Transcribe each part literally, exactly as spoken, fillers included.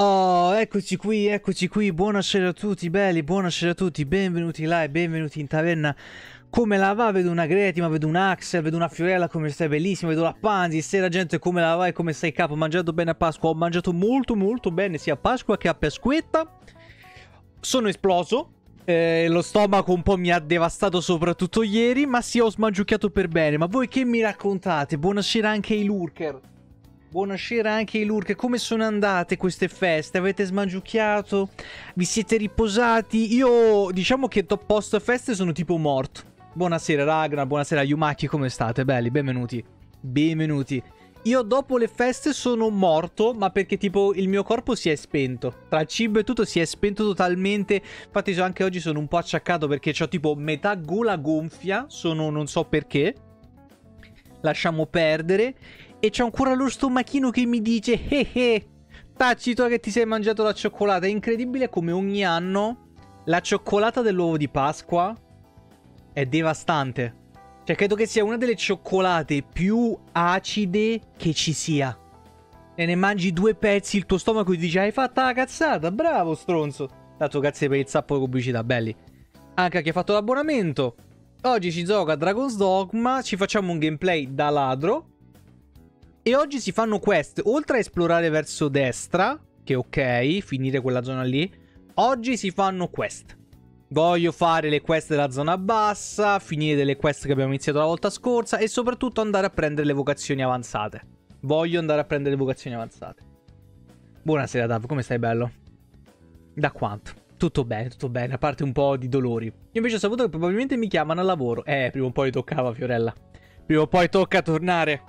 Oh, eccoci qui, eccoci qui, buonasera a tutti belli, buonasera a tutti, benvenuti là e benvenuti in taverna. Come la va? Vedo una Gretima, vedo un Axel, vedo una Fiorella, come stai bellissima, vedo la Panzi, sera gente, come la va e come stai capo? Ho mangiato bene a Pasqua, ho mangiato molto molto bene sia a Pasqua che a Pasquetta. Sono esploso, eh, lo stomaco un po' mi ha devastato soprattutto ieri, ma sì, ho smangiucchiato per bene. Ma voi che mi raccontate? Buonasera anche ai lurker. Buonasera anche ai lurker, come sono andate queste feste? Avete smangiucchiato? Vi siete riposati? Io diciamo che top post feste sono tipo morto. Buonasera Ragnar, buonasera Yumaki, come state? Belli, benvenuti. Benvenuti. Io dopo le feste sono morto, ma perché tipo il mio corpo si è spento. Tra cibo e tutto si è spento totalmente. Infatti anche oggi sono un po' acciaccato perché ho tipo metà gola gonfia, sono non so perché. Lasciamo perdere. E c'è ancora lo stomachino che mi dice eh eh, tacci tu che ti sei mangiato la cioccolata. È incredibile come ogni anno la cioccolata dell'uovo di Pasqua è devastante. Cioè credo che sia una delle cioccolate più acide che ci sia. E ne mangi due pezzi, il tuo stomaco ti dice hai fatto la cazzata, bravo stronzo. Dato grazie per il sappo di pubblicità, belli. Anche a chi ha fatto l'abbonamento. Oggi si gioca a Dragon's Dogma, ci facciamo un gameplay da ladro. E oggi si fanno quest, oltre a esplorare verso destra, che ok, finire quella zona lì, oggi si fanno quest. Voglio fare le quest della zona bassa, finire delle quest che abbiamo iniziato la volta scorsa e soprattutto andare a prendere le vocazioni avanzate. Voglio andare a prendere le vocazioni avanzate. Buonasera Dav, come stai bello? Da quanto? Tutto bene, tutto bene, a parte un po' di dolori. Io invece ho saputo che probabilmente mi chiamano al lavoro. Eh, prima o poi toccava Fiorella. Prima o poi tocca tornare.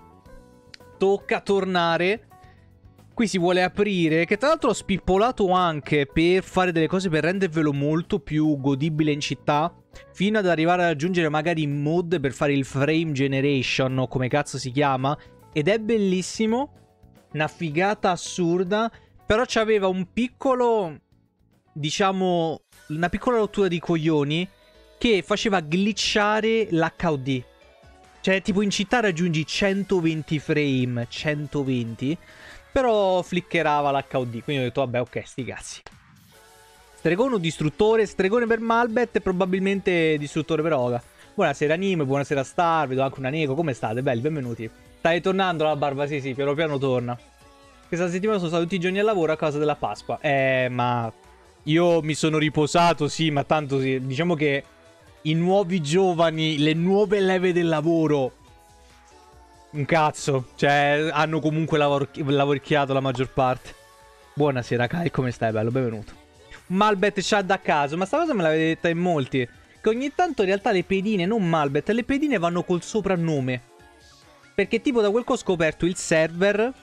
Tocca tornare. Qui si vuole aprire, che tra l'altro ho spippolato anche per fare delle cose per rendervelo molto più godibile in città, fino ad arrivare ad aggiungere magari mod per fare il frame generation o come cazzo si chiama. Ed è bellissimo, una figata assurda, però c'aveva un piccolo, diciamo, una piccola rottura di coglioni che faceva glitchare l'H U D. Cioè, tipo in città raggiungi centoventi frame, centoventi, però flickerava l'H U D, quindi ho detto, vabbè, ok, sti cazzi. Stregone o distruttore? Stregone per Malbet e probabilmente distruttore per Oga. Buonasera Anime, buonasera Star, vedo anche una Neko, come state? Belli, benvenuti. Stai tornando la barba? Sì, sì, piano piano torna. Questa settimana sono stato tutti i giorni al lavoro a causa della Pasqua. Eh, ma io mi sono riposato, sì, ma tanto sì, diciamo che i nuovi giovani, le nuove leve del lavoro, un cazzo, cioè hanno comunque lavor lavoricchiato la maggior parte. Buonasera Kai, come stai bello, benvenuto. Malbet c'ha da caso, ma sta cosa me l'avete detta in molti, che ogni tanto in realtà le pedine, non Malbet, le pedine vanno col soprannome. Perché tipo da quel che ho scoperto il server,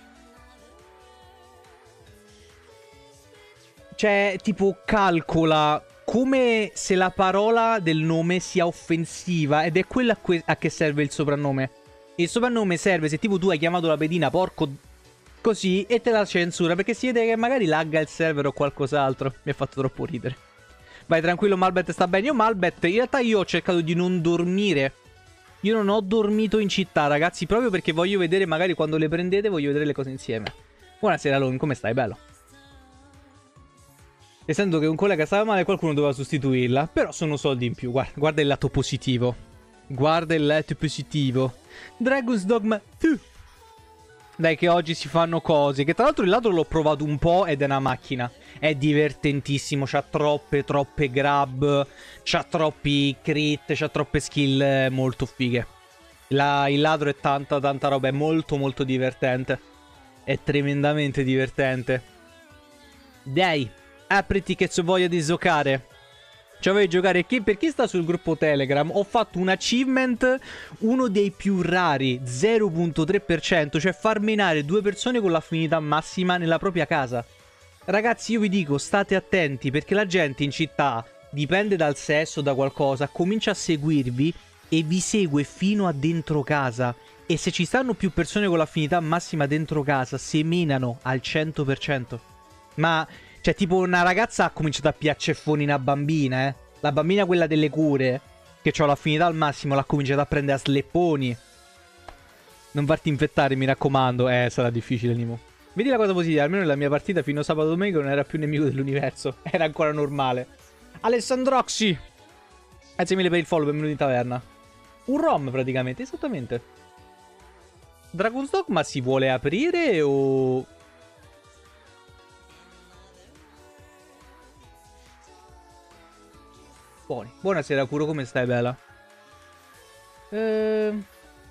cioè tipo calcola come se la parola del nome sia offensiva ed è quella a, que a che serve il soprannome. Il soprannome serve se tipo tu hai chiamato la pedina porco così e te la censura perché si vede che magari lagga il server o qualcos'altro. Mi ha fatto troppo ridere. Vai tranquillo, Malbet sta bene. Io Malbet, in realtà io ho cercato di non dormire. Io non ho dormito in città, ragazzi, proprio perché voglio vedere magari quando le prendete, voglio vedere le cose insieme. Buonasera Lon, come stai? Bello. Essendo che un collega stava male, qualcuno doveva sostituirla. Però sono soldi in più. Guarda, guarda il lato positivo. Guarda il lato positivo. Dragon's Dogma due. Dai che oggi si fanno cose. Che tra l'altro il ladro l'ho provato un po' ed è una macchina. È divertentissimo. C'ha troppe, troppe grab. C'ha troppi crit. C'ha troppe skill molto fighe. La, il ladro è tanta, tanta roba. È molto, molto divertente. È tremendamente divertente. Dai. Apriti che c'ho voglia di giocare. Cioè voglio giocare chi, per chi sta sul gruppo Telegram. Ho fatto un achievement, uno dei più rari, zero virgola tre per cento. Cioè far menare due persone con l'affinità massima nella propria casa. Ragazzi io vi dico state attenti, perché la gente in città, dipende dal sesso, da qualcosa, comincia a seguirvi e vi segue fino a dentro casa. E se ci stanno più persone con l'affinità massima dentro casa, seminano al cento per cento. Ma cioè, tipo, una ragazza ha cominciato a piacceffoni una bambina, eh. La bambina, quella delle cure, che ho l'affinità al massimo, l'ha cominciato a prendere a slepponi. Non farti infettare, mi raccomando. Eh, sarà difficile, Nimo. Vedi la cosa positiva, almeno nella mia partita fino a sabato domenica non era più nemico dell'universo. Era ancora normale. Alessandroxy! Grazie mille per il follow, benvenuto in taverna. Un ROM praticamente, esattamente. Dragon's Dogma si vuole aprire o... Buoni. Buonasera Kuro, come stai bella? Ehm...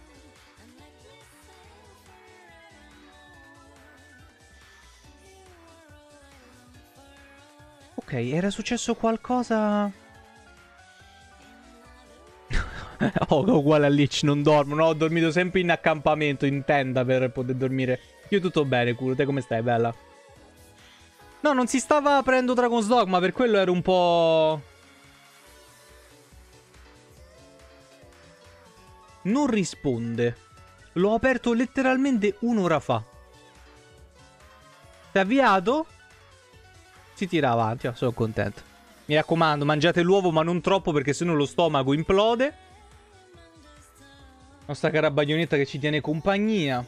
Ok, era successo qualcosa... Oh, uguale a Lich, non dormo. No, ho dormito sempre in accampamento, in tenda per poter dormire. Io tutto bene, Kuro. Te come stai, bella? No, non si stava aprendo Dragon's Dogma, per quello ero un po'... Non risponde. L'ho aperto letteralmente un'ora fa. Si è avviato? Si tira avanti, oh, sono contento. Mi raccomando, mangiate l'uovo ma non troppo perché sennò lo stomaco implode. Nostra cara baionetta che ci tiene compagnia.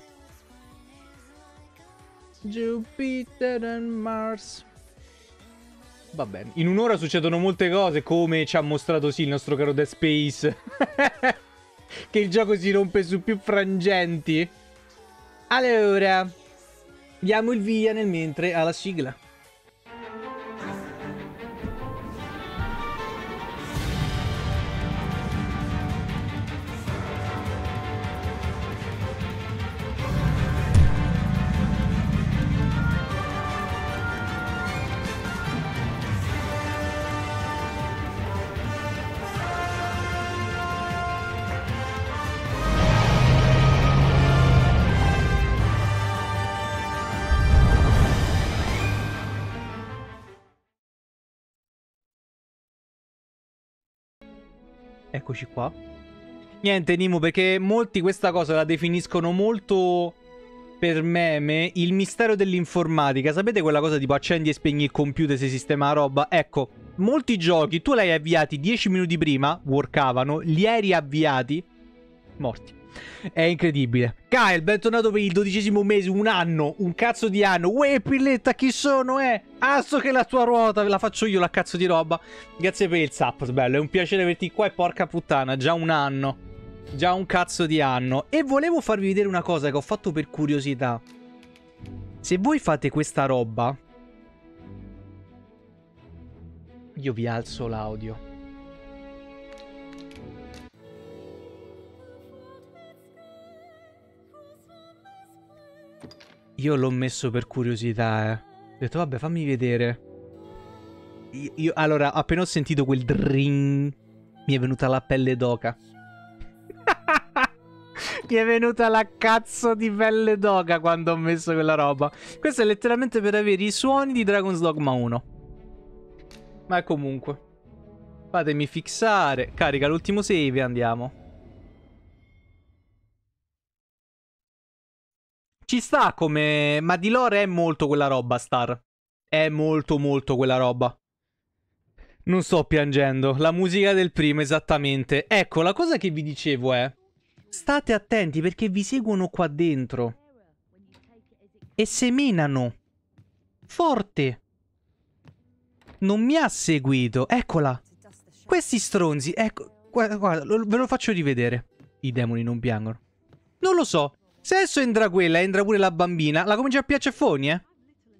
Jupiter and Mars. Va bene. In un'ora succedono molte cose, come ci ha mostrato sì il nostro caro Dead Space. Che il gioco si rompe su più frangenti. Allora, diamo il via nel mentre alla sigla. Eccoci qua. Niente, Nimo, perché molti questa cosa la definiscono molto per meme il mistero dell'informatica. Sapete quella cosa tipo accendi e spegni il computer se sistema la roba? Ecco, molti giochi tu li hai avviati dieci minuti prima, workavano, li hai riavviati, morti. È incredibile. Kyle, bentornato per il dodicesimo mese, un anno, un cazzo di anno. Uè, pilletta, chi sono, eh? Asso che la tua ruota, ve la faccio io la cazzo di roba. Grazie per il sap, bello, è un piacere averti qua e porca puttana, già un anno. Già un cazzo di anno. E volevo farvi vedere una cosa che ho fatto per curiosità. Se voi fate questa roba, io vi alzo l'audio. Io l'ho messo per curiosità, eh. Ho detto, vabbè, fammi vedere. Io, io, allora, appena ho sentito quel dring, mi è venuta la pelle d'oca. Mi è venuta la cazzo di pelle d'oca quando ho messo quella roba. Questo è letteralmente per avere i suoni di Dragon's Dogma uno. Ma comunque, fatemi fissare. Carica l'ultimo save e andiamo. Ci sta come... Ma di lore è molto quella roba, Star. È molto molto quella roba. Non sto piangendo. La musica del primo, esattamente. Ecco, la cosa che vi dicevo è... State attenti perché vi seguono qua dentro. E seminano. Forte. Non mi ha seguito. Eccola. Questi stronzi. Ecco. Guarda, guarda, lo, ve lo faccio rivedere. I demoni non piangono. Non lo so. Se adesso entra quella, entra pure la bambina, la comincia a piaceffoni, eh?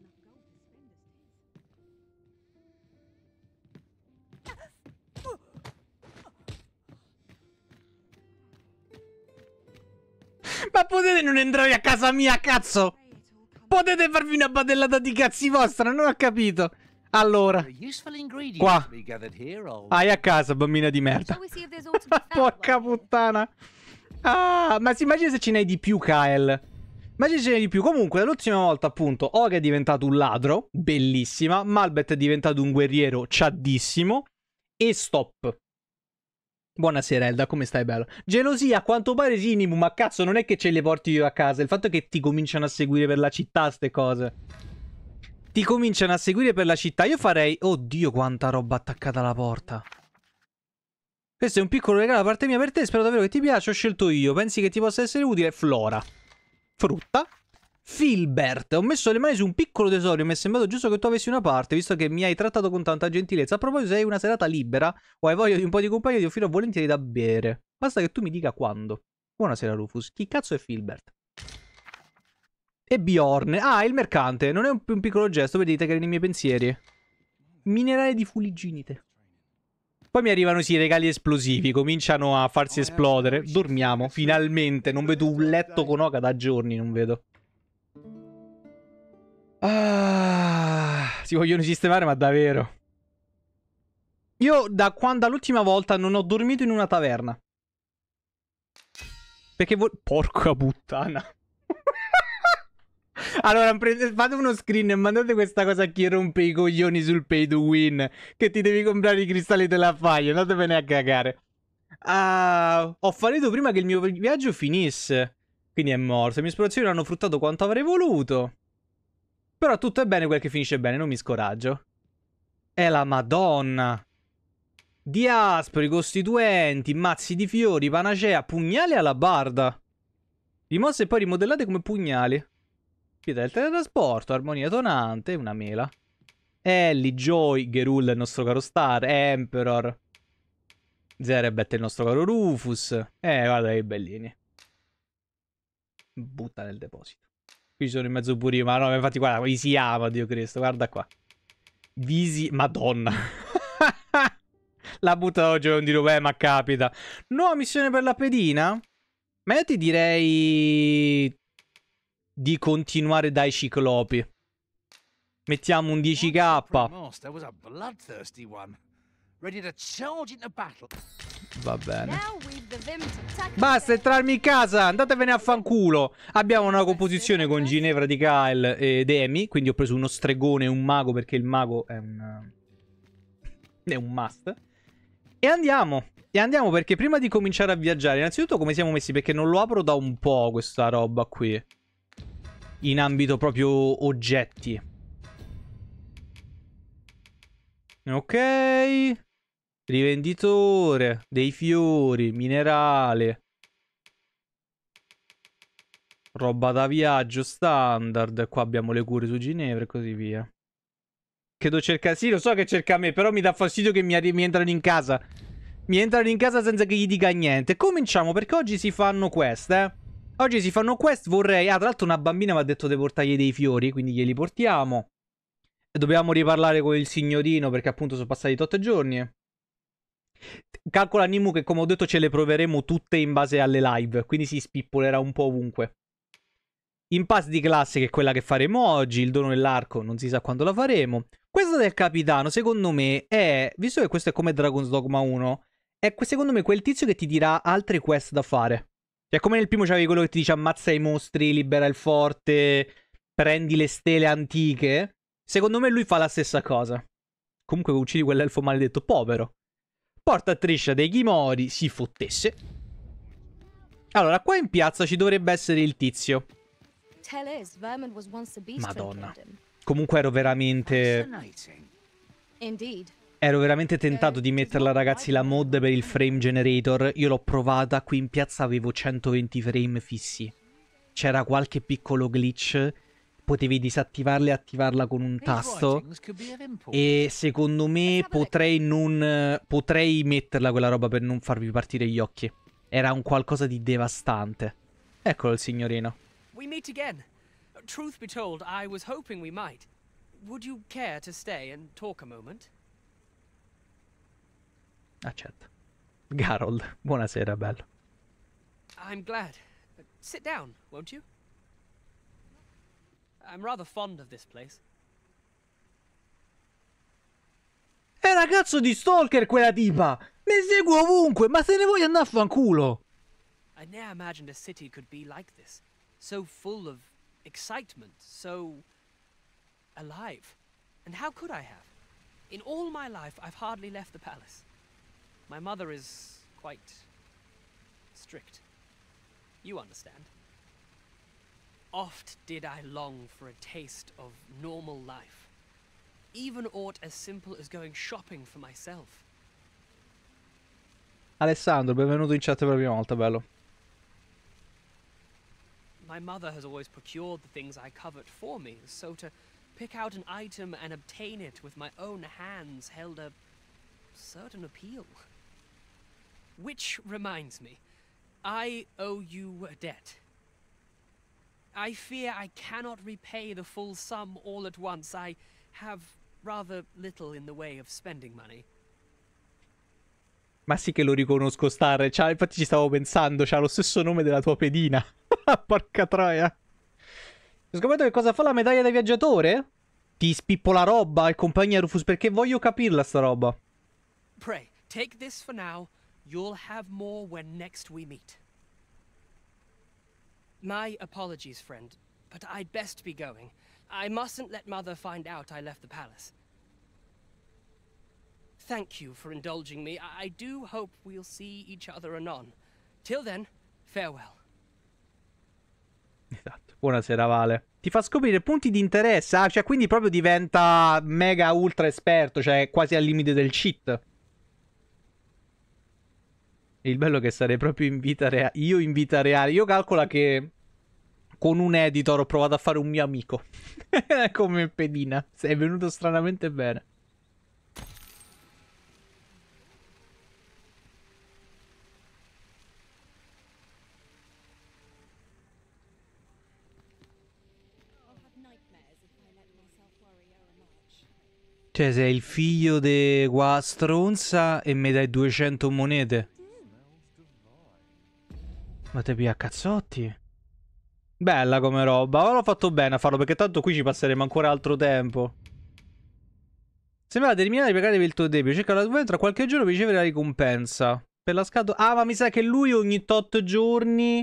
Ma potete non entrare a casa mia, cazzo? Potete farvi una badellata di cazzi vostra, non ho capito. Allora, qua. Vai a casa, bambina di merda. Porca puttana. Ah, ma si immagina se ce n'hai di più, Kyle. Immagina se ce n'hai di più. Comunque, l'ultima volta, appunto, Oga è diventato un ladro. Bellissima. Malbeth è diventato un guerriero ciaddissimo. E stop. Buonasera, Elda, come stai, bello? Gelosia, a quanto pare sì, Nimu, ma cazzo, non è che ce le porti io a casa. Il fatto è che ti cominciano a seguire per la città, ste cose. Ti cominciano a seguire per la città. Io farei... Oddio, quanta roba attaccata alla porta. Questo è un piccolo regalo da parte mia per te, spero davvero che ti piaccia, ho scelto io. Pensi che ti possa essere utile? Flora. Frutta. Filbert, ho messo le mani su un piccolo tesoro, mi è sembrato giusto che tu avessi una parte, visto che mi hai trattato con tanta gentilezza. A proposito, sei una serata libera o hai voglia di un po' di compagnia, ti offrirò volentieri da bere. Basta che tu mi dica quando. Buonasera Rufus, chi cazzo è Filbert? E Bjorn, ah, il mercante, non è un, un piccolo gesto, vedete che è nei miei pensieri. Minerale di fuliginite. Poi mi arrivano sì i regali esplosivi, cominciano a farsi esplodere. Dormiamo, finalmente, non vedo un letto con Oka da giorni, non vedo. Ah, si vogliono sistemare, ma davvero. Io da quando l'ultima volta non ho dormito in una taverna. Perché vo... Porca puttana. Allora, fate uno screen e mandate questa cosa a chi rompe i coglioni sul pay to win. Che ti devi comprare i cristalli della faglia. Andatevene a cagare. Ah, ho fallito prima che il mio viaggio finisse. Quindi è morto. Le mie esplorazioni non hanno fruttato quanto avrei voluto. Però tutto è bene quel che finisce bene, non mi scoraggio. È la Madonna. Diaspori, costituenti, mazzi di fiori, panacea, pugnali alla barda. Rimosse e poi rimodellate come pugnali. Pietra del teletrasporto, armonia tonante, una mela. Ellie, Joy, Gerul, il nostro caro Star, Emperor. Zerebet, il nostro caro Rufus. Eh, guarda che bellini. Butta nel deposito. Qui ci sono in mezzo pure io, ma no, infatti guarda, vi si ama, Dio Cristo, guarda qua. Visi... Madonna. La butta oggi non dirò, beh, ma capita. Nuova missione per la pedina? Ma io ti direi... di continuare dai ciclopi. Mettiamo un dieci K. Va bene. Basta entrarmi in casa, andatevene a fanculo. Abbiamo una composizione con Ginevra di Kyle ed Amy, quindi ho preso uno stregone e un mago perché il mago è un... è un must. E andiamo. E andiamo perché prima di cominciare a viaggiare, innanzitutto come siamo messi? Perché non lo apro da un po' questa roba qui. In ambito proprio oggetti. Ok. Rivenditore. Dei fiori. Minerale. Roba da viaggio standard. Qua abbiamo le cure su Ginevra e così via. Credo cerca... Sì, lo so che cerca me, però mi dà fastidio che mi, mi entrano in casa. Mi entrano in casa senza che gli dica niente. Cominciamo perché oggi si fanno quest, eh. Oggi si fanno quest, vorrei... Ah, tra l'altro una bambina mi ha detto di portargli dei fiori, quindi glieli portiamo. E dobbiamo riparlare con il signorino perché appunto sono passati otto giorni. Calcola Nimu che come ho detto ce le proveremo tutte in base alle live, quindi si spippolerà un po' ovunque. Impasse di classe che è quella che faremo oggi, il dono dell'arco non si sa quando la faremo. Questa del capitano secondo me è, visto che questo è come Dragon's Dogma uno, è secondo me quel tizio che ti dirà altre quest da fare. Cioè come nel primo c'avevi quello che ti dice ammazza i mostri, libera il forte, prendi le stele antiche. Secondo me lui fa la stessa cosa. Comunque uccidi quell'elfo maledetto, povero. Porta a Trisha dei Ghimori, si fottesse. Allora, qua in piazza ci dovrebbe essere il tizio. Madonna. Comunque ero veramente... Ero veramente tentato di metterla, ragazzi, la mod per il frame generator. Io l'ho provata, qui in piazza avevo centoventi frame fissi. C'era qualche piccolo glitch... Potevi disattivarla e attivarla con un tasto. E secondo me potrei non... Potrei metterla quella roba per non farvi partire gli occhi. Era un qualcosa di devastante. Eccolo il signorino. We meet again. Truth be told, I was hoping we might. Would you care to stay and talk a moment? Accetta. Garold, buonasera, bello. I'm glad. Sit down, won't you? I'm rather fond of this place. È ragazzo di stalker quella tipa! Mi segue ovunque, ma se ne voglio andare a fanculo! I never imagined a city could be like this. So full of excitement, so alive. And how could I have? In all my life, I've hardly left the palace. My mother is quite strict. You understand. Oft did I long for a taste of normal life. Even aught as simple as going shopping for myself. Alessandro, benvenuto in chat per la prima volta, bello. My mother has always procured the things I covet for me, so to pick out an item and obtain it with my own hands held a certain appeal. Which reminds me, I owe you a debt. I fear I cannot repay the full sum all at once. I have rather little in the way of spending money. Ma sì che lo riconosco, Star. C'ha, infatti ci stavo pensando, c'ha lo stesso nome della tua pedina. Porca troia. Ho scoperto che cosa fa la medaglia da viaggiatore? Ti spippola roba e compagnia, Rufus, perché voglio capirla sta roba. Pray, take this for now. You'll have more when next we meet. My apologies, friend, but I'd best be going. I mustn't let Mother find out I left the palace. Thank you for indulging me. I, I do hope we'll see each other anon. Till then, farewell. Esatto. Buonasera, Vale. Ti fa scoprire punti di interesse. Ah, cioè, quindi proprio diventa mega ultra esperto, cioè quasi al limite del cheat. E il bello è che sarei proprio in vita reale. Io in vita reale. Io calcola che con un editor ho provato a fare un mio amico. Come pedina. Sei venuto stranamente bene. Cioè, sei il figlio de qua stronza e mi dai duecento monete. Ma te pia cazzotti. Bella come roba. Ma l'ho fatto bene a farlo, perché tanto qui ci passeremo ancora altro tempo. Sembrava terminare di pagare per il tuo debito. Cerca la tua tra qualche giorno per ricevere la ricompensa. Per la scatola. Ah, ma mi sa che lui ogni tot giorni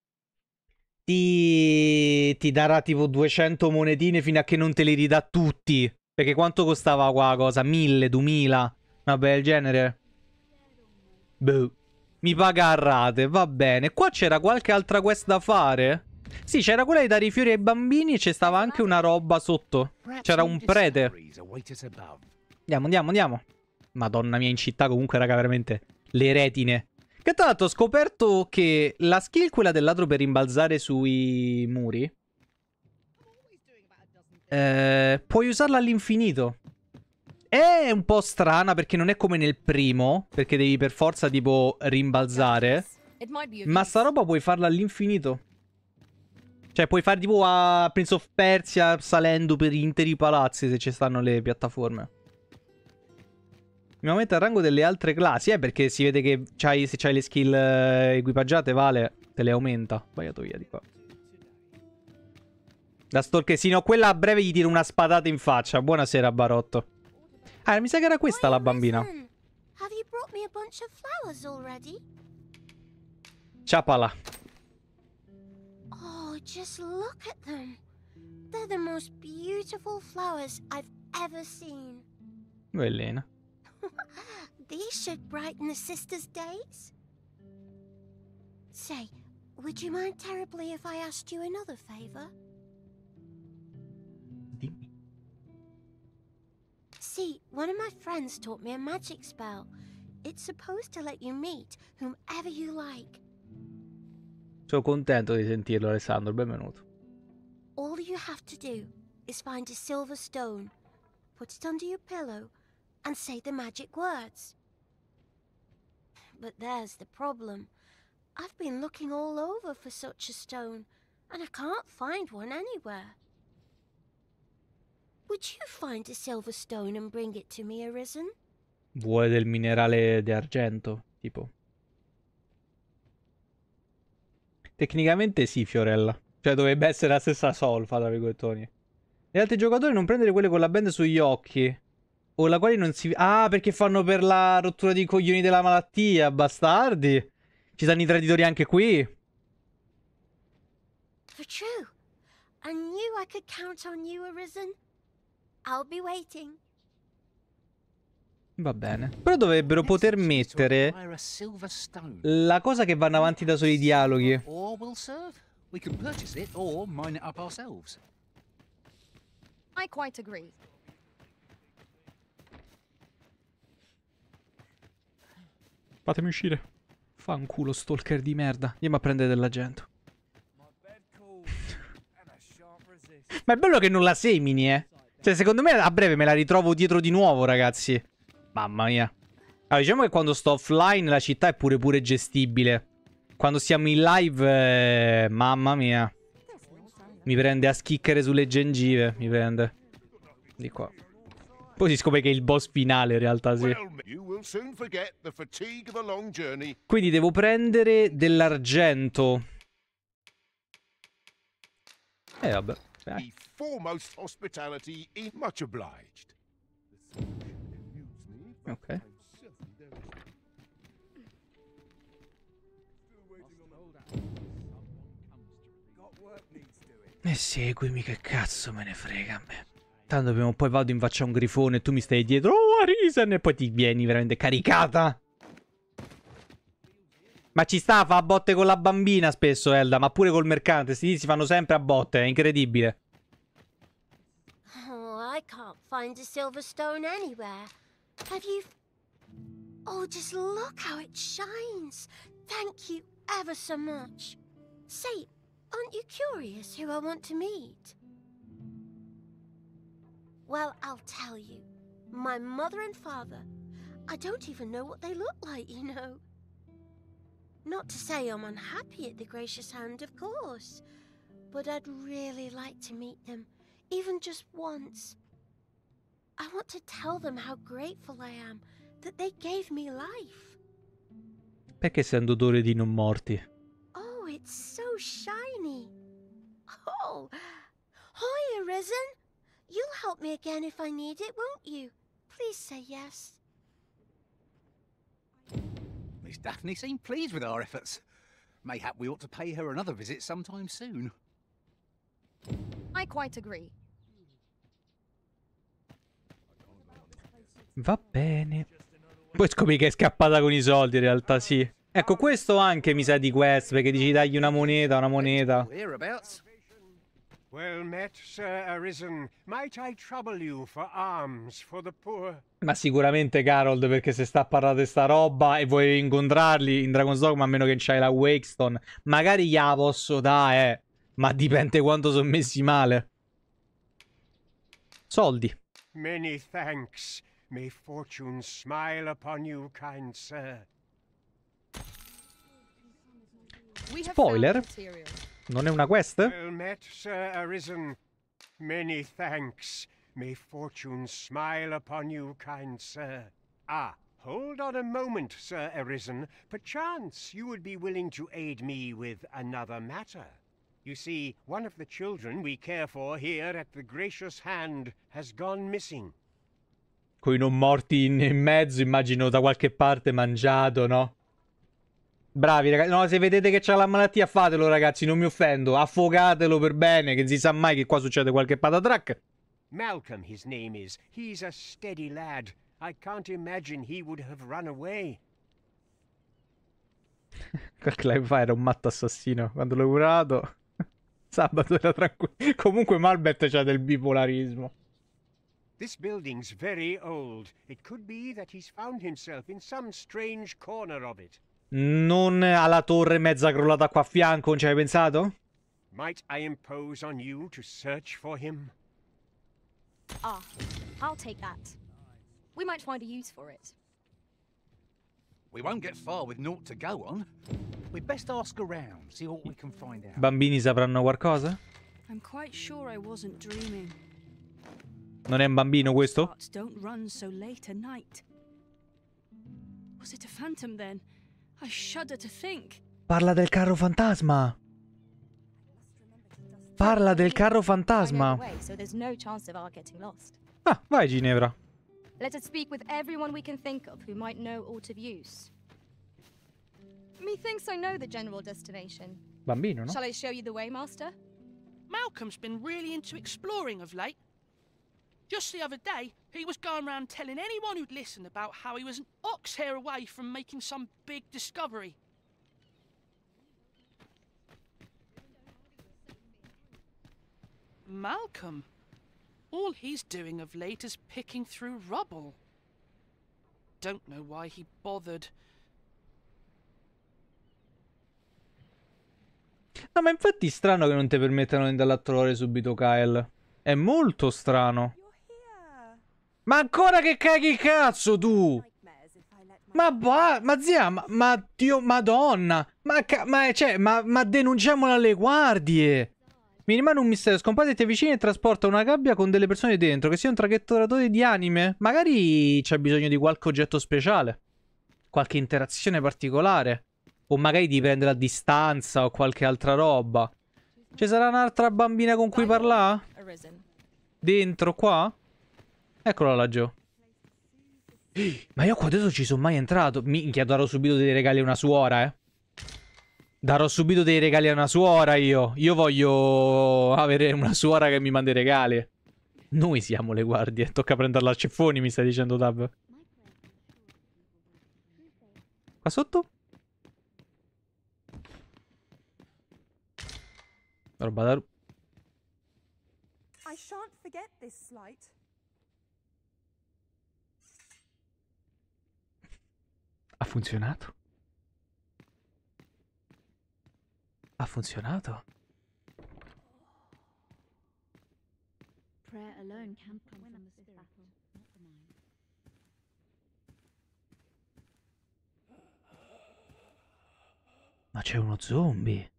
ti... ti darà tipo duecento monetine fino a che non te li ridà tutti. Perché quanto costava qua cosa? mille, duemila? Vabbè, del genere. Boh. Mi paga a rate, va bene. Qua c'era qualche altra quest da fare? Sì, c'era quella di dare i fiori ai bambini e c'è stava anche una roba sotto. C'era un prete. Andiamo, andiamo, andiamo. Madonna mia, in città comunque, raga, veramente le retine. Che tra l'altro ho scoperto che la skill, quella del ladro per rimbalzare sui muri, eh, puoi usarla all'infinito. È un po' strana perché non è come nel primo, perché devi per forza tipo rimbalzare. Ma sta roba puoi farla all'infinito. Cioè puoi fare tipo a Prince of Persia salendo per interi palazzi se ci stanno le piattaforme. Mi aumenta il rango delle altre classi, eh, perché si vede che c'hai, se c'hai le skill eh, equipaggiate, Vale, te le aumenta. Sbagliato via di qua. Da stalker, sì, no, quella a breve gli tira una spadata in faccia. Buonasera, Barotto. Ah, mi sa che era questa la bambina. Ciapala. Oh, just look at them. They're the most beautiful flowers I've ever seen. Bellina. These should brighten the sisters' days. Say, would you mind terribly if I asked you another favor? Dimmi. See, one of my friends taught me a magic spell. It's supposed to let you meet whomever you like. Sono contento di sentirlo, Alessandro. Benvenuto. All you have to do is find a silver stone, put it under your pillow, and say the magic words. But there's the problem. I've been looking all over for such a stone, and I can't find one anywhere. Would you find a silver stone and bring it to me, Arisen? Vuole del minerale di argento, tipo. Tecnicamente sì, Fiorella. Cioè dovrebbe essere la stessa solfa, tra virgolettoni. Gli altri giocatori non prendere quelle con la band sugli occhi. O la quale non si... Ah, perché fanno per la rottura di coglioni della malattia, bastardi. Ci stanno i traditori anche qui. For true. I knew I could count on you, Arisen. I'll be waiting. Va bene. Però dovrebbero poter mettere la cosa che vanno avanti da soli i dialoghi. We can purchase it or mine it up ourselves. I quite agree. Fatemi uscire. Fanculo, stalker di merda. Andiamo a prendere dell'argento. Ma è bello che non la semini, eh. Cioè, secondo me a breve me la ritrovo dietro di nuovo, ragazzi. Mamma mia. Allora, diciamo che quando sto offline la città è pure pure gestibile. Quando siamo in live, eh, mamma mia. Mi prende a schicchere sulle gengive, mi prende. Di qua. Poi si scopre che è il boss finale, in realtà, sì. Quindi devo prendere dell'argento. Eh, vabbè. Eh. Ok. E seguimi, che cazzo me ne frega a me. Tanto prima o poi vado in faccia a un grifone e tu mi stai dietro. Oh, Arisen! E poi ti vieni veramente caricata. Ma ci sta, fa a botte con la bambina spesso, Elda. Ma pure col mercante. Sti si fanno sempre a botte, è incredibile. Oh, I can't find a silver stone anywhere. Have you... Oh, just look how it shines. Thank you ever so much. Say, aren't you curious who I want to meet? Well, I'll tell you. My mother and father. I don't even know what they look like, you know. Not to say I'm unhappy at the Gracious Hand, of course. But I'd really like to meet them, even just once. I want to tell them how grateful I am that they gave me life. Perché sento odore di non morti? Oh, it's so shiny. Oh, hi, Arisen. You'll help me again if I need it, won't you? Please say yes. Miss Daphne seemed pleased with our efforts. Mayhap we ought to pay her another visit sometime soon. I quite agree. Va bene. Poi scopri che è scappata con i soldi, in realtà, sì. Ecco, questo anche mi sa di quest, perché dici dagli una moneta, una moneta. Well met, Sir Arisen. Might I trouble you for alms for the poor? Ma sicuramente Carold, perché se sta a parlare di sta roba e vuoi incontrarli in Dragon's Dogma, a meno che c'hai la Wakestone, magari gliela posso dare, eh. Ma dipende quanto sono messi male. Soldi. Many thanks. May fortune smile upon you, kind sir. Spoiler? Non è una quest? Well met, Sir Arisen. Many thanks. May fortune smile upon you, kind sir. Ah, hold on a moment, Sir Arisen. Perchance you would be willing to aid me with another matter. You see, one of the children we care for here at the Gracious Hand has gone missing. Coi non morti in, in mezzo, immagino da qualche parte mangiato, no? Bravi ragazzi, no, se vedete che c'ha la malattia fatelo ragazzi, non mi offendo, affogatelo per bene, che non si sa mai che qua succede qualche patatrack. Malcolm his name is. He's a steady lad. I can't imagine he would have run away. Quel Clive fa era un matto assassino, quando l'ho curato sabato era tranquillo. Comunque Malbert c'ha del bipolarismo. This building's very old. It could be that he's found himself in some strange corner of it. Non alla torre mezza crollata qua a fianco, non ci hai pensato? Might I impose on you to search for him? Ah, I'll take that. We might find a use for it. We won't get far with naught to go on. We'd best ask around, see what we can find out. Bambini sapranno qualcosa? I'm quite sure I wasn't dreaming. Non è un bambino questo? Hearts don't run so late at night. Was it a phantom then? I shudder to think. Parla del carro fantasma. Parla del carro fantasma. So there's no chance of our getting lost. Ah, vai Ginevra. Let us speak with everyone we can think of who might know aught of use. Methinks I know the general destination. Bambino, no? Shall I show you the way, Master? Malcolm's been really into exploring of late. Just the other day, he was going around telling anyone who'd listen about how he was an ox hair away from making some big discovery. Malcolm? All he's doing of late is picking through rubble. Don't know why he bothered. No, ma infatti è strano che non ti permettano di andare a trovare subito Kyle. È molto strano. Ma ancora che caghi cazzo tu? Ma va, ma zia, ma, ma Dio, madonna. Ma, ma, cioè, ma, ma denunciamola alle guardie. Mi rimane un mistero. Scompare, ti avvicini e trasporta una gabbia con delle persone dentro. Che sia un traghettatore di anime. Magari c'è bisogno di qualche oggetto speciale. Qualche interazione particolare. O magari di prendere a distanza o qualche altra roba. Ci sarà un'altra bambina con cui parlare? Dentro qua? Eccola laggiù. Ma io qua dentro ci sono mai entrato. Minchia, darò subito dei regali a una suora, eh. Darò subito dei regali a una suora io. Io voglio avere una suora che mi manda i regali. Noi siamo le guardie. Tocca prenderla a ceffoni, mi stai dicendo, Dab. Qua sotto? Roba da... I shan't forget this slight. Ha funzionato? Ha funzionato? Prayer alone can come from the spirit, not the mind. Ma c'è uno zombie.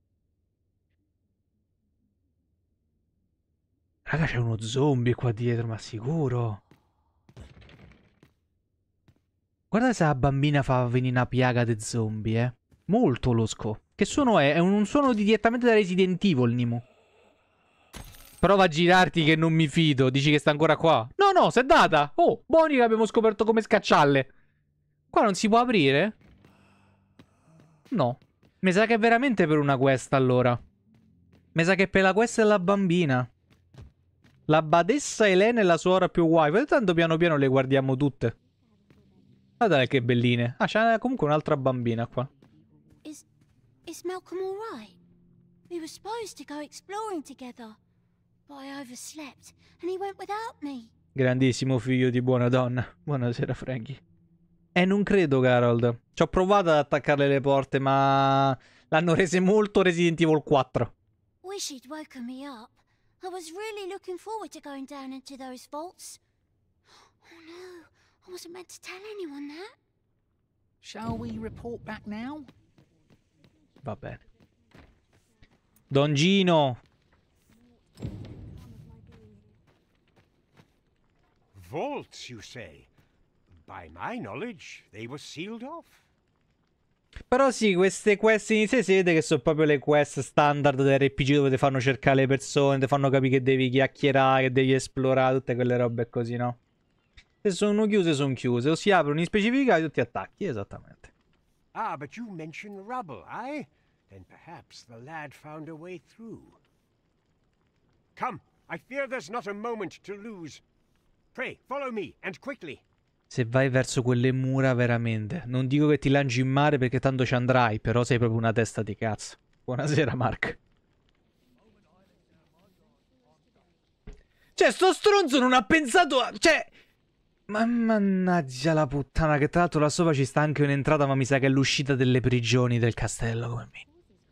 Raga, c'è uno zombie qua dietro, ma sicuro. Guarda se la bambina fa venire una piaga di zombie, eh. Molto losco. Che suono è? È un suono di direttamente da Resident Evil, Nimu. Prova a girarti che non mi fido. Dici che sta ancora qua? No, no, si è data. Oh, buoni che abbiamo scoperto come scacciarle. Qua non si può aprire? No. Mi sa che è veramente per una quest, allora. Mi sa che è per la quest della bambina. La badessa Elena e la suora più wife. Tanto piano piano le guardiamo tutte. Guardate che belline. Ah, c'è comunque un'altra bambina qua. Is, is Malcolm all right? We were supposed to go exploring together, but I overslept and he went without me. Grandissimo figlio di buona donna. Buonasera, Frankie. Eh, non credo, Harold. Ci ho provato ad attaccarle le porte, ma l'hanno rese molto Resident Evil quattro. Wish he'd woken me up. I was really looking forward to going down into those vaults. Oh no, I wasn't meant to tell anyone that. Shall we report back now? Va bene. Don Gino. Vaults, you say? By my knowledge, they were sealed off. Però sì, queste quest iniziali si vede che sono proprio le quest standard del R P G dove ti fanno cercare le persone, ti fanno capire che devi chiacchierare, che devi esplorare, tutte quelle robe così, no? Se sono chiuse, sono chiuse. O si aprono in specificati o ti attacchi, esattamente. Ah, but you mentioned rubble, eh? Then perhaps the lad found a way through. Come, I fear there's not a moment to lose. Pray, follow me, and quickly. Se vai verso quelle mura, veramente. Non dico che ti lanci in mare perché tanto ci andrai, però sei proprio una testa di cazzo. Buonasera, Mark. Cioè, sto stronzo non ha pensato a... Cioè... Ma mannaggia la puttana, che tra l'altro là sopra ci sta anche un'entrata, ma mi sa che è l'uscita delle prigioni del castello, come me.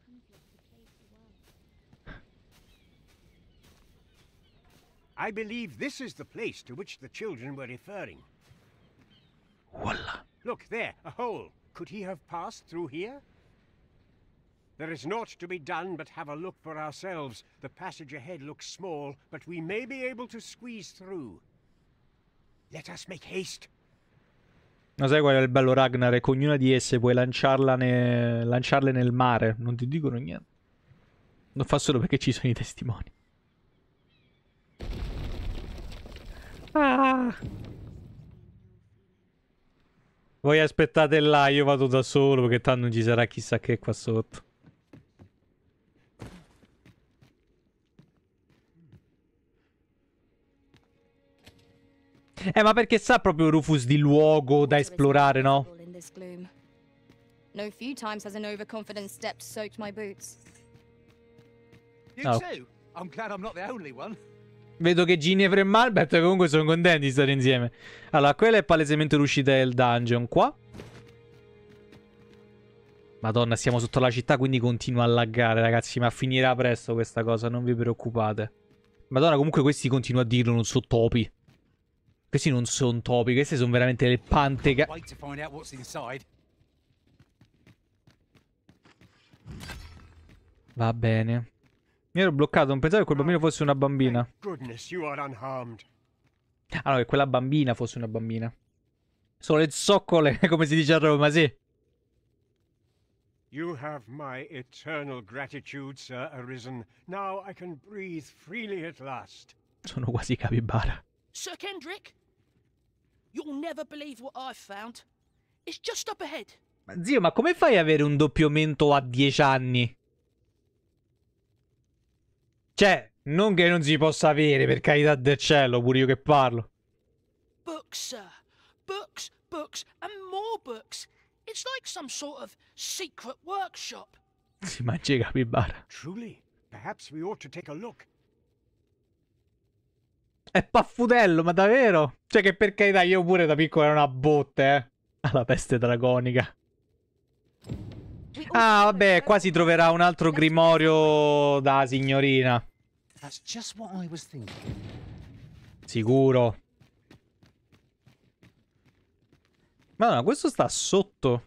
I believe this is the place to which the children were referring. Voila. Look, there, a hole. Could he have passed through here? There is naught to be done but have a look for ourselves. The passage ahead looks small, but we may be able to squeeze through. Let us make haste. Ma sai qual è il bello, Ragnar? È che ognuna di esse puoi lanciarla ne... lanciarle nel mare. Non ti dicono niente. Lo fa solo perché ci sono i testimoni. Ah. Voi aspettate là, io vado da solo perché tanto non ci sarà chissà che qua sotto. Eh, ma perché sa proprio Rufus di luogo da esplorare, no? No few times has an overconfident step soaked my boots. You Oh. too? I'm glad I'm not the only one. Vedo che Ginevra e Malbert comunque sono contenti di stare insieme. Allora, quella è palesemente l'uscita del dungeon. Qua. Madonna, siamo sotto la città, quindi continua a laggare, ragazzi. Ma finirà presto questa cosa, non vi preoccupate. Madonna, comunque questi continuo a dirlo, non sono topi. Questi non sono topi, queste sono veramente le pante che... Wait to find out what's inside. Va bene. Mi ero bloccato, non pensavo che quel bambino fosse una bambina. Thank goodness you are unharmed. Ah no, che quella bambina fosse una bambina. Sono le zoccole, come si dice a Roma, sì. You have my eternal gratitude, Sir Arisen. Now I can breathe freely at last. Sono quasi capibara. Sir Kendrick, you'll never believe what I've found. It's just up ahead. Ma zio, ma come fai ad avere un doppio mento a dieci anni? Cioè, non che non si possa avere, per carità del cielo, pure io che parlo. Books, sir. Books, books, and more books. It's like some sort of secret workshop. Si mangia i capibara. Truly, perhaps we ought to take a look. È paffutello, ma davvero? Cioè che per carità io pure da piccolo ero una botte, eh. Alla peste dragonica. Ah, vabbè, qua si troverà un altro grimorio da signorina. That's just what I was thinking. Sicuro. Madonna, questo sta sotto.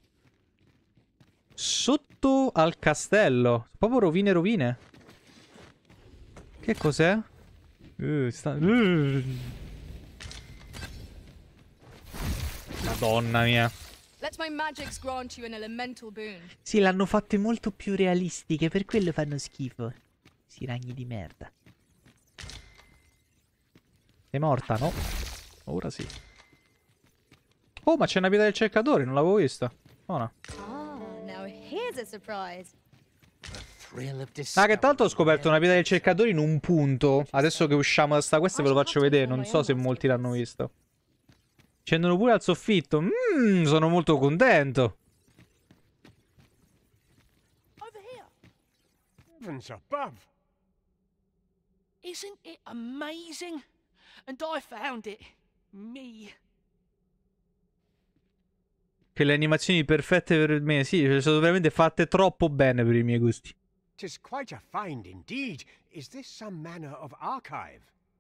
Sotto al castello. Proprio rovine rovine. Che cos'è? Uh, sta... uh. Madonna mia. Let my magics grant you an elemental boon. Sì, l'hanno fatte molto più realistiche, per quello fanno schifo. Si ragni di merda. Sei morta, no? Ora sì. Oh, ma c'è una pietra del cercatore, non l'avevo vista. Oh no. Ah, now here's a surprise. Ah, che tanto ho scoperto una pietra del cercatore in un punto. Adesso che usciamo da sta questa ve lo faccio vedere. Non so se molti l'hanno visto. Scendono pure al soffitto. Mmm, sono molto contento. Over here. Heavens above. Isn't it amazing? And I found it. Me. Che le animazioni perfette per me. Sì, sono veramente fatte troppo bene per i miei gusti. 'Tis quite a find indeed. Is this some manner of archive?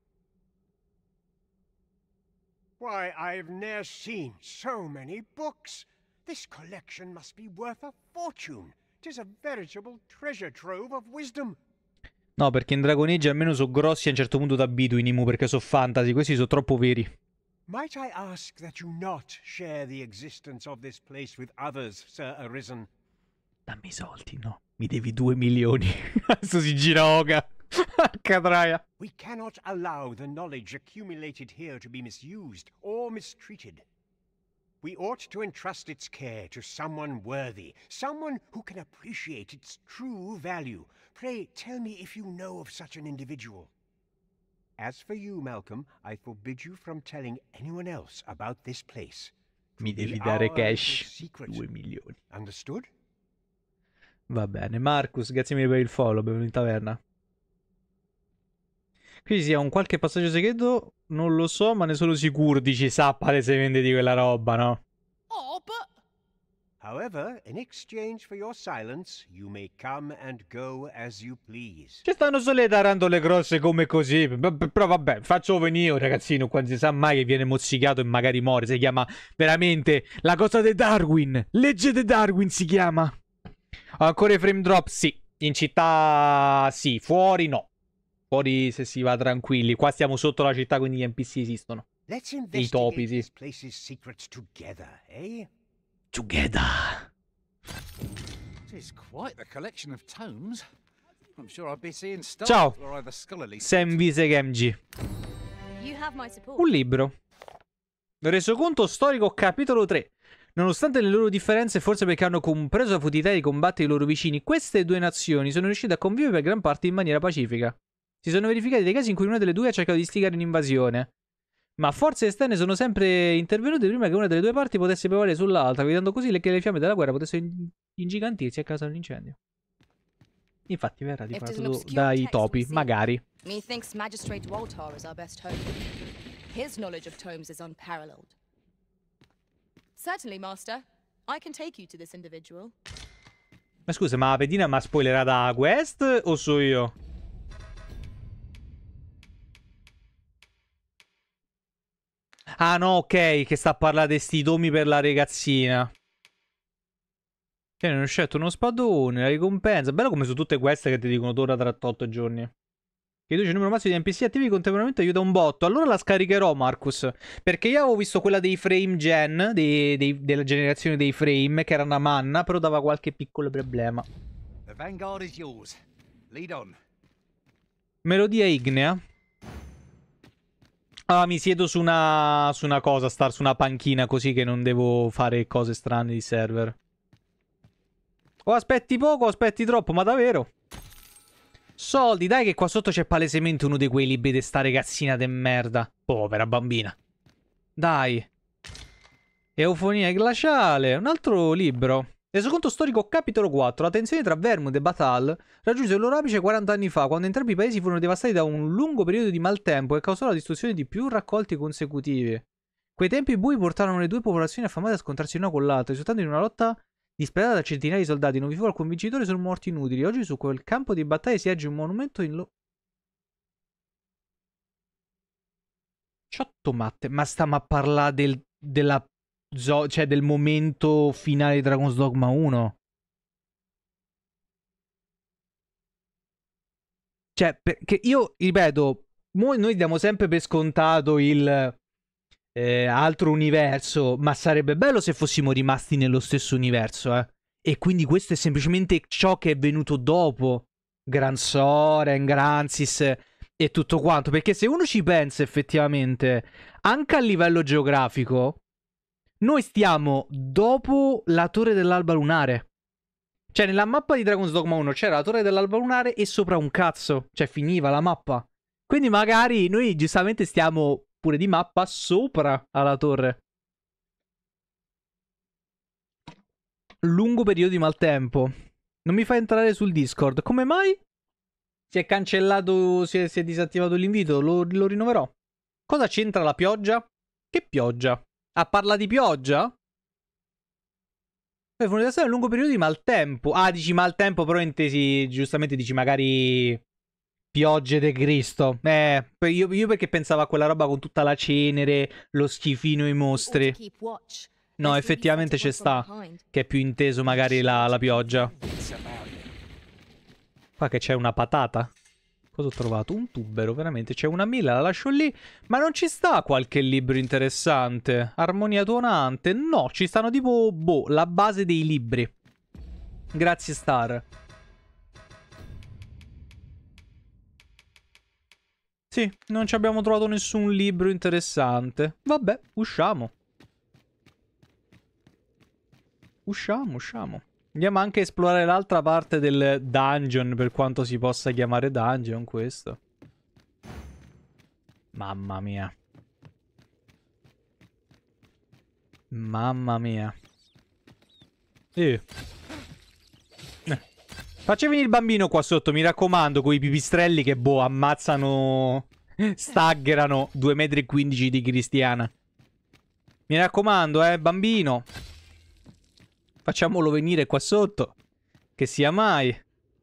Why, I've ne'er seen so many books. This collection must be worth a fortune. 'Tis a veritable treasure trove of wisdom. No, perché in dragoneggi almeno sono grossi e a un certo punto t'abitui, Nimu, perché sono fantasy. Questi sono troppo veri. Might I ask that you not share the existence of this place with others, Sir Arisen? Dammi i soldi, no. Mi devi due milioni. Adesso si gira Oga. Catraia. We cannot allow the knowledge accumulated here to be misused or mistreated. We ought to entrust its care to someone worthy, someone who can appreciate its true value. Pray tell me if you know of such an individual. As for you, Malcolm, I forbid you from telling anyone else about this place. Mi devi dare cash. Due milioni. Understood? Va bene. Marcus, grazie mille per il follow. Benvenuto in taverna. Qui sia un qualche passaggio segreto. Non lo so, ma ne sono sicuro. Dici, sappa se vende di quella roba, no? Oh, but... However, in exchange for your silence, you may come and go as you please. Ci stanno solo le tarantole grosse come così. Però vabbè, faccio venire un ragazzino qua, non si sa mai che viene mozzicato e magari muore. Si chiama veramente la cosa di Darwin. Legge di Darwin si chiama. Ancora i frame drop? Sì. In città sì. Fuori no. Fuori se si va tranquilli. Qua stiamo sotto la città, quindi gli N P C esistono. Let's E i topi, investigate sì. this place's secrets together, eh? Together. It's quite the collection of tomes. I'm sure I'll be seeing stuff Ciao. or either scholarly. Sam Visek M G. You have my support. Un libro. Resoconto storico capitolo tre. Nonostante le loro differenze, forse perché hanno compreso la futilità di combattere i loro vicini, queste due nazioni sono riuscite a convivere per gran parte in maniera pacifica. Si sono verificati dei casi in cui una delle due ha cercato di istigare un'invasione, ma forze esterne sono sempre intervenute prima che una delle due parti potesse prevalere sull'altra, evitando così che le fiamme della guerra potessero ingigantirsi a causa dell'incendio. Infatti verrà riparato dai topi, magari. Methinks Magistrate Waltar is our best hope. His knowledge of tomes is unparalleled. Certainly, Master. I can take you to this individual. Ma scusa, ma la pedina mi ha spoilerata la quest o so io? Ah no, ok, che sta a parlare di sti domi per la ragazzina. Tieni, ho scelto uno spadone, la ricompensa. Bello come su tutte queste che ti dicono torna tra otto giorni. Che riduce il numero massimo di N P C attivi contemporaneamente aiuta un botto. Allora la scaricherò, Marcus. Perché io avevo visto quella dei frame gen, dei, dei, della generazione dei frame, che era una manna, però dava qualche piccolo problema. The Vanguard is yours. Lead on. Melodia ignea. Ah, mi siedo su una, su una cosa, star su una panchina così che non devo fare cose strane di server. O aspetti poco o aspetti troppo, ma davvero? Soldi, dai che qua sotto c'è palesemente uno di quei libri di sta ragazzina de merda. Povera bambina. Dai. Eufonia glaciale, un altro libro. Resoconto storico capitolo quattro. La tensione tra Vermund e Batal raggiunse il loro apice quaranta anni fa, quando entrambi i paesi furono devastati da un lungo periodo di maltempo che causò la distruzione di più raccolti consecutivi. Quei tempi bui portarono le due popolazioni affamate a scontrarsi l'una con l'altra, risultando in una lotta disperata da centinaia di soldati. Non vi fu alcun vincitore, sono morti inutili. Oggi su quel campo di battaglia si erge un monumento in lo... Ciotto matte, ma stiamo a parlare del, della... cioè del momento finale di Dragon's Dogma uno. Cioè, perché io, ripeto, noi diamo sempre per scontato il eh, altro universo, ma sarebbe bello se fossimo rimasti nello stesso universo, eh. E quindi questo è semplicemente ciò che è venuto dopo Gran Soren, Gransis e tutto quanto. Perché se uno ci pensa effettivamente, anche a livello geografico, noi stiamo dopo la Torre dell'Alba Lunare. Cioè, nella mappa di Dragon's Dogma uno c'era la Torre dell'Alba Lunare e sopra un cazzo. Cioè, finiva la mappa. Quindi magari noi giustamente stiamo pure di mappa sopra alla torre. Lungo periodo di maltempo. Non mi fa entrare sul Discord. Come mai? Si è cancellato, si è, si è disattivato l'invito. Lo, lo rinnoverò. Cosa c'entra la pioggia? Che pioggia? Ah, parla di pioggia? Poi fu un lungo periodo di maltempo. Ah, dici maltempo, però intesi, giustamente dici magari piogge de Cristo. Eh, io, io perché pensavo a quella roba con tutta la cenere, lo schifino e i mostri. No, effettivamente c'è sta, che è più inteso magari la, la pioggia. Qua che c'è una patata. Cosa ho trovato? Un tubero, veramente. C'è una mela, la lascio lì. Ma non ci sta qualche libro interessante? Armonia tuonante? No, ci stanno tipo, boh, la base dei libri. Grazie, Star. Sì, non ci abbiamo trovato nessun libro interessante. Vabbè, usciamo. Usciamo, usciamo. Andiamo anche a esplorare l'altra parte del dungeon, per quanto si possa chiamare dungeon questo. Mamma mia. Mamma mia. Eh. Eh. Faccia venire il bambino qua sotto, mi raccomando, con i pipistrelli che, boh, ammazzano... staggerano due metri e quindici di cristiana. Mi raccomando, eh, bambino. Facciamolo venire qua sotto. Che sia mai.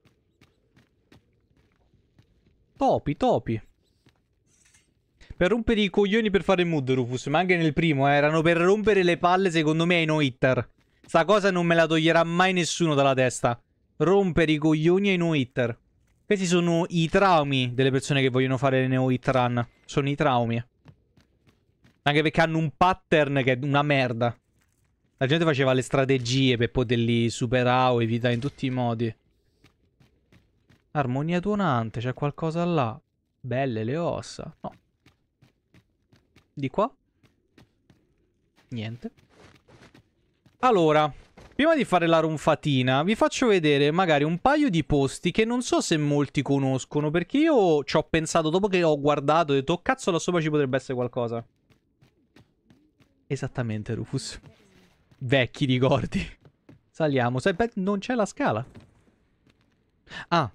Topi, topi. Per rompere i coglioni per fare il mood, Rufus. Ma anche nel primo, eh, erano per rompere le palle, secondo me, ai no-hitter. Sta cosa non me la toglierà mai nessuno dalla testa. Rompere i coglioni ai no-hitter. Questi sono i traumi delle persone che vogliono fare le no-hit run. Sono i traumi. Anche perché hanno un pattern che è una merda. La gente faceva le strategie per poterli superare o evitare in tutti i modi. Armonia tuonante, c'è qualcosa là. Belle le ossa. No. Di qua? Niente. Allora, prima di fare la ronfatina, vi faccio vedere magari un paio di posti che non so se molti conoscono, perché io ci ho pensato dopo che ho guardato e ho detto, oh, cazzo, là sopra ci potrebbe essere qualcosa. Esattamente, Rufus. Vecchi ricordi. Saliamo. Se, beh, non c'è la scala. Ah.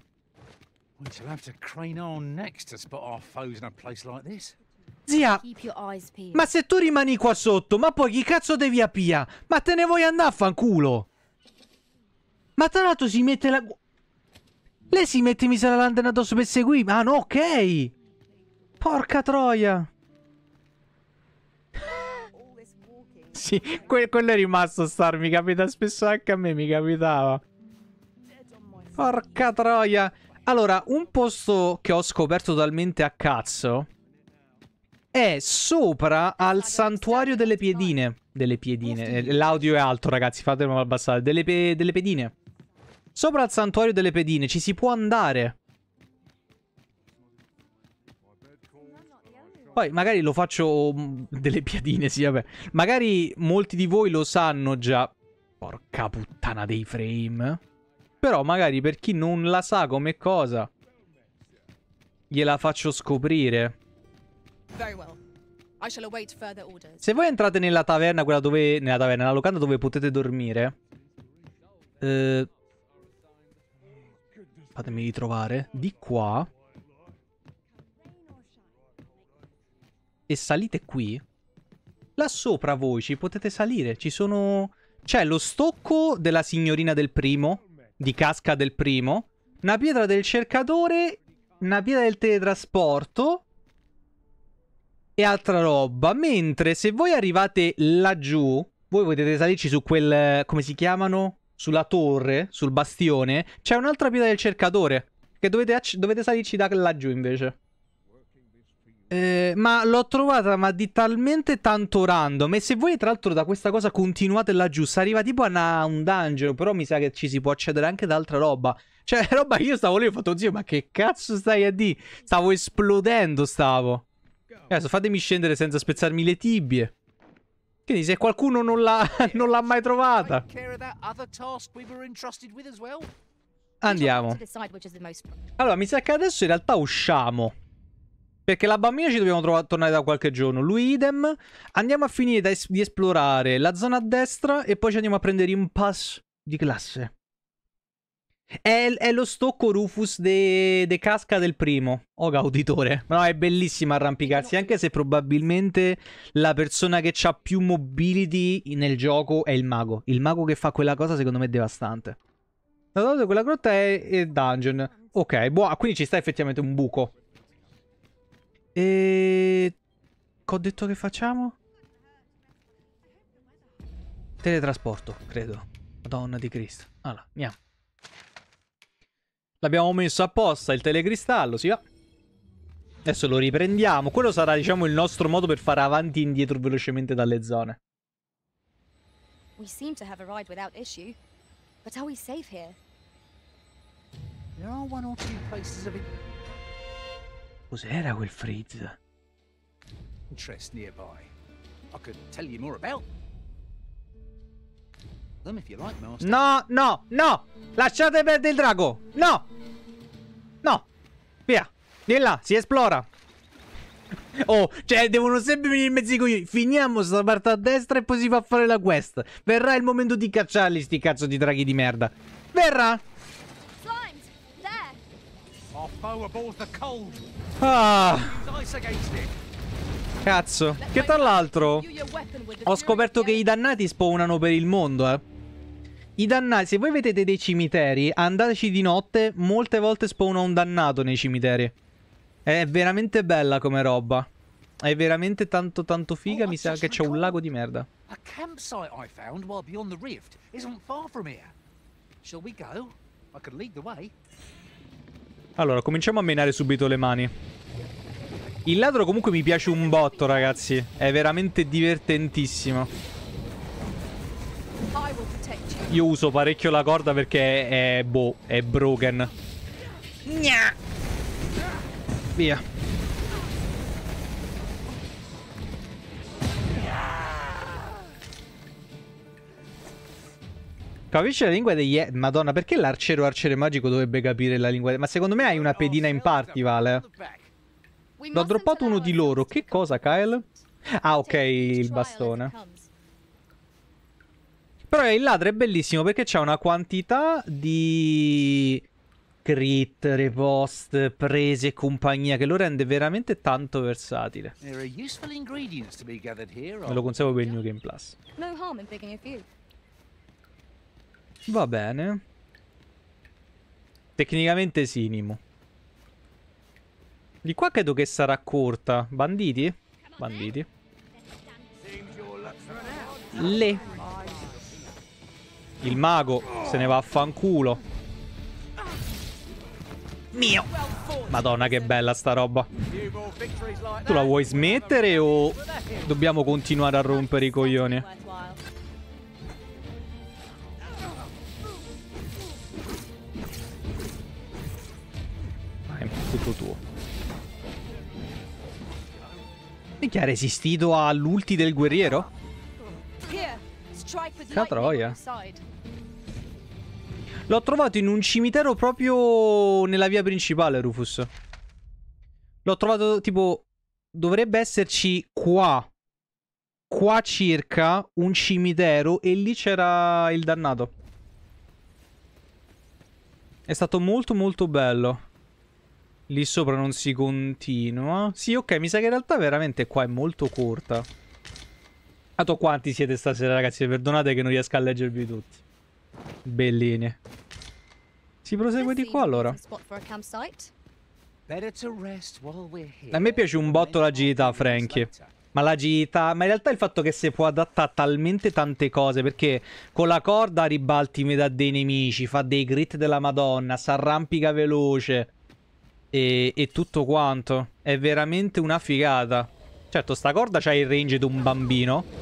Zia, ma se tu rimani qua sotto, ma poi chi cazzo devi appia? Ma te ne vuoi andare a fanculo? Ma tra l'altro si mette la... Lei si mette miseria la lanterna addosso per seguirmi. Ah no, ok. Porca troia. Sì, que quello è rimasto star, mi capita spesso anche a me, mi capitava. Porca troia. Allora, un posto che ho scoperto totalmente a cazzo è sopra al santuario delle piedine. Delle piedine. L'audio è alto, ragazzi, fatemelo abbassare. Delle, pe delle pedine. Sopra al santuario delle pedine ci si può andare. Poi magari lo faccio delle piadine, sì, vabbè. Magari molti di voi lo sanno già. Porca puttana dei frame. Però magari per chi non la sa come cosa, gliela faccio scoprire. Se voi entrate nella taverna, quella dove... Nella taverna, nella locanda dove potete dormire. Eh, fatemi ritrovare. Di qua. E salite qui. Là sopra voi ci potete salire. Ci sono... C'è lo stocco della signorina del primo. Di Casca del primo. Una pietra del cercatore. Una pietra del teletrasporto. E altra roba. Mentre se voi arrivate laggiù, voi potete salirci su quel... Come si chiamano? Sulla torre. Sul bastione. C'è un'altra pietra del cercatore. Che dovete, dovete salirci da laggiù invece. Eh, ma l'ho trovata ma di talmente tanto random. E se voi tra l'altro da questa cosa continuate laggiù, si arriva tipo a una, un dungeon. Però mi sa che ci si può accedere anche da altra roba. Cioè roba che io stavo lì e ho fatto zio, ma che cazzo stai a dire? Stavo esplodendo, stavo. Adesso fatemi scendere senza spezzarmi le tibie. Quindi se qualcuno non l'ha non l'ha mai trovata, andiamo. Allora mi sa che adesso in realtà usciamo, perché la bambina ci dobbiamo trovare, tornare da qualche giorno. Lui idem. Andiamo a finire da es di esplorare la zona a destra e poi ci andiamo a prendere un pass di classe. È, è lo stocco Rufus de, de Casca del primo. Oh, gauditore. No, è bellissimo arrampicarsi, anche se probabilmente la persona che ha più mobility nel gioco è il mago. Il mago che fa quella cosa secondo me è devastante. Quella grotta è, è dungeon. Ok, buono. Quindi ci sta effettivamente un buco. E... Che ho detto che facciamo? Teletrasporto, credo. Madonna di Cristo. Allora, andiamo. L'abbiamo messo apposta il telecristallo, si va. Adesso lo riprendiamo. Quello sarà, diciamo, il nostro modo per fare avanti e indietro velocemente dalle zone. We seem to have arrived without issue. But are we safe here? There are one or two places of Cos'era quel Frizz? interest nearby. I could tell you more about them if you like, Master. No, no, no! Lasciate perdere il drago! No! No! Via! Di là, si esplora! Oh, cioè, devono sempre venire in mezzo ai coglioni. Finiamo sta parte a destra e poi si fa fare la quest. Verrà il momento di cacciarli, sti cazzo di draghi di merda. Verrà! Ah! Cazzo. Che tra l'altro ho scoperto che i dannati spawnano per il mondo, eh. I dannati, se voi vedete dei cimiteri, andateci di notte, molte volte spawna un dannato nei cimiteri. È veramente bella come roba. È veramente tanto tanto figa, mi sa che c'è un lago di merda. A campsite I found while beyond the rift isn't far from here. Shall we go? I could lead the way. Allora, cominciamo a menare subito le mani. Il ladro comunque mi piace un botto, ragazzi. È veramente divertentissimo. Io uso parecchio la corda perché è, boh, è broken. Gna. Via. Capisci la lingua degli... Madonna, perché l'arciere o arciere magico dovrebbe capire la lingua degli... Ma secondo me hai una pedina in party, Vale. L'ho droppato uno di loro. Che cosa, Kyle? Ah, ok, il bastone. Però il ladro è bellissimo perché c'ha una quantità di... crit, repost, prese e compagnia che lo rende veramente tanto versatile. Me lo conservo per il New Game Plus. Va bene. Tecnicamente sinimo. Di qua credo che sarà corta. Banditi? Banditi. Le. Il mago se ne va a fanculo. Mio. Madonna che bella sta roba. Tu la vuoi smettere o dobbiamo continuare a rompere i coglioni? Vai, tutto tuo. Minchia, ha resistito all'ulti del guerriero? Catroia. L'ho trovato in un cimitero proprio nella via principale, Rufus. L'ho trovato tipo... Dovrebbe esserci qua. Qua circa un cimitero e lì c'era il dannato. È stato molto molto bello. Lì sopra non si continua. Sì, ok, mi sa che in realtà veramente qua è molto corta. Tanto quanti siete stasera, ragazzi? Perdonate che non riesco a leggervi tutti. Bellini. Si prosegue di qua allora. A me piace un botto l'agilità, Frankie. Ma l'agilità... Ma in realtà il fatto che si può adattare a talmente tante cose. Perché con la corda ribalti metà dei nemici. Fa dei crit della Madonna. S'arrampica veloce. E, e tutto quanto. È veramente una figata. Certo, sta corda c'ha il range di un bambino.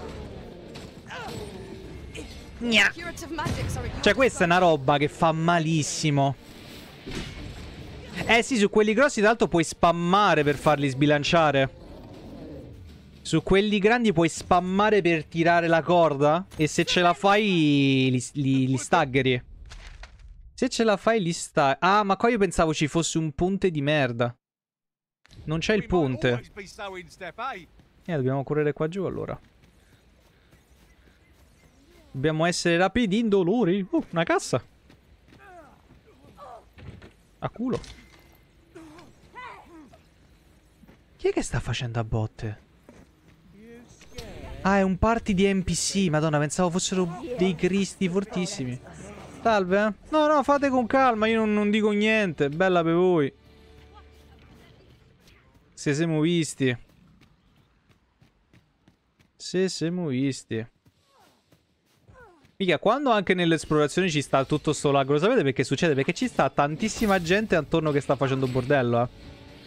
Gna. Cioè, questa è una roba che fa malissimo. Eh sì, su quelli grossi tra l'altro puoi spammare per farli sbilanciare. Su quelli grandi puoi spammare per tirare la corda. E se ce la fai li, li, li staggeri. Se ce la fai li staggeri. Ah, ma qua io pensavo ci fosse un ponte di merda. Non c'è il ponte. Eh, dobbiamo correre qua giù allora. Dobbiamo essere rapidi, indolori. Uh, una cassa. A culo. Chi è che sta facendo a botte? Ah, è un party di N P C. Madonna, pensavo fossero dei cristi fortissimi. Salve, eh? No, no, fate con calma. Io non, non dico niente. Bella per voi. Se siamo visti. Se siamo visti. Mica, quando anche nell'esplorazione ci sta tutto sto lago, sapete perché succede? Perché ci sta tantissima gente attorno che sta facendo bordello, eh.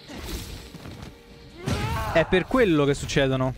È per quello che succedono.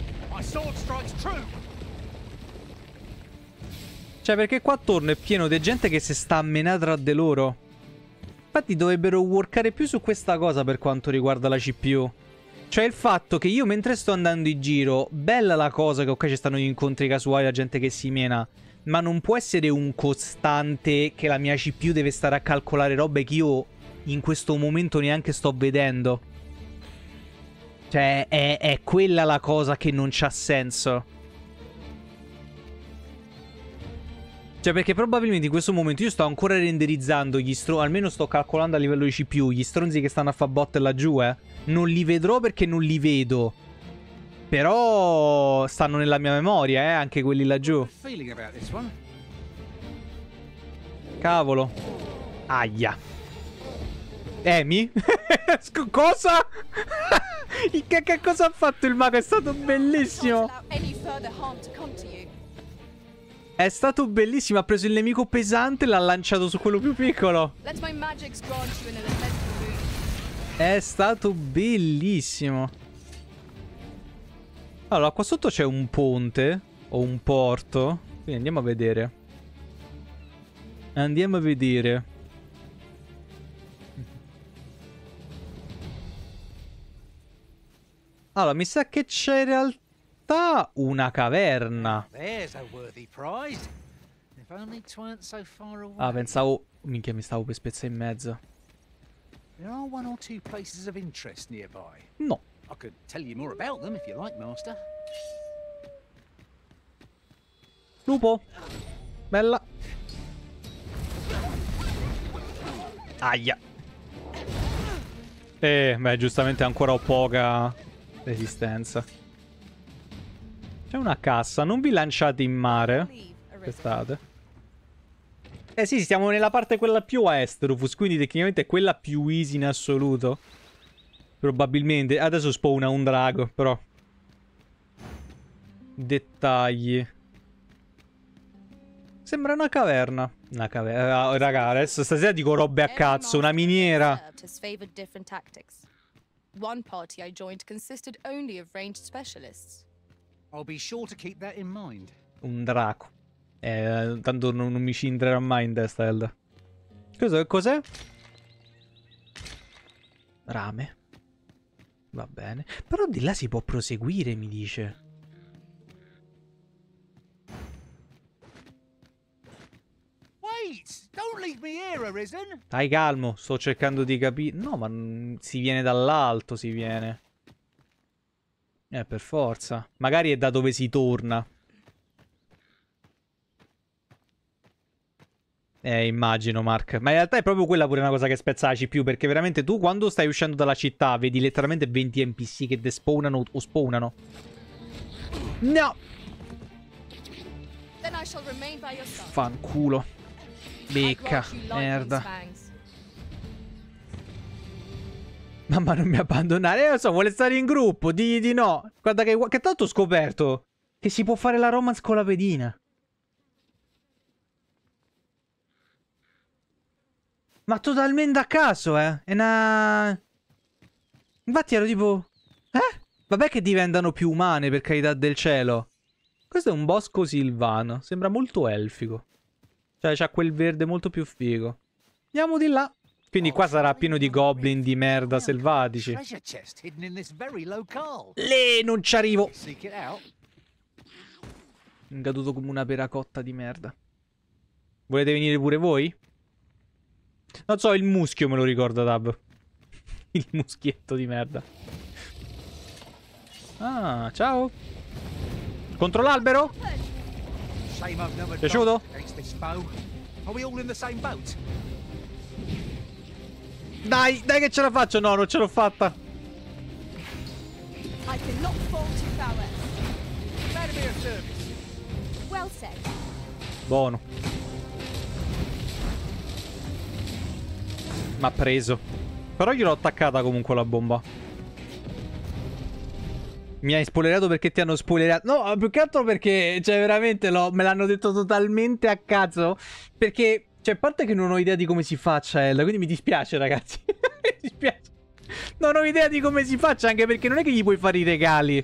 Cioè, perché qua attorno è pieno di gente che si sta a menare tra di loro. Infatti dovrebbero workare più su questa cosa per quanto riguarda la C P U. Cioè il fatto che io mentre sto andando in giro, bella la cosa che ok ci stanno gli incontri casuali, la gente che si mena, ma non può essere un costante che la mia C P U deve stare a calcolare robe che io in questo momento neanche sto vedendo. Cioè è, è quella la cosa che non c'ha senso. Cioè perché probabilmente in questo momento io sto ancora renderizzando gli stronzi, almeno sto calcolando a livello di C P U, gli stronzi che stanno a fa botte laggiù, eh. Non li vedrò perché non li vedo. Però stanno nella mia memoria, eh, anche quelli laggiù. Cavolo. Aia. Amy? Cosa? che, che cosa ha fatto il mago? È stato bellissimo. È stato bellissimo. Ha preso il nemico pesante e l'ha lanciato su quello più piccolo. È stato bellissimo. Allora, qua sotto c'è un ponte o un porto. Quindi andiamo a vedere. Andiamo a vedere. Allora, mi sa che c'è in realtà una caverna. Ah, pensavo... Minchia, mi stavo per spezzare in mezzo. No. I could tell you more about them if you like, Master. Lupo. Bella. Aia. Eh, beh, giustamente ancora ho poca resistenza. C'è una cassa. Non vi lanciate in mare. Aspettate. Eh sì, stiamo nella parte quella più a est, Rufus. Quindi tecnicamente è quella più easy in assoluto. Probabilmente. Adesso spawna un drago, però. Dettagli. Sembra una caverna. Una caverna. Raga, adesso stasera dico robe a cazzo. Una miniera. One party I joined consisted only of ranged specialists. I'll be sure to keep that in mind. Un draco. Eh, tanto non, non mi ci entrerà mai in testa, Elda. Cos'è? Cos'è? Rame. Va bene. Però di là si può proseguire, mi dice. Wait! Don't leave me here, Arisen! Stai calmo, sto cercando di capire. No, ma non- si viene dall'alto, si viene. Eh, per forza. Magari è da dove si torna. Eh, immagino, Mark. Ma in realtà è proprio quella pure una cosa che spezza la C P U, perché veramente tu quando stai uscendo dalla città vedi letteralmente venti N P C che despawnano o spawnano. No! Then I shall remain by your side. Fanculo. Becca. Merda. Mamma, non mi abbandonare. Eh, lo so, vuole stare in gruppo. Digli di no. Guarda che, che tanto ho scoperto che si può fare la romance con la pedina. Ma totalmente a caso, eh. È una... Infatti ero tipo... Eh? Vabbè che diventano più umane, per carità del cielo. Questo è un bosco silvano. Sembra molto elfico. Cioè, c'ha quel verde molto più figo. Andiamo di là. Quindi qua sarà pieno di goblin di merda selvatici. Lì non ci arrivo. Incaduto come una peracotta di merda. Volete venire pure voi? Non so, il muschio me lo ricorda, Tab. Il muschietto di merda. Ah, ciao. Contro l'albero? Piaciuto? Dai, dai che ce la faccio. No, non ce l'ho fatta. Buono. M'ha preso. Però gliel'ho attaccata comunque la bomba. Mi hai spoilerato perché ti hanno spoilerato. No, più che altro perché, cioè, veramente lo, me l'hanno detto totalmente a caso. Perché, cioè, a parte che non ho idea di come si faccia, Elda, quindi mi dispiace, ragazzi. Mi dispiace. Non ho idea di come si faccia, anche perché non è che gli puoi fare i regali.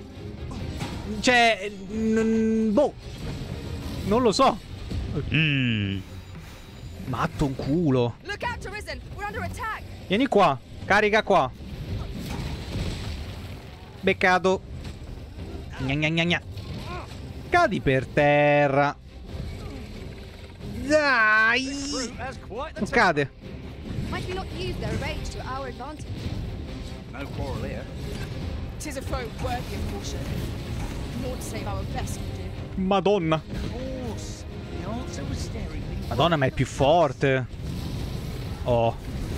Cioè, boh. Non lo so. Mm. Matto un culo. Vieni qua. Carica qua. Beccato. Gna gna gna gna. Cadi per terra. Dai. Non cade. Madonna. Madonna, ma è più forte. Oh.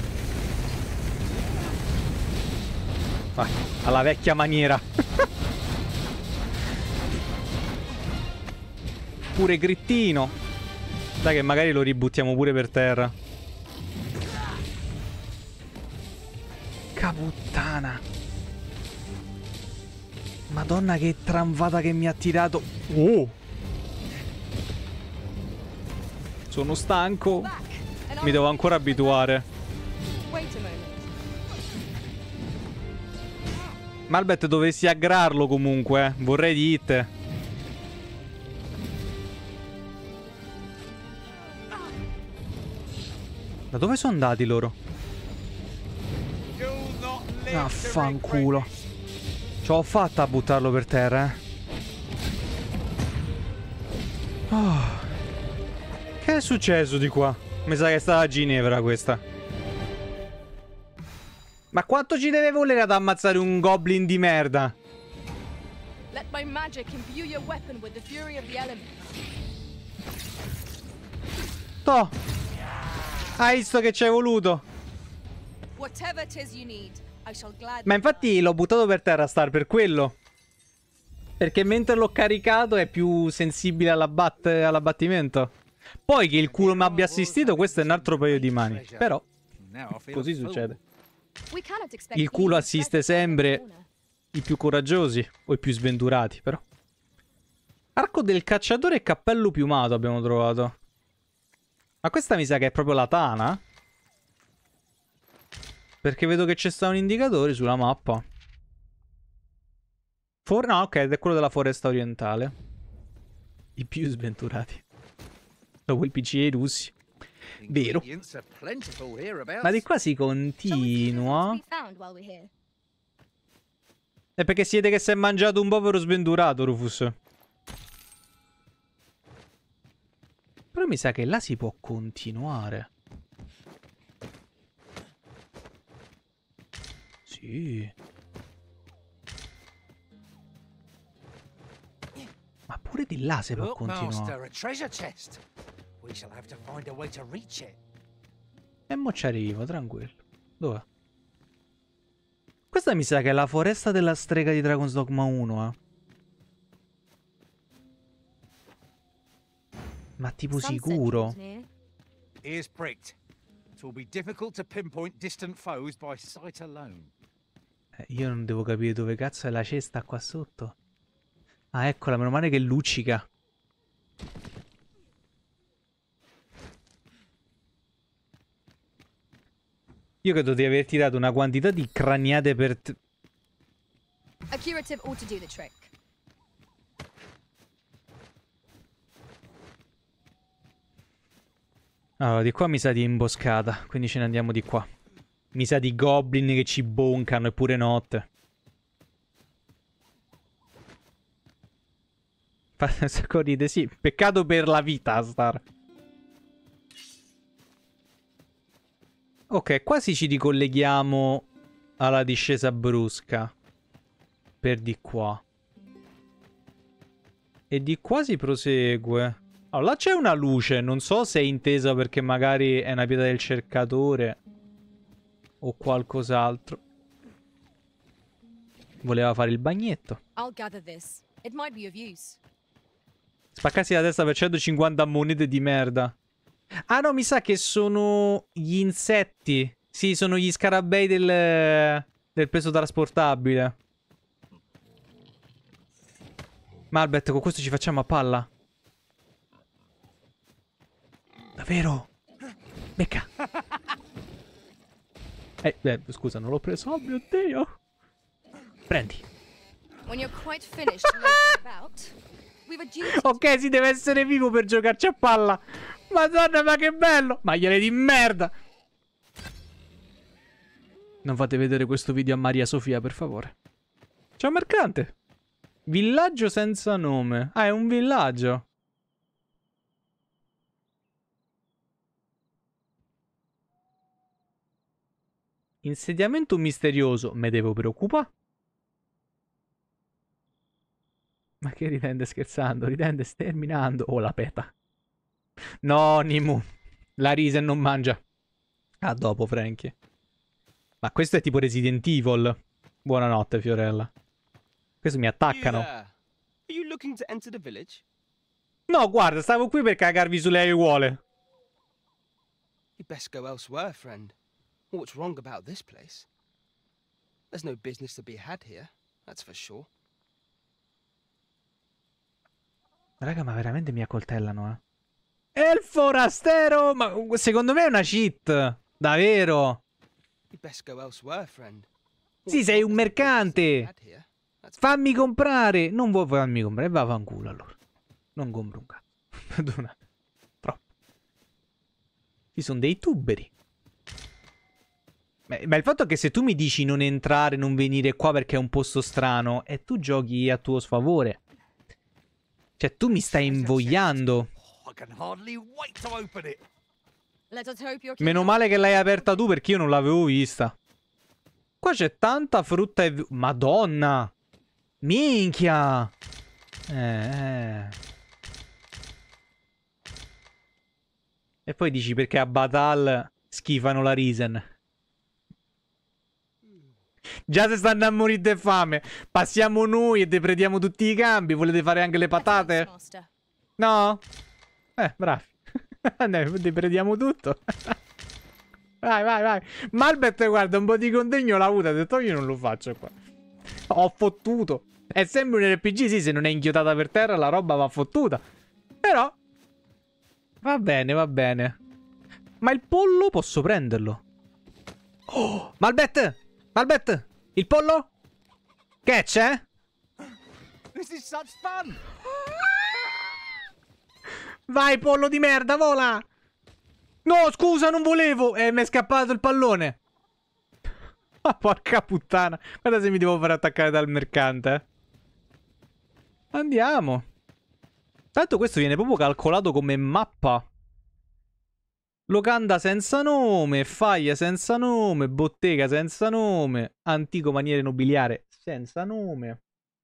Vai, alla vecchia maniera. Pure grittino. Dai che magari lo ributtiamo pure per terra. Caputtana. Madonna che tramvata che mi ha tirato. Oh. Sono stanco. Mi devo ancora abituare. Malbet dovessi aggrarlo comunque, eh. Vorrei di hit. Da dove sono andati loro? Affanculo. Ce l'ho fatta a buttarlo per terra, eh. Oh. Che è successo di qua? Mi sa che è stata Ginevra questa. Ma quanto ci deve volere ad ammazzare un goblin di merda? Let my magic imbue your weapon with the fury of the elements. Toh. Hai visto che ci hai voluto? Whatever it is you need, I shall gladly. Ma infatti l'ho buttato per terra, Star, per quello. Perché mentre l'ho caricato è più sensibile all'abbat all'abbattimento. Poi che il culo mi abbia assistito, questo è un altro paio di mani. Però, così succede. Il culo assiste sempre i più coraggiosi o i più sventurati, però. Arco del cacciatore e cappello piumato abbiamo trovato. Ma questa mi sa che è proprio la tana? Perché vedo che c'è sta un indicatore sulla mappa. For no, ok, è quello della foresta orientale. I più sventurati. Dopo il P C e i russi. Vero. Ma di qua si continua. È perché siete che si è mangiato un povero sventurato, Rufus. Però mi sa che là si può continuare. Sì. Ma pure di là si può continuare. E mo ci arrivo, tranquillo. Dov'è? Questa mi sa che è la foresta della strega di Dragon's Dogma uno, eh. Ma tipo sicuro. Ears pricked. It will be difficult to pinpoint distant foes by sight alone. Eh, io non devo capire dove cazzo è la cesta qua sotto. Ah, eccola, meno male che luccica. Io credo di aver tirato una quantità di craniate per... T A curative ought to do the trick. Allora, di qua mi sa di imboscata, quindi ce ne andiamo di qua. Mi sa di goblin che ci boncano, è pure notte. Fate un sacco ride, sì, peccato per la vita, Star. Ok, quasi ci ricolleghiamo alla discesa brusca. Per di qua. E di qua si prosegue. Allora, là c'è una luce, non so se è intesa perché magari è una pietra del cercatore o qualcos'altro. Voleva fare il bagnetto. Spaccarsi la testa per centocinquanta monete di merda. Ah no, mi sa che sono gli insetti. Sì, sono gli scarabei del, del peso trasportabile. Malbert, con questo ci facciamo a palla. Davvero? Becca. Eh, eh, scusa, non l'ho preso. Oh mio Dio. Prendi. Ok, si deve essere vivo per giocarci a palla. Madonna, ma che bello. Magliere di merda. Non fate vedere questo video a Maria Sofia, per favore. Ciao mercante. Villaggio senza nome. Ah, è un villaggio. Insediamento misterioso. Me devo preoccupare? Ma che ridende scherzando? Ridende sterminando. Oh, la peta. No, Nimu. La Risen non mangia. A dopo, Frankie. Ma questo è tipo Resident Evil. Buonanotte, Fiorella. Questo mi attaccano. No, guarda, stavo qui per cagarvi sulle aiuole. You best go elsewhere, friend. What's wrong about this place? There's no business to be had here, that's for sure. Raga, ma veramente mi accoltellano, eh. È il forastero! Ma secondo me è una cheat. Davvero. You best go elsewhere, friend. Sì, sei un mercante. Fammi comprare. Non vuoi farmi comprare? Va fanculo allora. Non compro un cazzo. Perdonate. Troppo. Ci sono dei tuberi. Ma il fatto è che se tu mi dici non entrare, non venire qua perché è un posto strano, e tu giochi a tuo sfavore. Cioè, tu mi stai invogliando. Meno male che l'hai aperta tu perché io non l'avevo vista. Qua c'è tanta frutta e... Madonna! Minchia! Eh, eh. E poi dici perché a Batal schifano la Risen. Già se stanno a morire di fame. Passiamo noi e deprediamo tutti i campi. Volete fare anche le patate? No? Eh, bravi. Deprediamo tutto. Vai, vai, vai. Malbert, guarda, un po' di contegno l'ha avuto. Ha detto io non lo faccio qua. Ho fottuto. È sempre un R P G, sì, se non è inchiodata per terra la roba va fottuta. Però va bene, va bene. Ma il pollo posso prenderlo. Oh, Malbet! Malbet! Il pollo? Che c'è? This is such fun! Vai, pollo di merda, vola! No, scusa, non volevo! Eh, mi è scappato il pallone. Ma porca puttana. Guarda se mi devo fare attaccare dal mercante. Eh. Andiamo. Tanto questo viene proprio calcolato come mappa. Locanda senza nome, faglia senza nome, bottega senza nome, antico maniere nobiliare senza nome.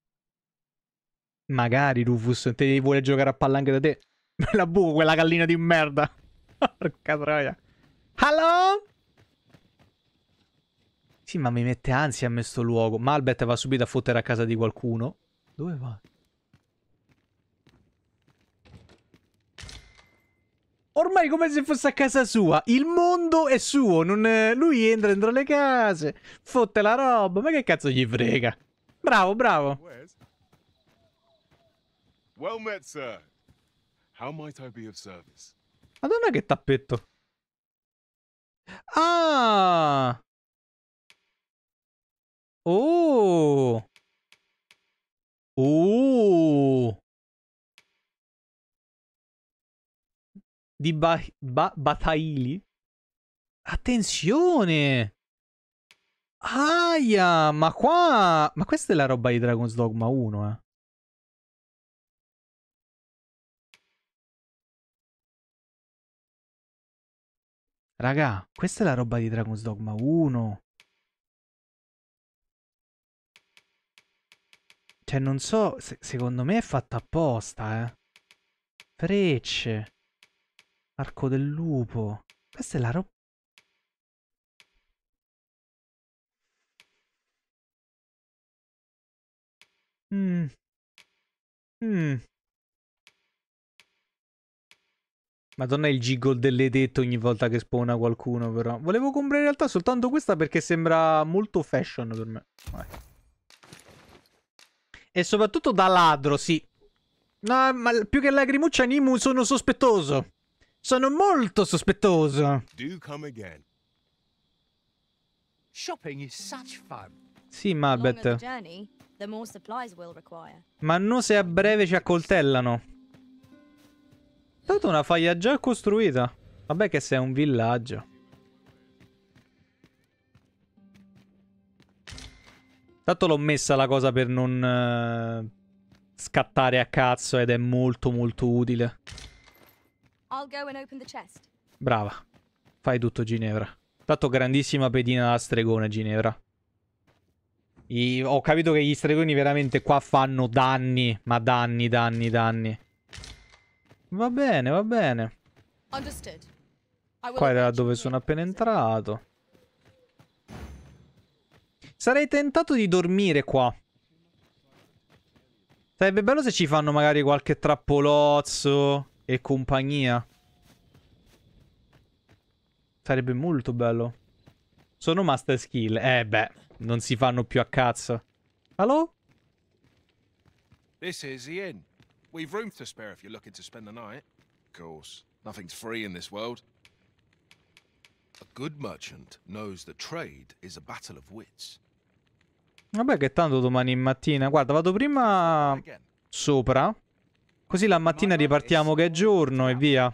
Magari Rufus te vuole giocare a palla anche da te. Me la buco quella gallina di merda. Porca troia. Hello? Sì, ma mi mette ansia a me sto luogo. Malbet va subito a fottere a casa di qualcuno. Dove va? Ormai come se fosse a casa sua. Il mondo è suo. Non è... Lui entra dentro le case. Fotte la roba. Ma che cazzo gli frega? Bravo, bravo. Well met, sir. How might I be of service? Madonna che tappetto. Ah! Oh! Oh! Di ba ba Bataili? Attenzione! Aia! Ma qua... Ma questa è la roba di Dragon's Dogma uno, eh. Raga, questa è la roba di Dragon's Dogma uno. Cioè, non so, se secondo me è fatta apposta, eh. Frecce. Arco del lupo. Questa è la roba... Mm. Mm. Madonna il giggle delle tette ogni volta che spawna qualcuno, però. Volevo comprare in realtà soltanto questa perché sembra molto fashion per me. Vai. E soprattutto da ladro, sì. No, ma più che lagrimuccia Nimu sono sospettoso. Sono molto sospettoso. Do come again. Shopping is such fun. Sì, Malbet. Journey, the more supplies we'll require. Ma non se a breve ci accoltellano. Tanto una faglia già costruita. Vabbè che sei un villaggio. Tanto l'ho messa la cosa per non uh, scattare a cazzo ed è molto molto utile. I'll go and open the chest. Brava. Fai tutto Ginevra. Tanto grandissima pedina da stregone Ginevra. I... Ho capito che gli stregoni veramente qua fanno danni. Ma danni, danni, danni. Va bene, va bene. Qua era dove sono appena entrato. Sarei tentato di dormire qua. Sarebbe bello se ci fanno magari qualche trappolozzo e compagnia. Sarebbe molto bello. Sono master skill. Eh beh, non si fanno più a cazzo. Hello? This is the inn. We've room to spare if you're looking to spend the night. Of course, nothing's free in this world. A good merchant knows that trade is a battle of wits. Vabbè che tanto domani mattina... Guarda, vado prima sopra. Così la mattina ripartiamo che è giorno e via.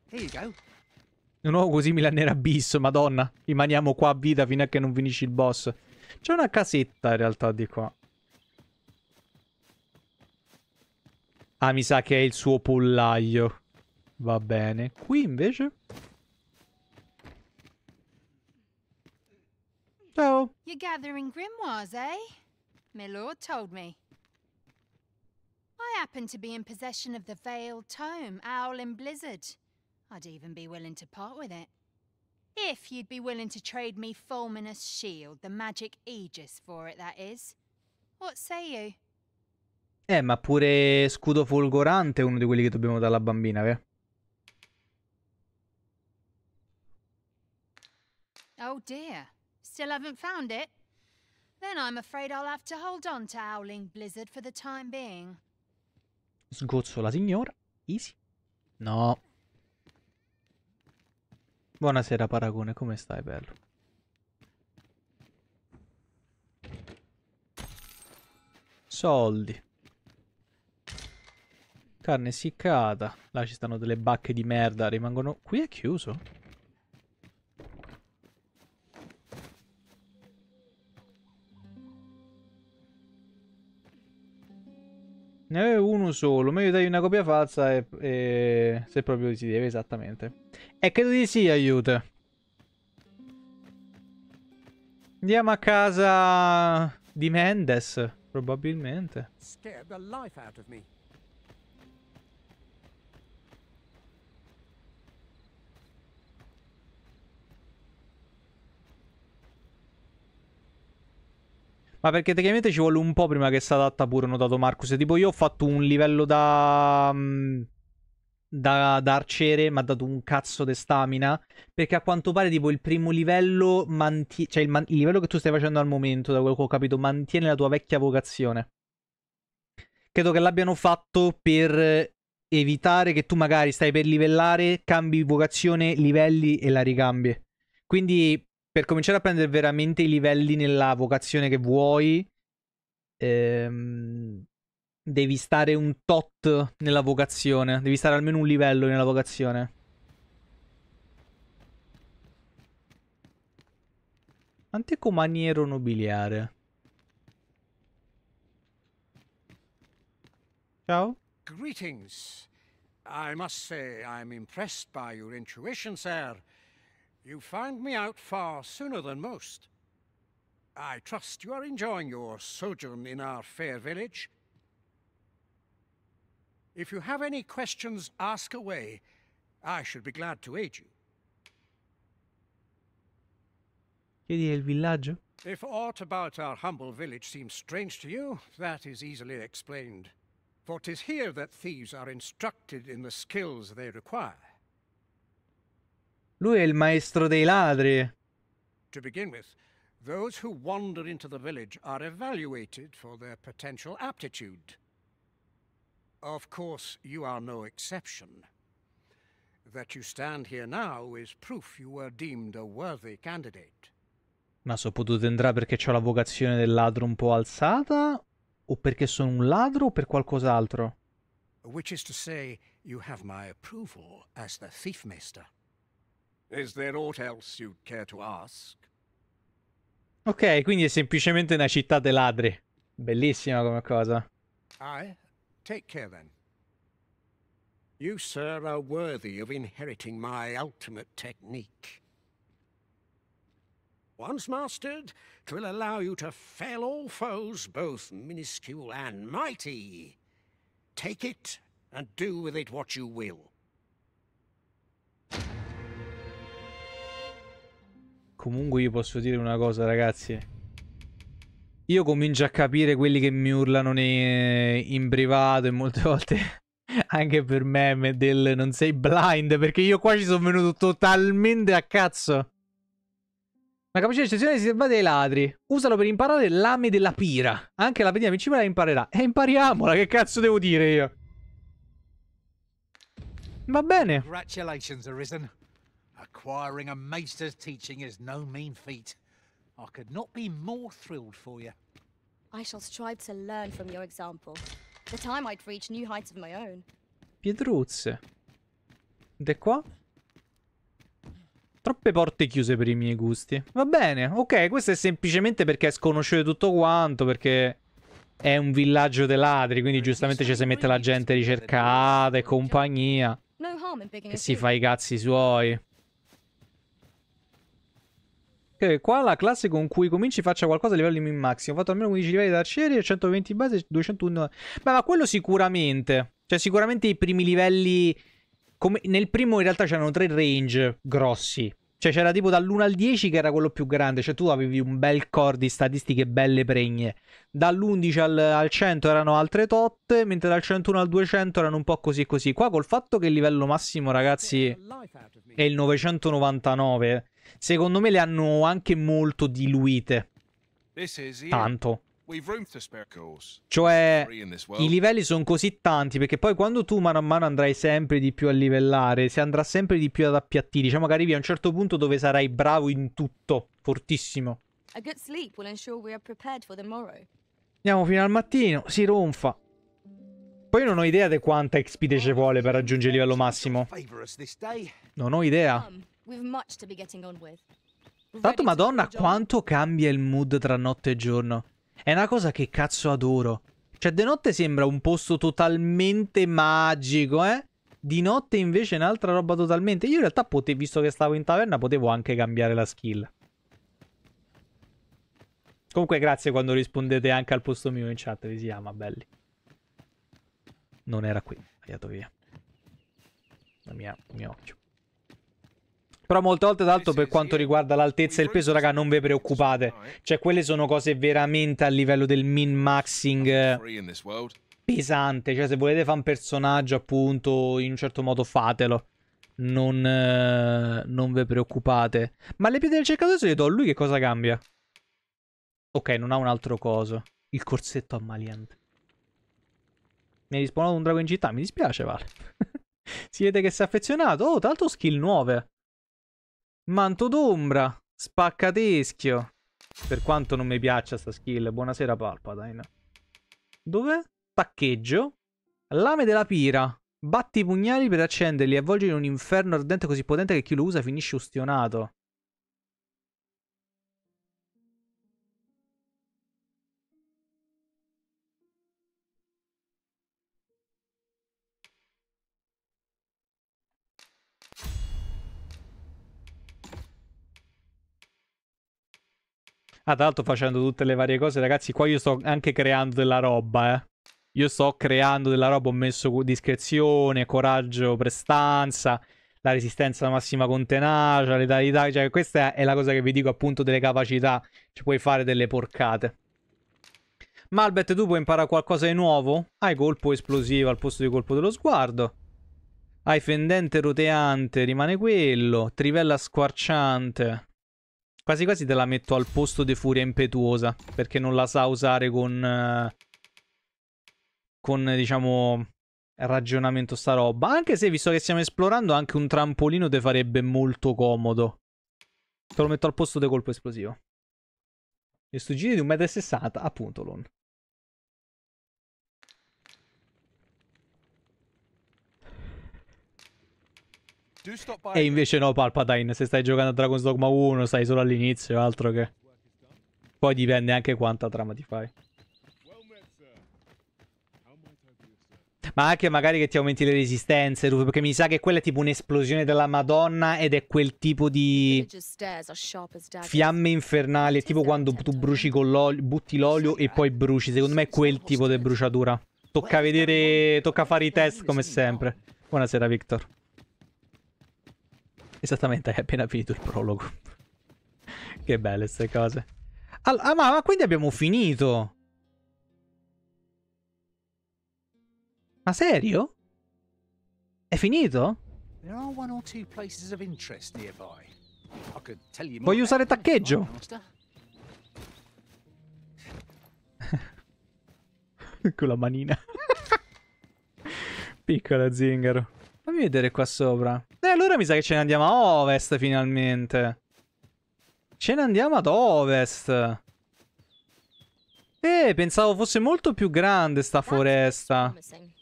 Un uovo simile a Nerabisso, madonna. Rimaniamo qua a vita fino a che non finisci il boss. C'è una casetta in realtà di qua. Ah, mi sa che è il suo pollaio. Va bene. Qui invece... Ciao. You're gathering grimoires, eh? My lord told me. I happen to be in possession of the Veiled Tome, Owl and Blizzard. I'd even be willing to part with it. If you'd be willing to trade me Fulminous Shield, the magic Aegis for it, that is. What say you? Eh, ma pure Scudo Folgorante è uno di quelli che dobbiamo dare alla bambina, vero? Oh dear. Still haven't found it? Then I'm afraid I'll have to hold on to Howling Blizzard for the time being. Sgozzo la signora. Easy. No. Buonasera Paragone, come stai, bello? Soldi. Carne essiccata. Là ci stanno delle bacche di merda. Rimangono... Qui è chiuso? Ne avevo uno solo, meglio dai una copia falsa e, e... se proprio si deve, esattamente. E credo di sì, aiuto. Andiamo a casa di Mendes, probabilmente. Scared the life out of me. Ma perché tecnicamente ci vuole un po' prima che si adatta pure, ho notato Marcus. Tipo io ho fatto un livello da... Da, da arciere, mi ha dato un cazzo di stamina. Perché a quanto pare tipo il primo livello mantiene... Cioè il, man... il livello che tu stai facendo al momento, da quello che ho capito, mantiene la tua vecchia vocazione. Credo che l'abbiano fatto per evitare che tu magari stai per livellare, cambi vocazione, livelli e la ricambi. Quindi... Per cominciare a prendere veramente i livelli nella vocazione che vuoi, ehm, devi stare un tot nella vocazione. Devi stare almeno un livello nella vocazione. Antico maniero nobiliare. Ciao. Greetings. I must say I'm impressed by your intuition, sir. You found me out far sooner than most. I trust you are enjoying your sojourn in our fair village. If you have any questions, ask away. I should be glad to aid you. Chiedi il villaggio? If aught about our humble village seems strange to you, that is easily explained. For 'tis here that thieves are instructed in the skills they require. Lui è il maestro dei ladri. To begin with, those who wander into the village are evaluated for their potential aptitude. Of course, you are no exception. That you stand here now is proof you were deemed a worthy candidate. Ma so potuto entrare perché ho la vocazione del ladro un po' alzata? O perché sono un ladro o per qualcos'altro? Which is to say, you have my approval as the Thiefmaster. Is there aught else you'd care to ask? Ok, quindi è semplicemente una città dei ladri. Bellissima come cosa. Aye, take care then. You, sir, are worthy of inheriting my ultimate technique. Once mastered, 'twill allow you to fell all foes, both minuscule and mighty. Take it, and do with it what you will. Comunque io posso dire una cosa, ragazzi. Io comincio a capire quelli che mi urlano nei... in privato e molte volte anche per me del non sei blind, perché io qua ci sono venuto totalmente a cazzo. La capacità di eccezione riservata ai ladri. Usalo per imparare l'ame della pira. Anche la pedina principale la imparerà. E impariamola, che cazzo devo dire io? Va bene. Congratulations, Arisen. Acquiring a maester's teaching is no mean feat. I could not be more thrilled for you. I shall strive to learn from your example. The time I'd reach new heights of my own. Pietruzze. De qua? Troppe porte chiuse per i miei gusti. Va bene, ok, questo è semplicemente perché è sconosciuto tutto quanto, perché è un villaggio dei ladri, quindi giustamente ci si mette la gente ricercata e compagnia. E si fa i cazzi suoi. Ok, qua la classe con cui cominci faccia qualcosa a livello di min maximo. Ho fatto almeno quindici livelli d'arcieri, centoventi base e duecentouno. Beh, ma quello sicuramente. Cioè, sicuramente i primi livelli... Come... Nel primo in realtà c'erano tre range grossi. Cioè, c'era tipo dall'uno al dieci che era quello più grande. Cioè, tu avevi un bel core di statistiche belle pregne. Dall'undici al, al cento erano altre tot, mentre dal centouno al duecento erano un po' così così. Qua col fatto che il livello massimo, ragazzi, è il novecentonovantanove... Secondo me le hanno anche molto diluite. tanto. Cioè, i livelli sono così tanti, perché poi quando tu mano a mano andrai sempre di più a livellare, si andrà sempre di più ad appiattire. Diciamo che arrivi a un certo punto dove sarai bravo in tutto, fortissimo. Andiamo fino al mattino, si ronfa. Poi non ho idea di quanta X P ci vuole per raggiungere il livello massimo. Non ho idea. Tanto madonna quanto cambia il mood tra notte e giorno. È una cosa che cazzo adoro. Cioè de notte sembra un posto totalmente magico, eh? Di notte invece è un'altra roba totalmente. Io in realtà potevo, visto che stavo in taverna, potevo anche cambiare la skill. Comunque grazie quando rispondete anche al posto mio in chat, vi si ama, belli. Non era qui, è andato via. La mia, il mio occhio. Però molte volte, tra l'altro, per quanto riguarda l'altezza e il peso, raga, non vi preoccupate. Cioè, quelle sono cose veramente a livello del min-maxing pesante. Cioè, se volete fare un personaggio, appunto, in un certo modo, fatelo. Non, eh, non vi preoccupate. Ma le pietre del cercatore, se le do a lui, che cosa cambia? Ok, non ha un altro coso. Il corsetto ammaliante. Mi hai rispawnato un drago in città. Mi dispiace, Vale. Si vede che sei affezionato. Oh, tra l'altro skill nuove. Manto d'ombra. Spaccateschio. Per quanto non mi piaccia sta skill. Buonasera Palpatine. Dov'è? Taccheggio. Lame della pira. Batti i pugnali per accenderli e avvolgerli in un inferno ardente così potente che chi lo usa finisce ustionato. Ah, tra l'altro facendo tutte le varie cose, ragazzi, qua io sto anche creando della roba, eh. Io sto creando della roba, ho messo discrezione, coraggio, prestanza, la resistenza massima con tenacia, letalità, cioè questa è la cosa che vi dico appunto delle capacità, ci puoi fare delle porcate. Malbet, tu puoi imparare qualcosa di nuovo? Hai colpo esplosivo al posto di colpo dello sguardo. Hai fendente roteante, rimane quello, trivella squarciante. Quasi quasi te la metto al posto di furia impetuosa, perché non la sa usare con, uh, con, diciamo, ragionamento sta roba. Anche se, visto che stiamo esplorando, anche un trampolino te farebbe molto comodo. Te lo metto al posto di colpo esplosivo. E sto giri di un metro e sessanta, appunto, Lon. E invece no, Palpatine, se stai giocando a Dragon's Dogma uno, stai solo all'inizio, altro che... Poi dipende anche quanta trama ti fai. Ma anche magari che ti aumenti le resistenze, perché mi sa che quella è tipo un'esplosione della Madonna ed è quel tipo di... fiamme infernali, è tipo quando tu bruci con l'olio, butti l'olio e poi bruci, secondo me è quel tipo di bruciatura. Tocca vedere, tocca fare i test come sempre. Buonasera Victor. Esattamente, hai appena finito il prologo. Che belle queste cose. All ah, ma, ma quindi abbiamo finito? Ma serio? È finito? Voglio usare taccheggio. Con la manina. Piccola zingaro. Fammi vedere qua sopra. E eh, allora mi sa che ce ne andiamo a ovest finalmente. Ce ne andiamo ad ovest. Eh, pensavo fosse molto più grande sta foresta.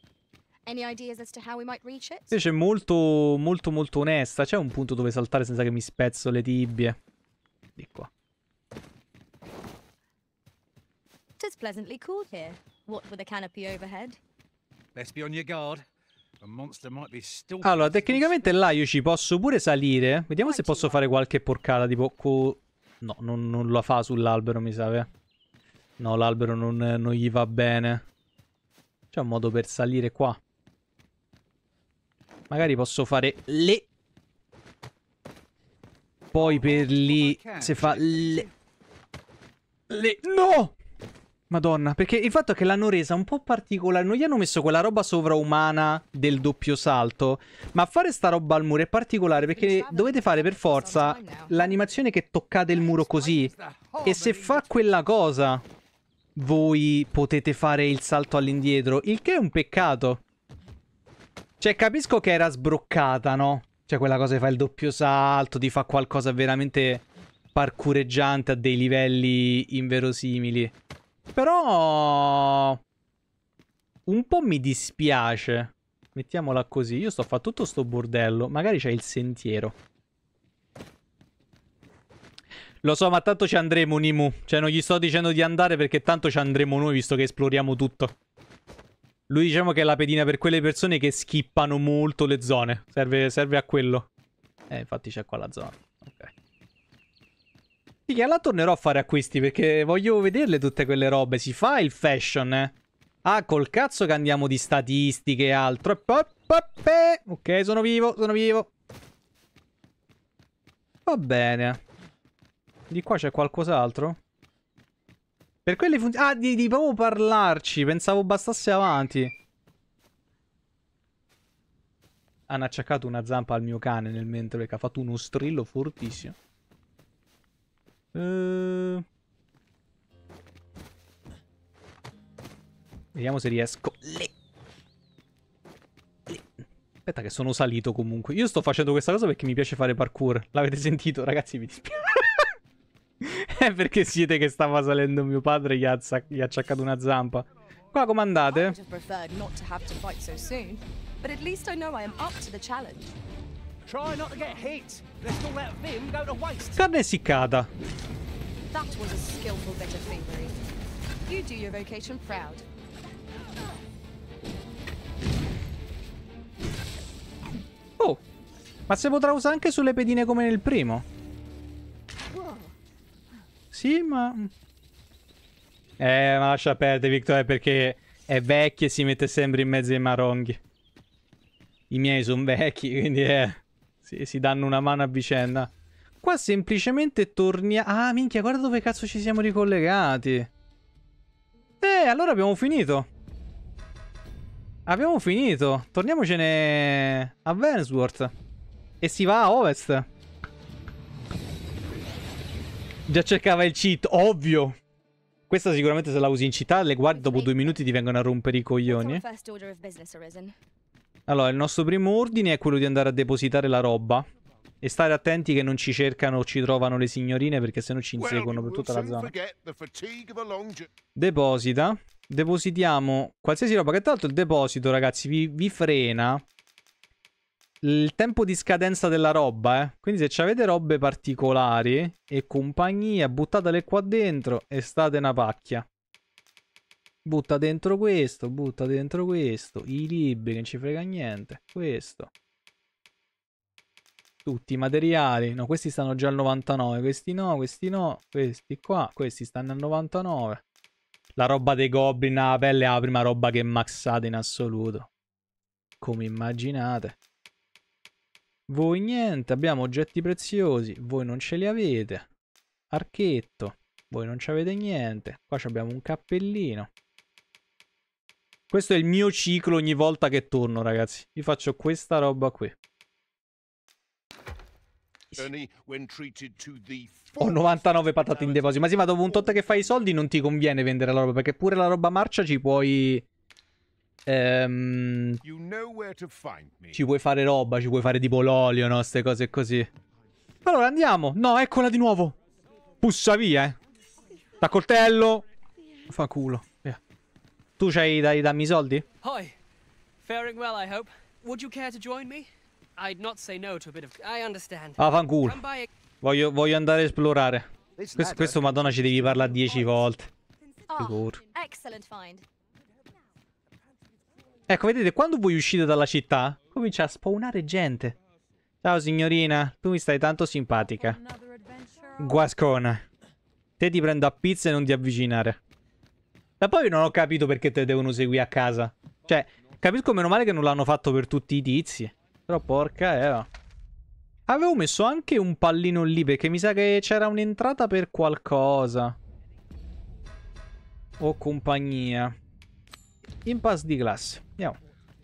Invece è molto, molto, molto onesta. C'è un punto dove saltare senza che mi spezzo le tibie. Di qua. It's pleasantly cool here. What with a canopy overhead. Let's be on your guard. Allora, tecnicamente là io ci posso pure salire. Vediamo se posso fare qualche porcata. Tipo, co... no, non, non la fa sull'albero, mi sa. Eh. No, l'albero non, non gli va bene. C'è un modo per salire qua. Magari posso fare le. Poi per lì. Se fa le. Le. No! Madonna, perché il fatto è che l'hanno resa un po' particolare. Non gli hanno messo quella roba sovraumana del doppio salto, ma fare sta roba al muro è particolare perché dovete fare per forza l'animazione che toccate il muro così. E se fa quella cosa, voi potete fare il salto all'indietro, il che è un peccato. Cioè, capisco che era sbroccata, no? Cioè, quella cosa di fare il doppio salto, di fare qualcosa veramente parkoureggiante a dei livelli inverosimili. Però un po' mi dispiace. Mettiamola così. Io sto a fare tutto sto bordello. Magari c'è il sentiero. Lo so, ma tanto ci andremo, Nimu. Cioè non gli sto dicendo di andare perché tanto ci andremo noi, visto che esploriamo tutto. Lui diciamo che è la pedina per quelle persone che skippano molto le zone. Serve, serve a quello. Eh, infatti c'è qua la zona. Ok. Sì, che la tornerò a fare acquisti perché voglio vederle tutte quelle robe. Si fa il fashion, eh. Ah, col cazzo che andiamo di statistiche e altro. Ok, sono vivo, sono vivo. Va bene. Di qua c'è qualcos'altro? Per quelli funziona... Ah, di, di proprio parlarci. Pensavo bastasse avanti. Hanno acciaccato una zampa al mio cane nel mentre perché ha fatto uno strillo fortissimo. Uh... Vediamo se riesco. Lì. Lì. Aspetta che sono salito comunque. Io sto facendo questa cosa perché mi piace fare parkour. L'avete sentito? Ragazzi, mi dispiace. È perché siete che stava salendo mio padre e gli ha, gli ha acciaccato una zampa. Qua come andate? Carne essiccata. Oh, ma si potrà usare anche sulle pedine come nel primo? Sì, ma... Eh, ma lascia perdere, Victor, perché è vecchio e si mette sempre in mezzo ai maronghi. I miei sono vecchi, quindi eh, si, si danno una mano a vicenda. Qua semplicemente torniamo... Ah, minchia, guarda dove cazzo ci siamo ricollegati. Eh, allora abbiamo finito. Abbiamo finito. Torniamocene a Vansworth. E si va a ovest. Già cercava il cheat, ovvio. Questa sicuramente se la usi in città, le guardi dopo due minuti ti vengono a rompere i coglioni. Allora, il nostro primo ordine è quello di andare a depositare la roba. E stare attenti che non ci cercano o ci trovano le signorine, perché sennò ci inseguono per tutta la zona. Deposita. Depositiamo qualsiasi roba, che tra l'altro il deposito, ragazzi, vi, vi frena il tempo di scadenza della roba, eh. Quindi se avete robe particolari e compagnia, buttatele qua dentro e state una pacchia. Butta dentro questo, butta dentro questo. I libri, che non ci frega niente. Questo. Tutti i materiali. No, questi stanno già al novantanove. Questi no, questi no. Questi qua, questi stanno al novantanove. La roba dei goblin, la pelle è la prima roba che maxate in assoluto. Come immaginate. Voi niente, abbiamo oggetti preziosi, voi non ce li avete. Archetto, voi non ci avete niente. Qua abbiamo un cappellino. Questo è il mio ciclo ogni volta che torno, ragazzi. Vi faccio questa roba qui. Ho novantanove patate in deposito. Ma sì, ma dopo un tot che fai i soldi non ti conviene vendere la roba, perché pure la roba marcia ci puoi... Ehm, ci puoi fare roba, ci puoi fare tipo l'olio, no? Ste cose così. Allora andiamo. No, eccola di nuovo. Pussa via, eh. Da coltello. Fa culo. Via. Tu c'hai da dammi i soldi? Hi. Faring well, I hope. Would you care to join me? I'd not say no to a bit of... I understand. Ah, fanculo. Voglio, voglio andare a esplorare. Questo, questo, madonna, ci devi parlare dieci volte. Sicuro. Excellent find. Ecco, vedete, quando voi uscite dalla città, comincia a spawnare gente. Ciao, signorina. Tu mi stai tanto simpatica. Guascona. Te ti prendo a pizza e non ti avvicinare. Ma poi non ho capito perché te devono seguire a casa. Cioè, capisco meno male che non l'hanno fatto per tutti i tizi. Però porca Eva. Avevo messo anche un pallino lì perché mi sa che c'era un'entrata per qualcosa. o compagnia. Impasse di classe. Andiamo.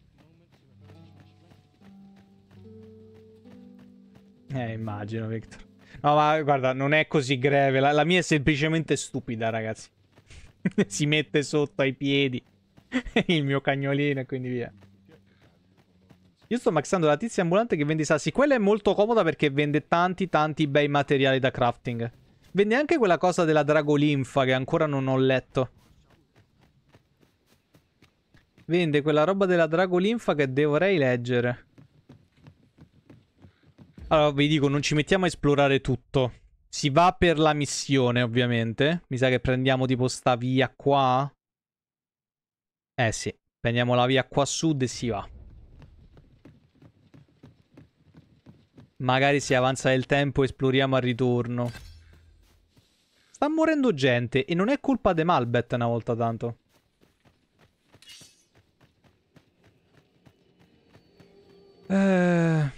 Eh, immagino, Victor. No, ma guarda, non è così greve. La, la mia è semplicemente stupida, ragazzi. Si mette sotto ai piedi il mio cagnolino e quindi via. Io sto maxando la tizia ambulante che vende i sassi. Quella è molto comoda perché vende tanti, tanti bei materiali da crafting. Vende anche quella cosa della dragolinfa che ancora non ho letto. Vende quella roba della dragolinfa che dovrei leggere. Allora, vi dico, non ci mettiamo a esplorare tutto. Si va per la missione, ovviamente. Mi sa che prendiamo tipo sta via qua. Eh sì, prendiamo la via qua a sud e si va. Magari se avanza il tempo esploriamo al ritorno. Sta morendo gente e non è colpa di Malbeth una volta tanto. Eh...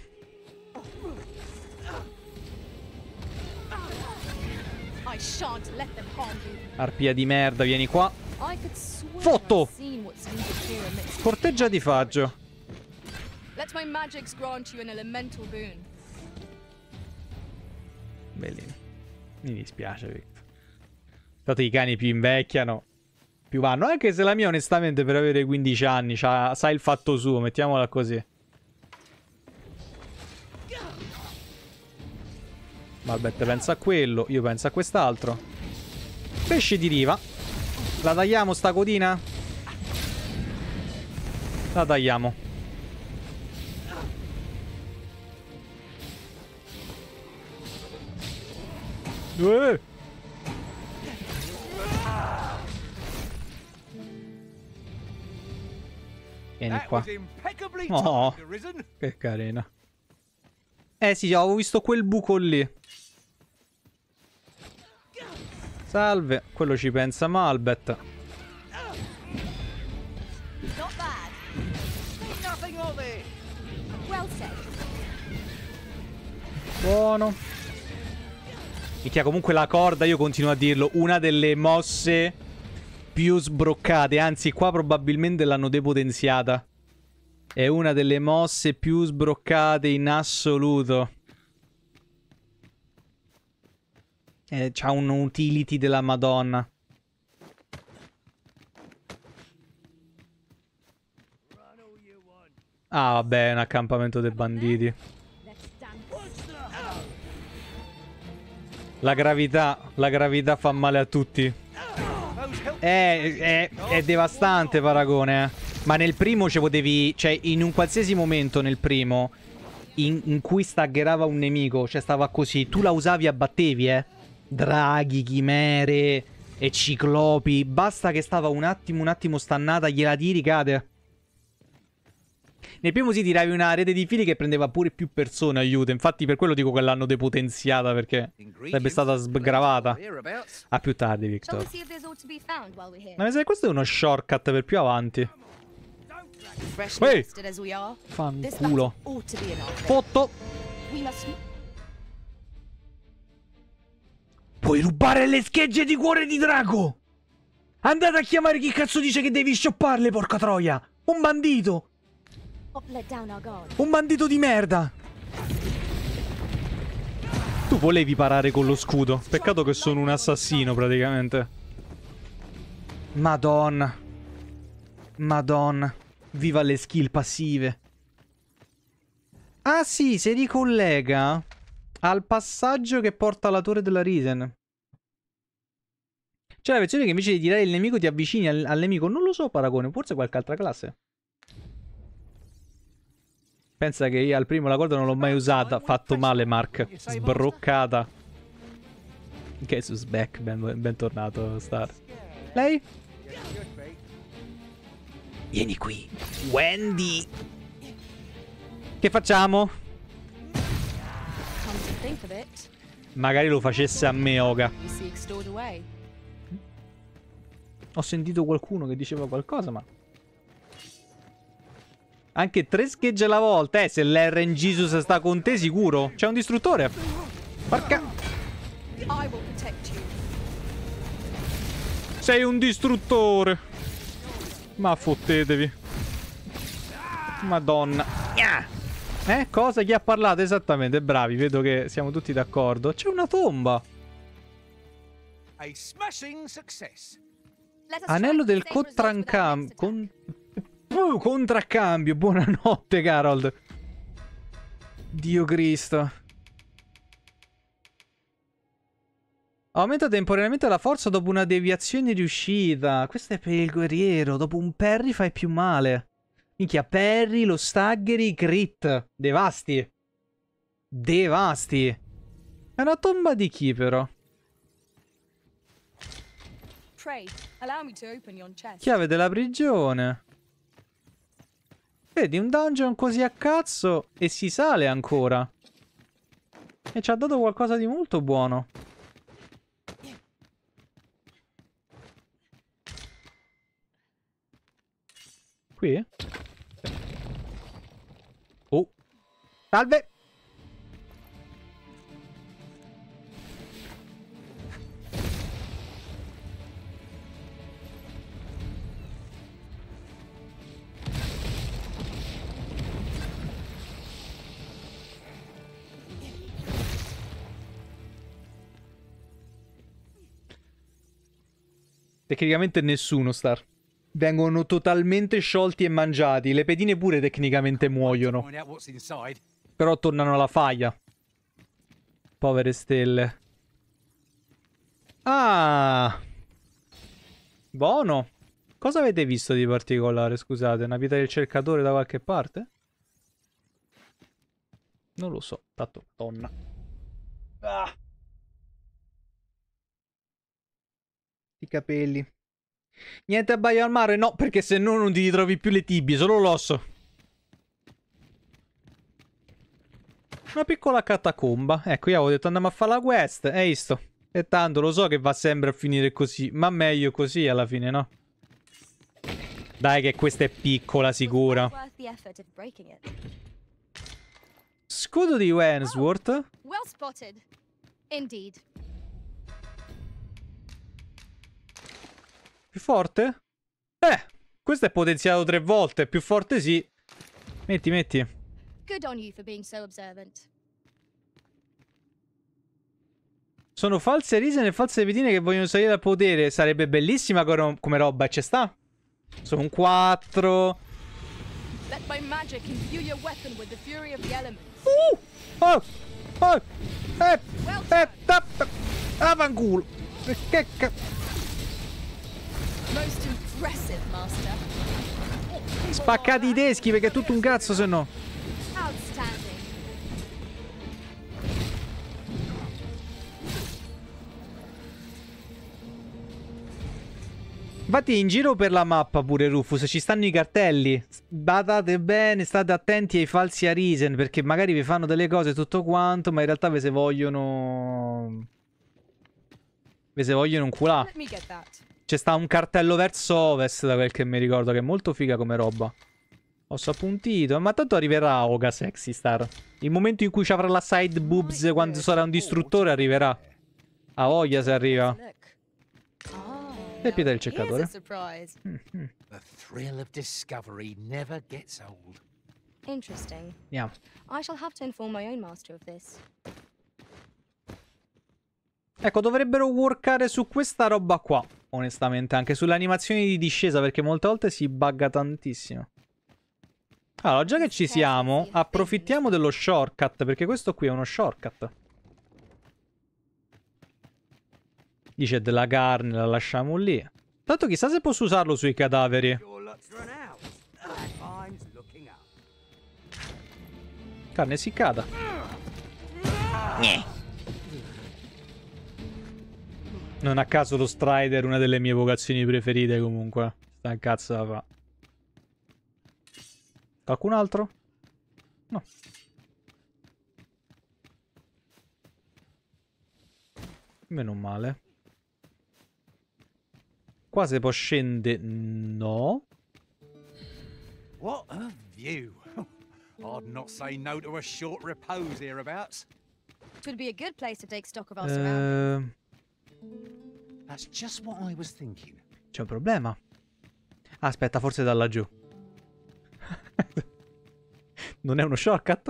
Arpia di merda, vieni qua. Fotto! Corteggia di faggio. Bellino. Mi dispiace, Victor. Tanto i cani più invecchiano, più vanno. Anche se la mia, onestamente, per avere quindici anni, sa il fatto suo, mettiamola così. Malbeth pensa a quello, io penso a quest'altro. Pesce di riva. La tagliamo sta codina? La tagliamo. Eh. Vieni qua. Oh, che carina. Eh sì, avevo visto quel buco lì. Salve, quello ci pensa Malbeth. Buono. Minchia, comunque la corda, io continuo a dirlo, una delle mosse più sbroccate. Anzi, qua probabilmente l'hanno depotenziata. È una delle mosse più sbroccate in assoluto. Eh, c'ha un utility della Madonna. Ah, vabbè, è un accampamento dei banditi. La gravità, la gravità fa male a tutti. È, è, è devastante, Paragone, eh. Ma nel primo ci potevi... Cioè, in un qualsiasi momento nel primo in, in cui staggerava un nemico, cioè stava così, tu la usavi e abbattevi, eh. Draghi, chimere e ciclopi. Basta che stava un attimo, un attimo stannata, gliela tiri, cade. Nel primo si tiravi una rete di fili che prendeva pure più persone, aiuto. Infatti per quello dico che l'hanno depotenziata, perché sarebbe stata sgravata. A più tardi, Victor. Ma mi sa che questo è uno shortcut per più avanti. Ehi! Fanculo. Fotto! Puoi rubare le schegge di cuore di drago! Andate a chiamare chi cazzo dice che devi sciopparle, porca troia! Un bandito! Un bandito di merda! Tu volevi parare con lo scudo. Peccato che sono un assassino, praticamente. Madonna. Madonna. Viva le skill passive. Ah sì, si ricollega al passaggio che porta alla torre della Risen. C'è la versione che invece di tirare il nemico ti avvicini al, al nemico. Non lo so, Paragone, forse qualche altra classe. Pensa che io al primo la corda non l'ho mai usata. Fatto male, Mark. Sbroccata. Jesus back, ben, bentornato, Star. Lei? Vieni qui, Wendy. Che facciamo? Magari lo facesse a me, Oga. Ho sentito qualcuno che diceva qualcosa, ma... Anche tre schegge alla volta, eh, se l'R in Jesus sta con te, sicuro. C'è un distruttore. Porca... Sei un distruttore. Ma fottetevi. Madonna. Eh, cosa? Chi ha parlato? Esattamente, bravi, vedo che siamo tutti d'accordo. C'è una tomba. A smashing success. Anello del contraccambio. Con... Uh, contraccambio. Buonanotte, Harold. Dio Cristo. Aumenta temporaneamente la forza dopo una deviazione riuscita. Questo è per il guerriero. Dopo un parry fai più male. Minchia, parry, lo staggeri, crit. Devasti. Devasti. È una tomba di chi, però? Chiave della prigione. Vedi, un dungeon così a cazzo e si sale ancora. E ci ha dato qualcosa di molto buono. Qui? Oh. Salve! Tecnicamente nessuno, Star. Vengono totalmente sciolti e mangiati. Le pedine pure tecnicamente muoiono. Però tornano alla faglia. Povere stelle. Ah! Buono. Cosa avete visto di particolare, scusate? Una vita del cercatore da qualche parte? Non lo so. Tanto, donna. Ah! I capelli. Niente abbaio al mare? No, perché se no non ti ritrovi più le tibie, solo l'osso. Una piccola catacomba. Ecco, io avevo detto andiamo a fare la quest. E visto. E tanto lo so che va sempre a finire così. Ma meglio così alla fine, no? Dai che questa è piccola, sicura. Scudo di Wensworth. Well spotted. Indeed. Più forte? Eh, questo è potenziato tre volte. Più forte sì. Metti, metti. Good on you for being so observant. Sono false risen e false pedine che vogliono salire al potere. Sarebbe bellissima come roba. Ci sta? Sono un quattro. Let my magic imbue your weapon with the fury of the elements. Uh! Oh! Oh! Eh! Eh! Tapp! Avanculo! Che cazzo! Most impressive, master. Spaccati i teschi perché è tutto un cazzo se no. Outstanding. Infatti in giro per la mappa pure Rufus ci stanno i cartelli. Badate bene, state attenti ai falsi arisen perché magari vi fanno delle cose tutto quanto, ma in realtà ve se vogliono ve se vogliono un culà. C'è sta un cartello verso ovest, da quel che mi ricordo, che è molto figa come roba. Osso appuntito. Ma tanto arriverà Oga Sexy Star. Il momento in cui ci avrà la side boobs quando sarà un distruttore arriverà. A voglia se arriva. E piede del cercatore. Mm-hmm. The thrill of discovery never gets old. Interesting. Yeah. I shall have to inform my own master of this. Ecco, dovrebbero workare su questa roba qua, onestamente, anche sulle animazioni di discesa, perché molte volte si bugga tantissimo. Allora, già che ci siamo, approfittiamo dello shortcut, perché questo qui è uno shortcut. Dice della carne, la lasciamo lì. Tanto chissà se posso usarlo sui cadaveri. Carne essiccata. Nyeh. Non a caso lo Strider è una delle mie vocazioni preferite comunque. Sta cazzo da fa. Qualcun altro? No. Meno male. Qua si può scendere. No. What a view. I'd not say no to a short repose hereabouts. It would be a good place to take stock of our surroundings. Uh... That's just what I was thinking. C'è un problema. Aspetta, forse da laggiù. Non è uno shortcut?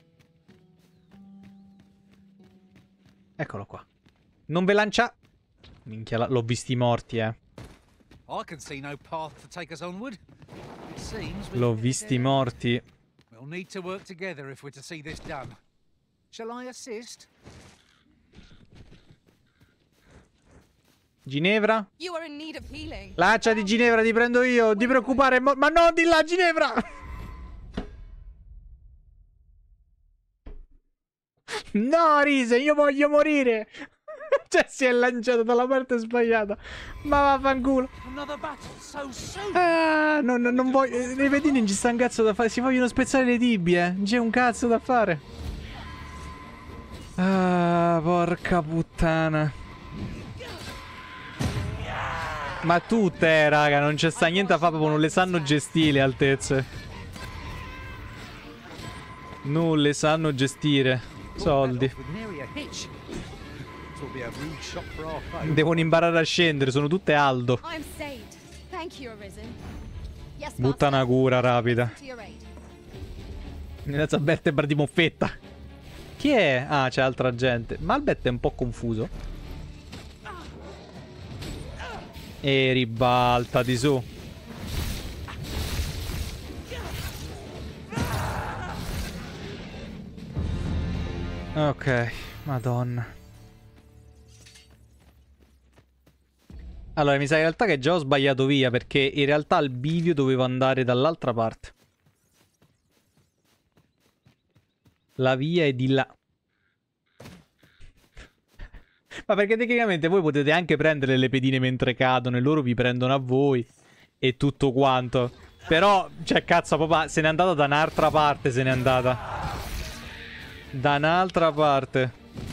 Eccolo qua. Non ve lancia... Minchia, l'ho visti morti, eh. I can see no path to take us onward. It seems we- L'ho visti morti. We'll need to work together if we're to see this done. Shall I assist? Ginevra? You are in need of healing. Laccia di Ginevra, ti prendo io. Ti preoccupare, mo- ma no, di là, Ginevra! No, Rise, io voglio morire. Cioè, si è lanciato dalla parte sbagliata. Ma vaffanculo. Another battle so soon. Ah, no, no, non voglio. Le vedi, non ci sta un cazzo da fare. Si vogliono spezzare le tibie. Non c'è un cazzo da fare. Ah, porca puttana. Ma tutte, raga, non c'è sta niente a fare, proprio non le sanno gestire le altezze. Non le sanno gestire. Soldi. Devono imparare a scendere, sono tutte Aldo. Butta una cura rapida. Nella vertebra di moffetta. Chi è? Ah, c'è altra gente. Malbet è un po' confuso. E ribaltati su. Ok, madonna. Allora, mi sa in realtà che già ho sbagliato via, perché in realtà il bivio doveva andare dall'altra parte. La via è di là. Ma perché tecnicamente voi potete anche prendere le pedine mentre cadono e loro vi prendono a voi e tutto quanto. Però, cioè, cazzo, papà, se n'è andata da un'altra parte, se n'è andata. Da un'altra parte.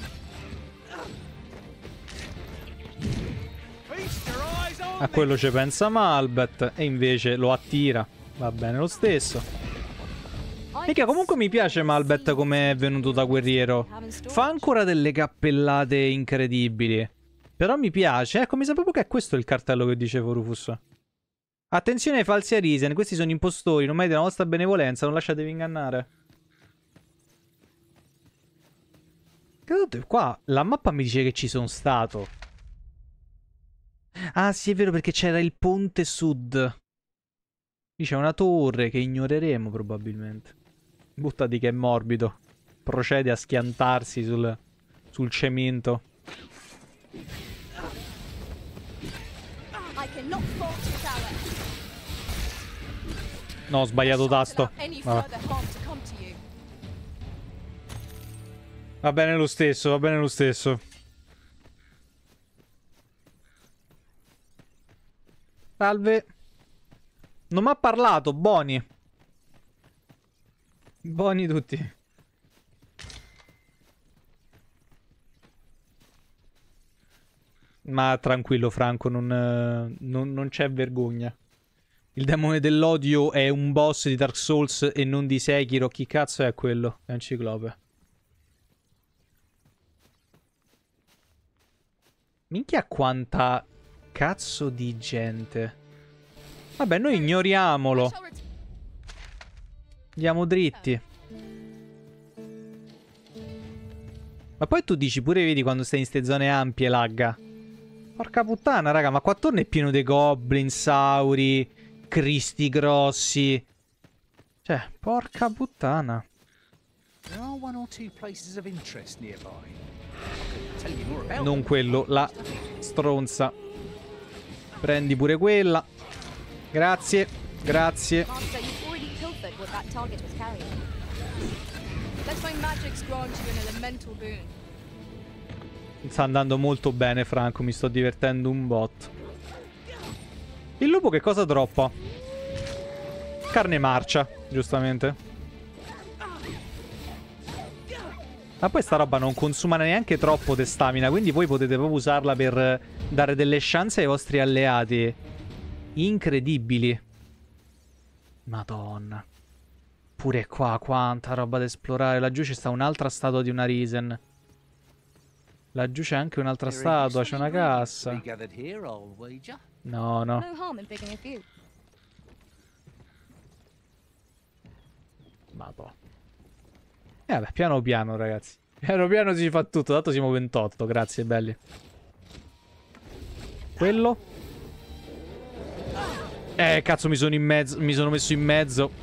A quello ci pensa Malbet e invece lo attira. Va bene lo stesso. Mica, comunque mi piace Malbet come è venuto da guerriero. Fa ancora delle cappellate incredibili. Però mi piace. Ecco, mi sa proprio che è questo il cartello che dicevo, Rufus. Attenzione ai falsi Arisen. Questi sono impostori. Non meritano la vostra benevolenza. Non lasciatevi ingannare. Qua la mappa mi dice che ci sono stato. Ah sì, è vero, perché c'era il ponte sud. Qui c'è una torre che ignoreremo probabilmente. Buttati che è morbido. Procede a schiantarsi sul, sul cemento. No, ho sbagliato tasto. Vabbè. Va bene lo stesso, va bene lo stesso. Salve. Non mi ha parlato, Boni. Boni tutti. Ma tranquillo Franco, non, non, non c'è vergogna. Il demone dell'odio è un boss di Dark Souls e non di Sekiro. Chi cazzo è quello? È un ciclope. Minchia quanta cazzo di gente. Vabbè, noi ignoriamolo. Andiamo dritti. Ma poi tu dici pure, vedi, quando stai in ste zone ampie lagga. Porca puttana, raga, ma qua attorno è pieno di goblin, sauri, cristi grossi. Cioè, porca puttana. Non quello, la stronza. Prendi pure quella. Grazie, grazie. Sta andando molto bene, Franco, mi sto divertendo un bot. Il lupo che cosa droppa? Carne marcia, giustamente. Ma poi sta roba non consuma neanche troppo di stamina, quindi voi potete proprio usarla per dare delle chance ai vostri alleati. Incredibili. Madonna. Pure qua, quanta roba da esplorare. Laggiù ci sta un'altra statua di una Risen. Laggiù c'è anche un'altra statua, c'è una cassa. No, no. No harm in picking a few. Madonna. Eh vabbè, piano piano, ragazzi. Piano piano si fa tutto. Tanto siamo ventotto, grazie, belli. Quello. Eh, cazzo, mi sono in mezzo. Mi sono messo in mezzo.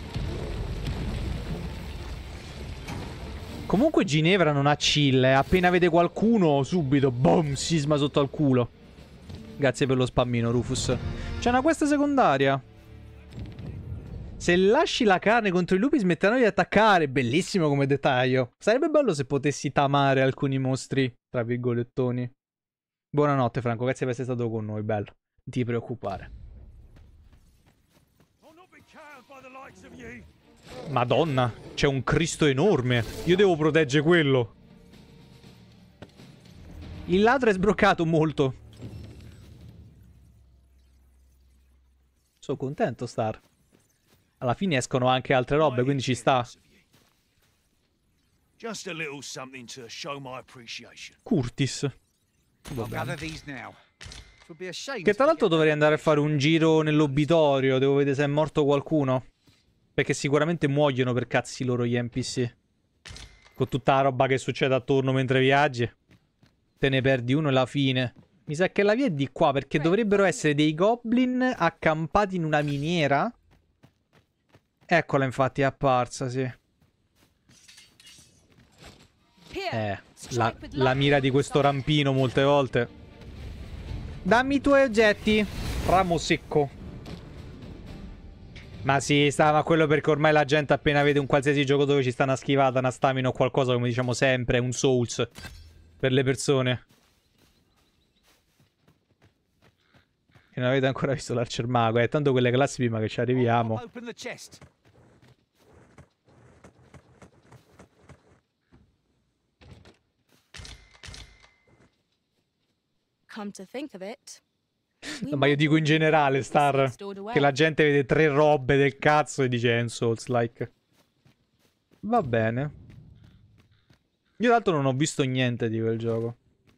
Comunque Ginevra non ha chill, eh. Appena vede qualcuno, subito, boom, sisma sotto al culo. Grazie per lo spammino, Rufus. C'è una quest secondaria. Se lasci la carne contro i lupi smetteranno di attaccare. Bellissimo come dettaglio. Sarebbe bello se potessi tamare alcuni mostri, tra virgolettoni. Buonanotte, Franco, grazie per essere stato con noi, bello. Non ti preoccupare. Madonna, c'è un Cristo enorme. Io devo proteggere quello. Il ladro è sbroccato molto. Sono contento, Star. Alla fine escono anche altre robe, quindi ci sta. Curtis. Che tra l'altro dovrei andare a fare un giro nell'obitorio. Devo vedere se è morto qualcuno. Perché sicuramente muoiono per cazzi loro gli N P C. Con tutta la roba che succede attorno mentre viaggi. Te ne perdi uno e la fine. Mi sa che la via è di qua, perché dovrebbero essere dei goblin accampati in una miniera. Eccola, infatti, è apparsa, sì. Eh, la, la mira di questo rampino molte volte. Dammi i tuoi oggetti. Ramo secco. Ma sì, stava quello perché ormai la gente appena vede un qualsiasi gioco dove ci sta una schivata, una stamina o qualcosa, come diciamo sempre, un Souls per le persone. E non avete ancora visto l'Archer Mago, eh, tanto quelle classi prima che ci arriviamo. Come to think of it. No, ma io dico in generale, Star, che la gente vede tre robe del cazzo e dice è un Souls-like. Va bene. Io tra l'altro non ho visto niente di quel gioco.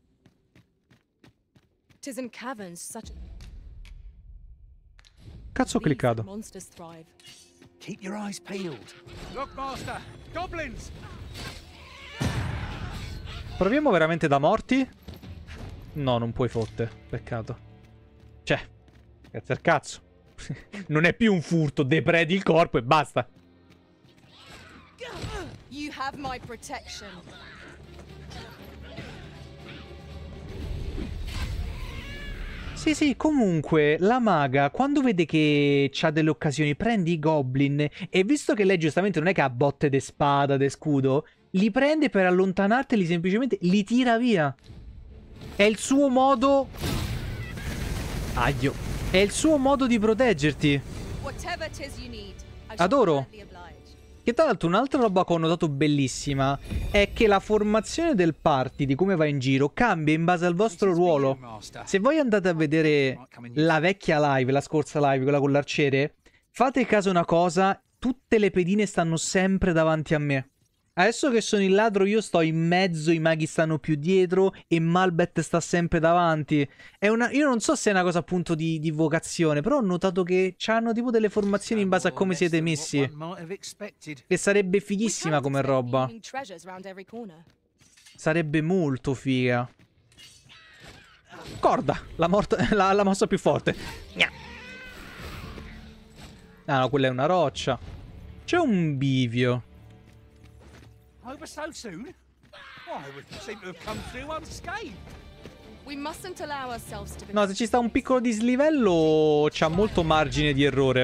Cazzo ho cliccato. Keep your eyes peeled. Look, master, goblins. Proviamo veramente da morti? No, non puoi fotte. Peccato. Cioè, grazie al cazzo. Non è più un furto, depredi il corpo e basta. You have my protection. Sì, sì, comunque, la maga, quando vede che c'ha delle occasioni, prendi i goblin e visto che lei giustamente non è che ha botte de spada, de scudo, li prende per allontanarteli, semplicemente li tira via. È il suo modo... Aglio. È il suo modo di proteggerti. Adoro. Che tra l'altro un'altra roba che ho notato bellissima è che la formazione del party, di come va in giro, cambia in base al vostro ruolo. Se voi andate a vedere la vecchia live, la scorsa live, quella con l'arciere, fate caso a una cosa, tutte le pedine stanno sempre davanti a me. Adesso che sono il ladro io sto in mezzo, i maghi stanno più dietro e Malbeth sta sempre davanti. È una... Io non so se è una cosa appunto di, di vocazione, però ho notato che hanno tipo delle formazioni in base a come siete messi. E sarebbe fighissima come roba. Sarebbe molto figa. Corda, la, la, la mossa più forte. Ah no, quella è una roccia. C'è un bivio. Over so soon? Why, we seem to have come through unscathed. We mustn't allow ourselves to be... No, se ci sta un piccolo dislivello c'ha molto margine di errore.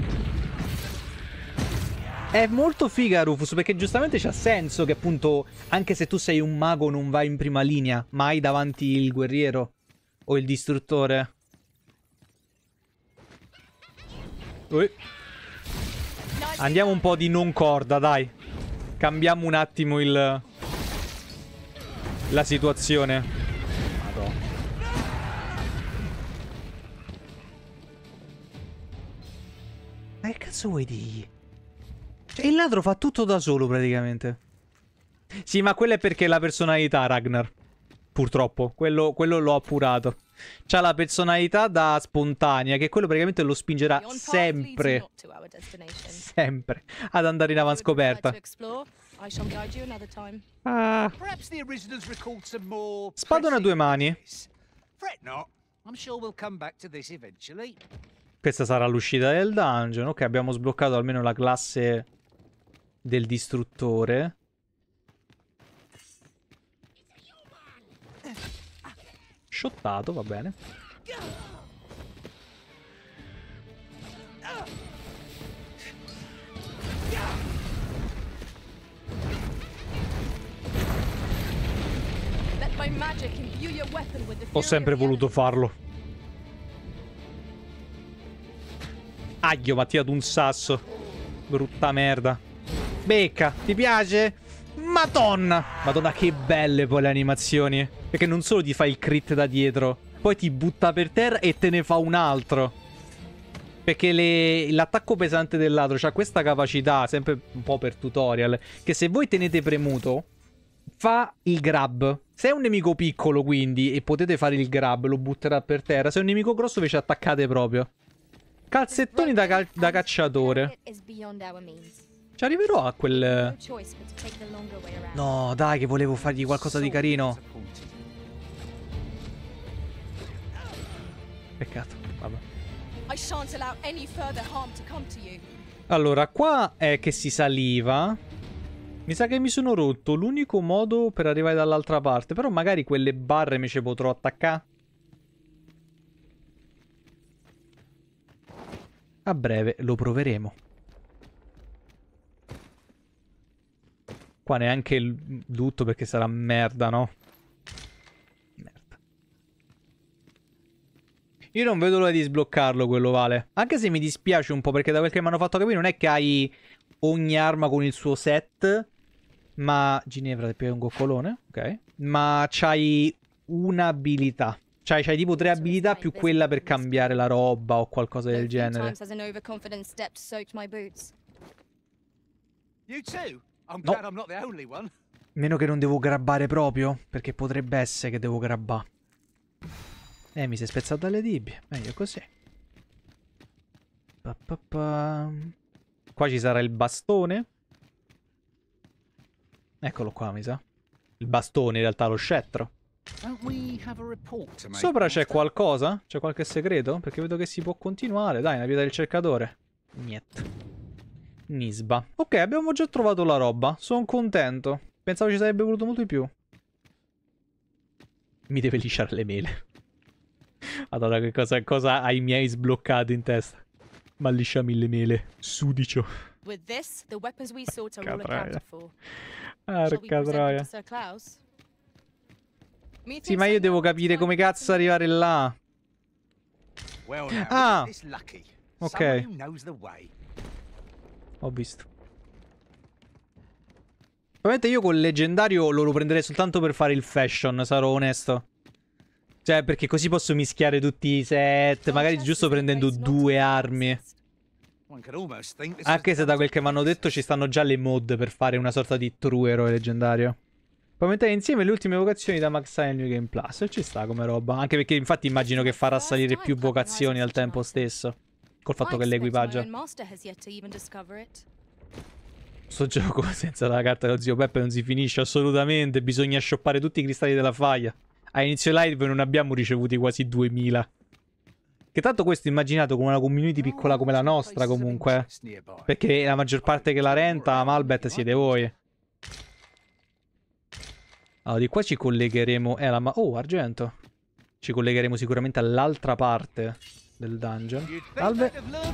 È molto figa Rufus, perché giustamente c'ha senso che appunto anche se tu sei un mago non vai in prima linea, ma hai davanti il guerriero o il distruttore. Ui. Andiamo un po' di non corda, dai. Cambiamo un attimo il... la situazione. Madonna. Ma che cazzo vuoi dirgli? Cioè, il ladro fa tutto da solo praticamente. Sì, ma quella è perché è la personalità, Ragnar. Purtroppo, quello, quello l'ho appurato. C'ha la personalità da spontanea, che quello praticamente lo spingerà sempre, sempre ad andare in avanscoperta. Ah. Spadone a due mani. Questa sarà l'uscita del dungeon. Ok, abbiamo sbloccato almeno la classe del distruttore. Shottato, va bene. Ho sempre voluto farlo. Aglio, ma ti ha dato un sasso. Brutta merda. Becca, ti piace? Madonna! Madonna, che belle poi le animazioni. Perché non solo ti fa il crit da dietro, poi ti butta per terra e te ne fa un altro. Perché l'attacco pesante del ladro ha questa capacità, sempre un po' per tutorial, che se voi tenete premuto, fa il grab. Se è un nemico piccolo, quindi, e potete fare il grab, lo butterà per terra. Se è un nemico grosso, invece attaccate proprio. Calzettoni da, cal da cacciatore. Ci arriverò a quel... No, dai, che volevo fargli qualcosa di carino. Peccato, vabbè. Allora, qua è che si saliva. Mi sa che mi sono rotto l'unico modo per arrivare dall'altra parte. Però magari quelle barre mi ci potrò attaccare. A breve lo proveremo. Qua neanche il tutto perché sarà merda, no? Merda. Io non vedo l'ora di sbloccarlo quello, Vale. Anche se mi dispiace un po' perché da quel che mi hanno fatto capire non è che hai ogni arma con il suo set. Ma... Ginevra è più un coccolone, ok. Ma c'hai un'abilità. Cioè, c'hai tipo tre abilità più quella per cambiare la roba o qualcosa del genere. No. Meno che non devo grabbare proprio, perché potrebbe essere che devo grabbare. Eh, mi si è spezzato dalle tibie. Meglio così. Pa, pa, pa. Qua ci sarà il bastone. Eccolo qua, mi sa. Il bastone, in realtà, lo scettro. Sopra c'è qualcosa? C'è qualche segreto? Perché vedo che si può continuare. Dai, una via del cercatore. Niente. Nisba. Ok, abbiamo già trovato la roba. Sono contento. Pensavo ci sarebbe voluto molto di più. Mi deve lisciare le mele. Madonna, che cosa, cosa hai miei sbloccato in testa? Ma lisciami le mele. Sudicio. Porca troia. Porca troia. Sì, ma io devo capire come cazzo arrivare là. Ah! Ok. Ho visto. Ovviamente io col leggendario lo prenderei soltanto per fare il fashion, sarò onesto. Cioè, perché così posso mischiare tutti i set, magari giusto prendendo due armi. Anche se da quel che mi hanno detto ci stanno già le mod per fare una sorta di true eroe leggendario. Puoi mettere insieme le ultime vocazioni da Max nel New Game Plus. E ci sta come roba. Anche perché infatti immagino che farà salire più vocazioni al tempo stesso. Col fatto che l'equipaggia. Sto gioco senza la carta dello zio Peppe non si finisce assolutamente. Bisogna shoppare tutti i cristalli della faglia. A inizio live non abbiamo ricevuti quasi duemila. Che tanto questo è immaginato come una community piccola come la nostra comunque. Perché la maggior parte che la renta, Malbet, siete voi. Allora, di qua ci collegheremo... Eh, la ma... Oh, argento. Ci collegheremo sicuramente all'altra parte del dungeon. Salve.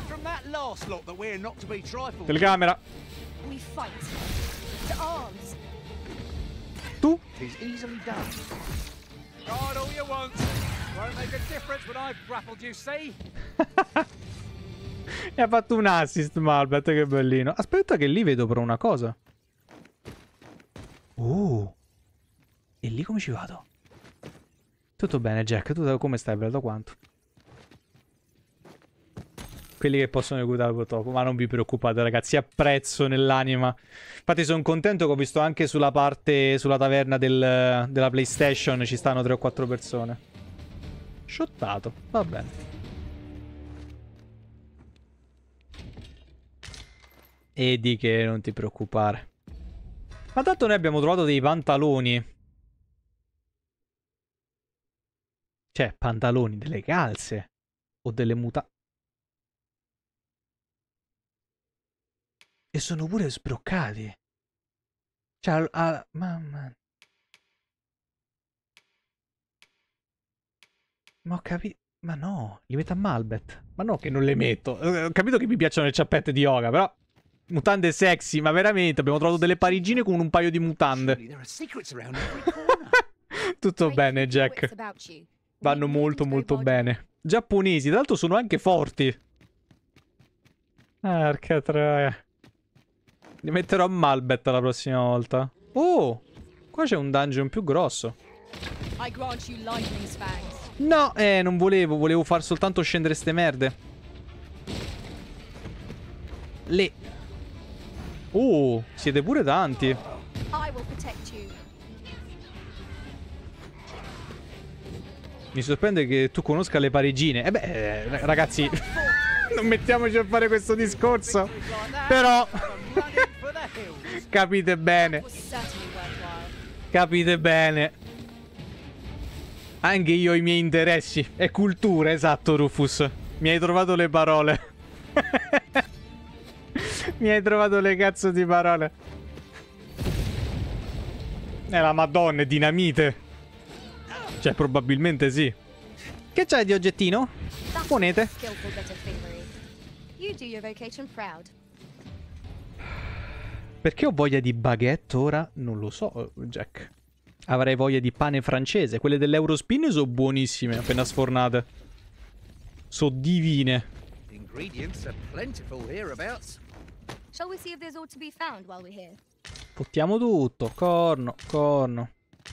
Telecamera. Tu? E ha fatto un assist, Malbet, che bellino. Aspetta che lì vedo però una cosa. Oh. E lì come ci vado? Tutto bene, Jack? Tu come stai, bello? Da quanto? quelli che possono reclutare purtroppo, ma non vi preoccupate ragazzi, apprezzo nell'anima. Infatti sono contento che ho visto anche sulla parte, sulla taverna del, della PlayStation ci stanno tre o quattro persone. Shottato, va bene. E di che non ti preoccupare. Ma tanto noi abbiamo trovato dei pantaloni. Cioè, pantaloni, delle calze. O delle muta... E sono pure sbroccati. Cioè, a... mamma... Ma ho capito... Ma no, li metto a Malbet. Ma no che non le metto. Ho capito che mi piacciono le ciappette di yoga, però... Mutande sexy, ma veramente abbiamo trovato delle parigine con un paio di mutande. Tutto bene, Jack. Vanno molto molto bene. Giapponesi, tra l'altro sono anche forti. Arca troia. Li metterò a Malbet la prossima volta. Oh, qua c'è un dungeon più grosso. No, eh, non volevo, volevo far soltanto scendere ste merde. Le... Oh, siete pure tanti. Mi sorprende che tu conosca le parigine. Eh beh, eh, ragazzi, non mettiamoci a fare questo discorso. Però, capite bene. Capite bene. Anche io ho i miei interessi. È cultura, esatto, Rufus. Mi hai trovato le parole. Mi hai trovato le cazzo di parole. È la madonna, è dinamite. Cioè, probabilmente sì. Che c'hai di oggettino? Monete. Perché ho voglia di baguette ora? Non lo so, Jack. Avrei voglia di pane francese. Quelle dell'Eurospin sono buonissime, appena sfornate. Sono divine. Ingredients are plentiful hereabouts. Shall we see if there's aught to be found while we're here? Fottiamo tutto. Corno, corno.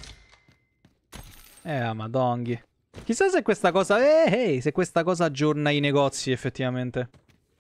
Eh, madonghi. Chissà se questa cosa... Eh, hey, se questa cosa aggiorna i negozi, effettivamente.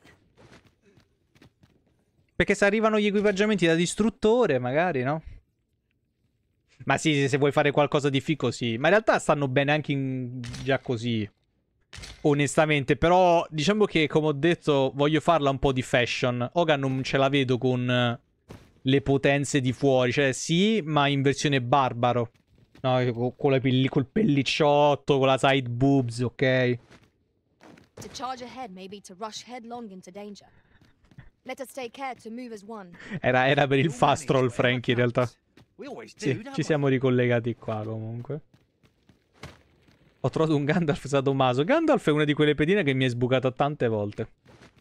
Perché se arrivano gli equipaggiamenti da distruttore, magari, no? Ma sì, se vuoi fare qualcosa di fico, sì. Ma in realtà stanno bene anche in... già così. Onestamente, però diciamo che, come ho detto, voglio farla un po' di fashion. Oga non ce la vedo con le potenze di fuori. Cioè, sì, ma in versione barbaro. No, con la pelli col pellicciotto, con la side boobs, ok? To charge ahead may be to rush headlong into danger. Let us take care to move as one. Era, era per il fast roll, Frankie, in realtà. Sì, ci siamo ricollegati qua, comunque. Ho trovato un Gandalf sadomaso. Gandalf è una di quelle pedine che mi è sbucata tante volte.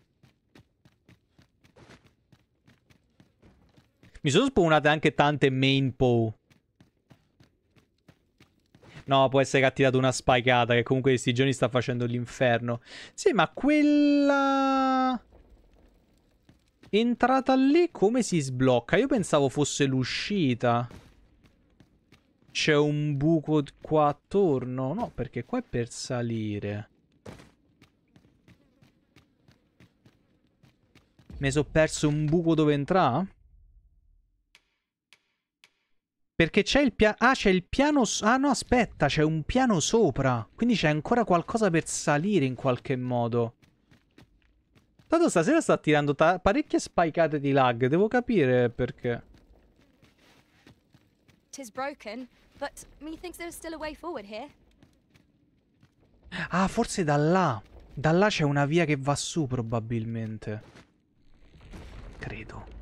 Mi sono spawnate anche tante main Poe. No, può essere che ha tirato una spikata, che comunque questi giorni sta facendo l'inferno. Sì, ma quella... entrata lì come si sblocca? Io pensavo fosse l'uscita. C'è un buco qua attorno? No, perché qua è per salire. Mi sono perso un buco dove entrare? Perché c'è il piano... Ah, c'è il piano... Ah, no, aspetta, c'è un piano sopra. Quindi c'è ancora qualcosa per salire in qualche modo. Tanto stasera sta tirando parecchie spikate di lag. Devo capire perché. Tis broken, but methinks there's still a way forward here. Ah, forse da là. Da là c'è una via che va su, probabilmente. Credo.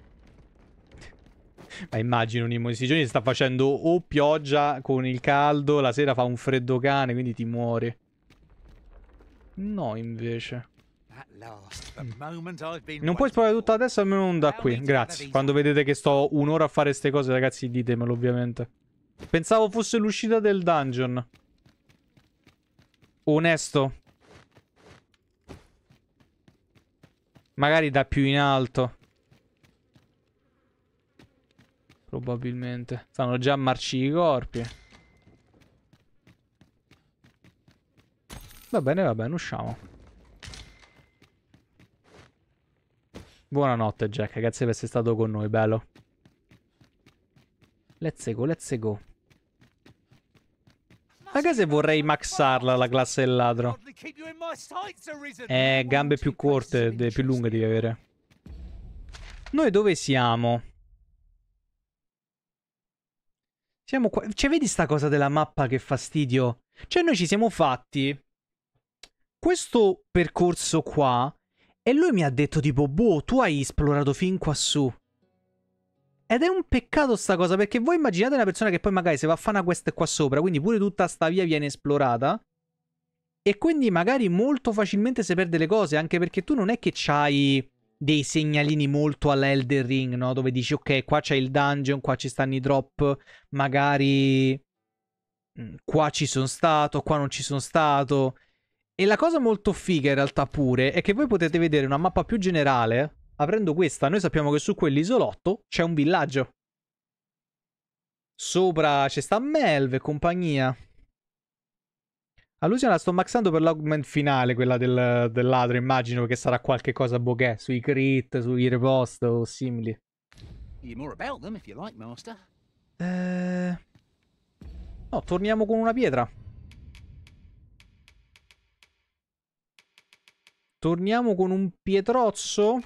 Ma immagino Nimo, in questi giorni sta facendo o pioggia con il caldo, la sera fa un freddo cane, quindi ti muori. No, invece. Non puoi esplorare tutta la testa, almeno non da qui. Grazie. Quando vedete che sto un'ora a fare ste cose, ragazzi, ditemelo, ovviamente. Pensavo fosse l'uscita del dungeon. Onesto. Magari da più in alto. Probabilmente. Stanno già a marci i corpi. Va bene, va bene, usciamo. Buonanotte Jack, grazie per essere stato con noi, bello. Let's go, let's go. Magari se vorrei maxarla la classe del ladro. Eh, gambe più corte, de- più lunghe devi avere. Noi dove siamo? Siamo qua. Cioè, vedi sta cosa della mappa che fastidio? Cioè, noi ci siamo fatti questo percorso qua e lui mi ha detto tipo, boh, tu hai esplorato fin quassù. Ed è un peccato sta cosa, perché voi immaginate una persona che poi magari se va a fare una quest qua sopra, quindi pure tutta sta via viene esplorata, e quindi magari molto facilmente si perde le cose, anche perché tu non è che c'hai dei segnalini molto alla Elden Ring, no? Dove dici, ok, qua c'è il dungeon, qua ci stanno i drop, magari qua ci sono stato, qua non ci sono stato. E la cosa molto figa in realtà pure è che voi potete vedere una mappa più generale. Aprendo questa, noi sappiamo che su quell'isolotto c'è un villaggio. Sopra c'è sta Melve e compagnia. A Lucia la sto maxando per l'augment finale, quella del, del ladro, immagino che sarà qualche cosa bokeh, sui crit, sui repost o simili. Eh... No, torniamo con una pietra. Torniamo con un pietrozzo.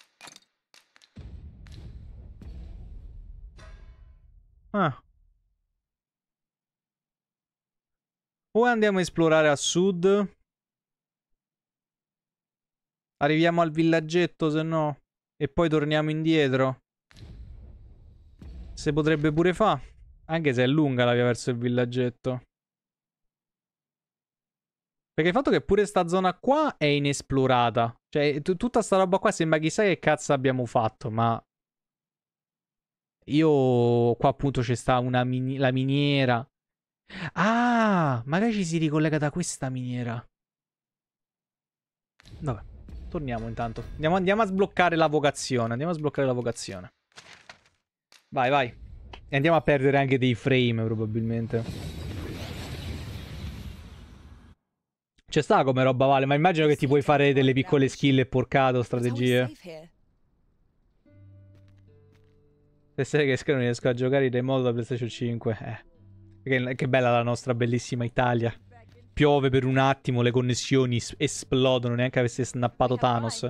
Ah. O andiamo a esplorare a sud. Arriviamo al villaggetto, se no. E poi torniamo indietro. Se potrebbe pure fa. Anche se è lunga la via verso il villaggetto. Perché il fatto che pure sta zona qua è inesplorata. Cioè, tutta sta roba qua sembra chissà che cazzo abbiamo fatto, ma... Io... Qua appunto c'è sta una mini... la miniera. Ah! Magari ci si ricollega da questa miniera. Vabbè, torniamo intanto. Andiamo, andiamo a sbloccare la vocazione. Andiamo a sbloccare la vocazione. Vai, vai. E andiamo a perdere anche dei frame, probabilmente. C'è sta come roba, Vale, ma immagino che ti puoi fare delle piccole skill e porcato, strategie. Se sai che non riesco a giocare in remoto da PlayStation cinque. Eh. Che, che bella la nostra bellissima Italia. Piove per un attimo, le connessioni esplodono, neanche avesse snappato Thanos.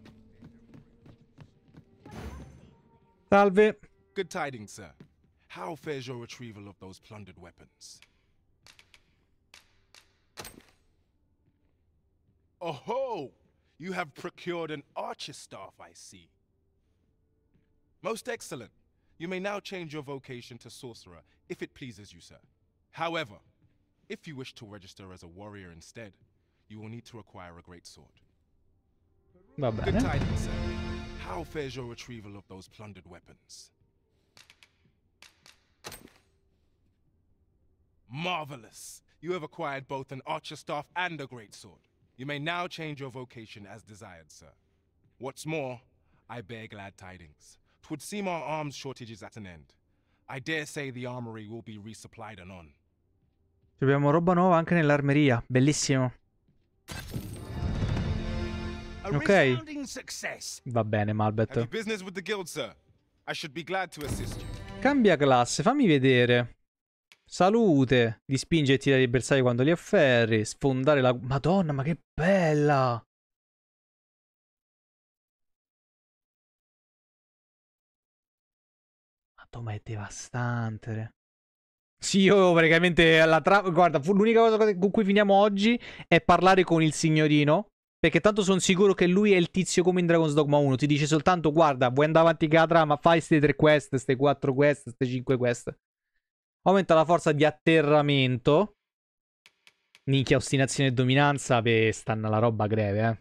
Salve. Good tidings, sir. How fares your retrieval of those plundered weapons? Oh ho! You have procured an archer staff, I see. Most excellent. You may now change your vocation to sorcerer, if it pleases you, sir. However, if you wish to register as a warrior instead, you will need to acquire a great sword. Va bene. Good tidings, sir. How fares your retrieval of those plundered weapons? Marvelous! You have acquired both an archer staff and a great sword. You may now change your vocation as desired, sir. What's more, I bear glad tidings. 'Twould seem our arms shortage is at an end. I dare say the armory will be resupplied anon. Abbiamo roba nuova anche nell'armeria, bellissimo. Ok. Va bene, Malbeth. Business with the guild, sir. I should be glad to assist you. Cambia classe, fammi vedere. Salute, di spingere e tirare i bersagli quando li afferri, sfondare la... Madonna, ma che bella! Madonna, ma è devastante. Sì, io praticamente alla tra... Guarda, l'unica cosa con cui finiamo oggi è parlare con il signorino, perché tanto sono sicuro che lui è il tizio come in Dragon's Dogma uno. Ti dice soltanto, guarda, vuoi andare avanti con la trama, fai queste tre quest, queste quattro quest, queste cinque quest. Aumenta la forza di atterramento. Minchia, ostinazione e dominanza. Beh, stanno la roba greve, eh.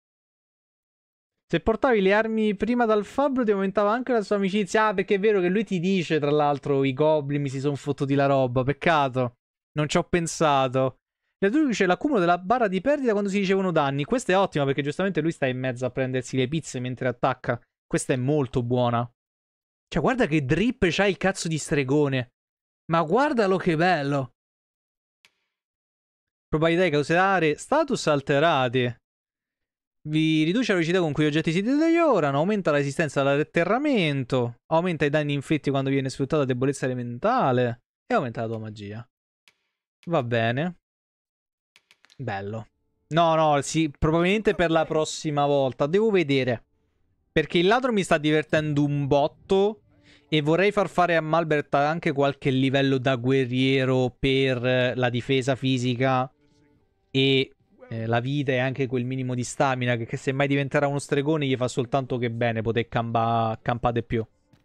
Se portavi le armi prima dal fabbro ti aumentava anche la sua amicizia. Ah, perché è vero che lui ti dice, tra l'altro, i goblin mi si sono fottuti la roba. Peccato. Non ci ho pensato. Riduce l'accumulo della barra di perdita quando si ricevono danni. Questa è ottima perché giustamente lui sta in mezzo a prendersi le pizze mentre attacca. Questa è molto buona. Cioè, guarda che drip c'ha il cazzo di stregone. Ma guardalo che bello. Probabilità di causare status alterati. Vi riduce la velocità con cui gli oggetti si deteriorano, aumenta la resistenza all'atterramento, aumenta i danni inflitti quando viene sfruttata la debolezza elementale e aumenta la tua magia. Va bene. Bello. No, no, sì, probabilmente per la prossima volta. Devo vedere. Perché il ladro mi sta divertendo un botto e vorrei far fare a Malbert anche qualche livello da guerriero per la difesa fisica e eh, la vita e anche quel minimo di stamina che, che se mai diventerà uno stregone gli fa soltanto che bene poter campa campare più.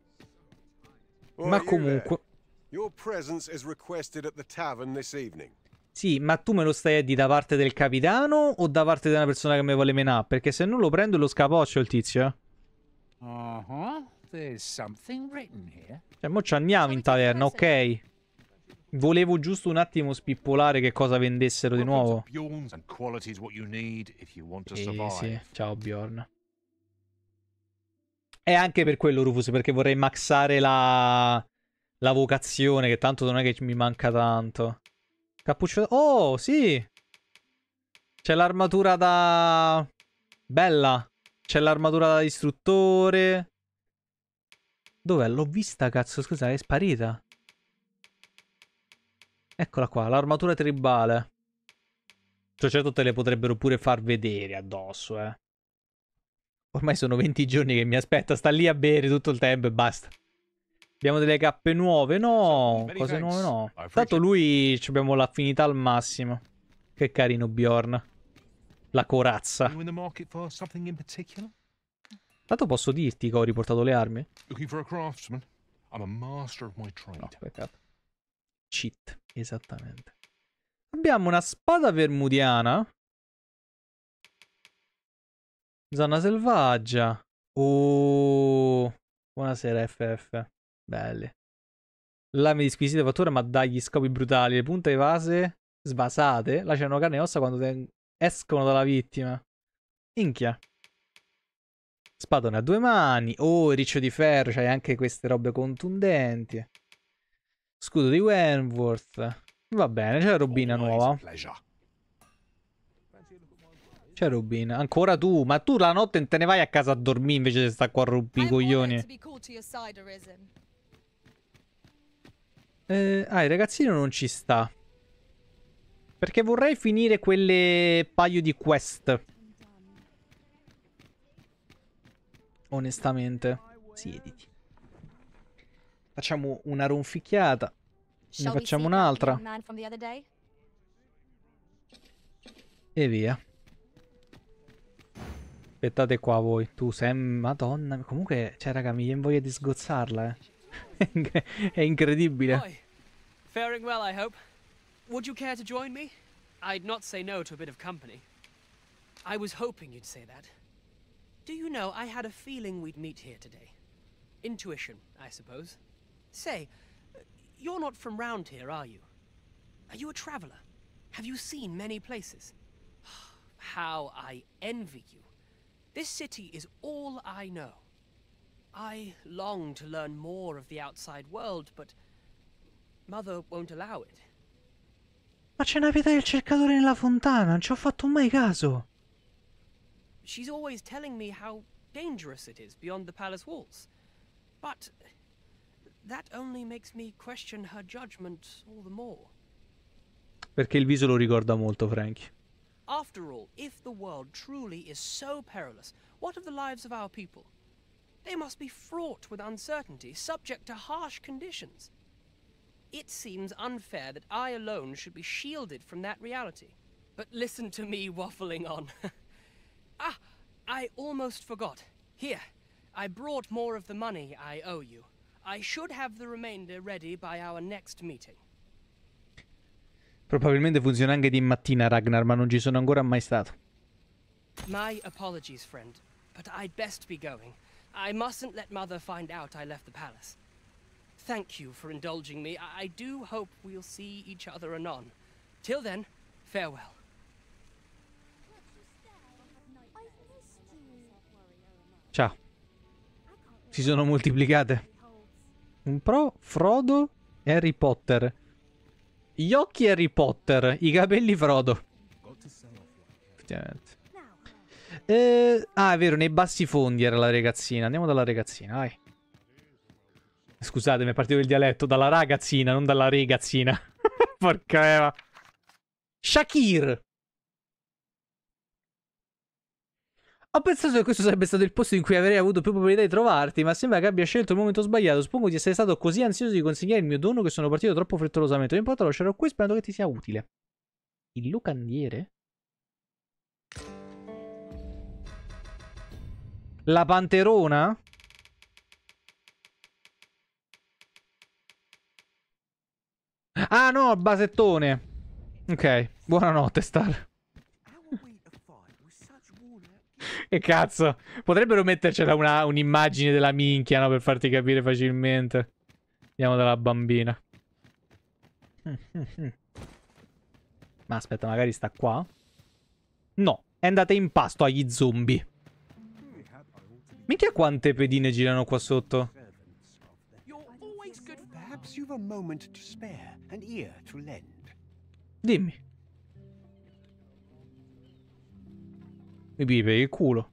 Ma comunque... Your presence is requested at the tavern this evening. Sì, ma tu me lo stai a dire da parte del capitano o da parte di una persona che mi vuole menare? Perché se non lo prendo lo scapoccio il tizio, eh. Uh-huh. There's something written here. Cioè, mo ci andiamo in taverna, ok? Volevo giusto un attimo spippolare che cosa vendessero di nuovo. Eh sì, ciao Bjorn. E anche per quello, Rufus, perché vorrei maxare la... la vocazione, che tanto non è che mi manca tanto. Cappuccio... Oh, sì! C'è l'armatura da... Bella! C'è l'armatura da istruttore. Dov'è? L'ho vista, cazzo, scusa, è sparita. Eccola qua, l'armatura tribale. Cioè, certo te le potrebbero pure far vedere addosso, eh. Ormai sono venti giorni che mi aspetta, sta lì a bere tutto il tempo e basta. Abbiamo delle cappe nuove? No, cose nuove no. Tanto lui abbiamo l'affinità al massimo. Che carino Bjorn. La corazza. Tanto posso dirti che ho riportato le armi? No, peccato. Cheat, esattamente. Abbiamo una spada vermudiana. Zona selvaggia. Oh, buonasera F F. Belli. Lame di squisita fattura ma dagli scopi brutali. Le punte evase svasate lasciano carne e ossa quando escono dalla vittima. Minchia. Spadone a due mani. Oh, riccio di ferro. C'hai anche queste robe contundenti. Scudo di Wentworth. Va bene, c'è robina nuova. C'è robina. Ancora tu. Ma tu la notte te ne vai a casa a dormire invece di stare qua a rompi i coglioni. Eh, ah, il ragazzino non ci sta. Perché vorrei finire quelle paio di quest. Onestamente. Siediti. Facciamo una ronficchiata. Ne facciamo un'altra. E via. Aspettate qua voi. Tu sei... Madonna. Comunque, cioè raga, mi viene voglia di sgozzarla, eh. È incredibile. Boy, faring well, I hope. Would you care to join me? I'd not say no to a bit of company. I was hoping you'd say that. Do you know, I had a feeling we'd meet here today. Intuition, I suppose. Say, you're not from round here, are you? Are you a traveler? Have you seen many places? How I envy you. This city is all I know. I long to learn more of the outside world, but Mother won't allow it. Ma c'è una pietra del cercatore nella fontana, non ci ho fatto mai caso. She's always telling me how dangerous it is beyond the palace walls. But that only makes me question her judgment all the more. Perché il viso lo ricorda molto, Frankie. After all, if the world truly is so perilous, what of the lives of our people? They must be fraught with uncertainty, subject to harsh conditions. It seems unfair that I alone should be shielded from that reality. But listen to me waffling on. Ah, I almost forgot. Here, I brought more of the money I owe you. I should have the remainder ready by our next meeting. Probabilmente funziona anche di mattina, Ragnar, ma non ci sono ancora mai stato. My apologies, friend, but I'd best be going. I mustn't let Mother find out I left the palace. Thank you for indulging me. I, I do hope we'll see each other anon. Till then, farewell. Ciao. Si sono moltiplicate. Un pro, Frodo e Harry Potter. Gli occhi Harry Potter, i capelli Frodo. Effettivamente. Eh, ah, è vero, nei bassi fondi era la ragazzina. Andiamo dalla ragazzina, vai. Scusatemi, è partito il dialetto. Dalla ragazzina, non dalla ragazzina. Porca Eva. Shakir. Ho pensato che questo sarebbe stato il posto in cui avrei avuto più probabilità di trovarti, ma sembra che abbia scelto il momento sbagliato. Suppongo di essere stato così ansioso di consegnare il mio dono che sono partito troppo frettolosamente. Non importa, lo lascerò qui sperando che ti sia utile. Il locandiere? La panterona? Ah no, il basettone. Ok, buonanotte Star. Che cazzo, potrebbero mettercela una, un'immagine della minchia, no? Per farti capire facilmente. Andiamo dalla bambina. Ma aspetta, magari sta qua? No, è andata in pasto agli zombie. Minchia quante pedine girano qua sotto. Dimmi. Mi pipe il culo.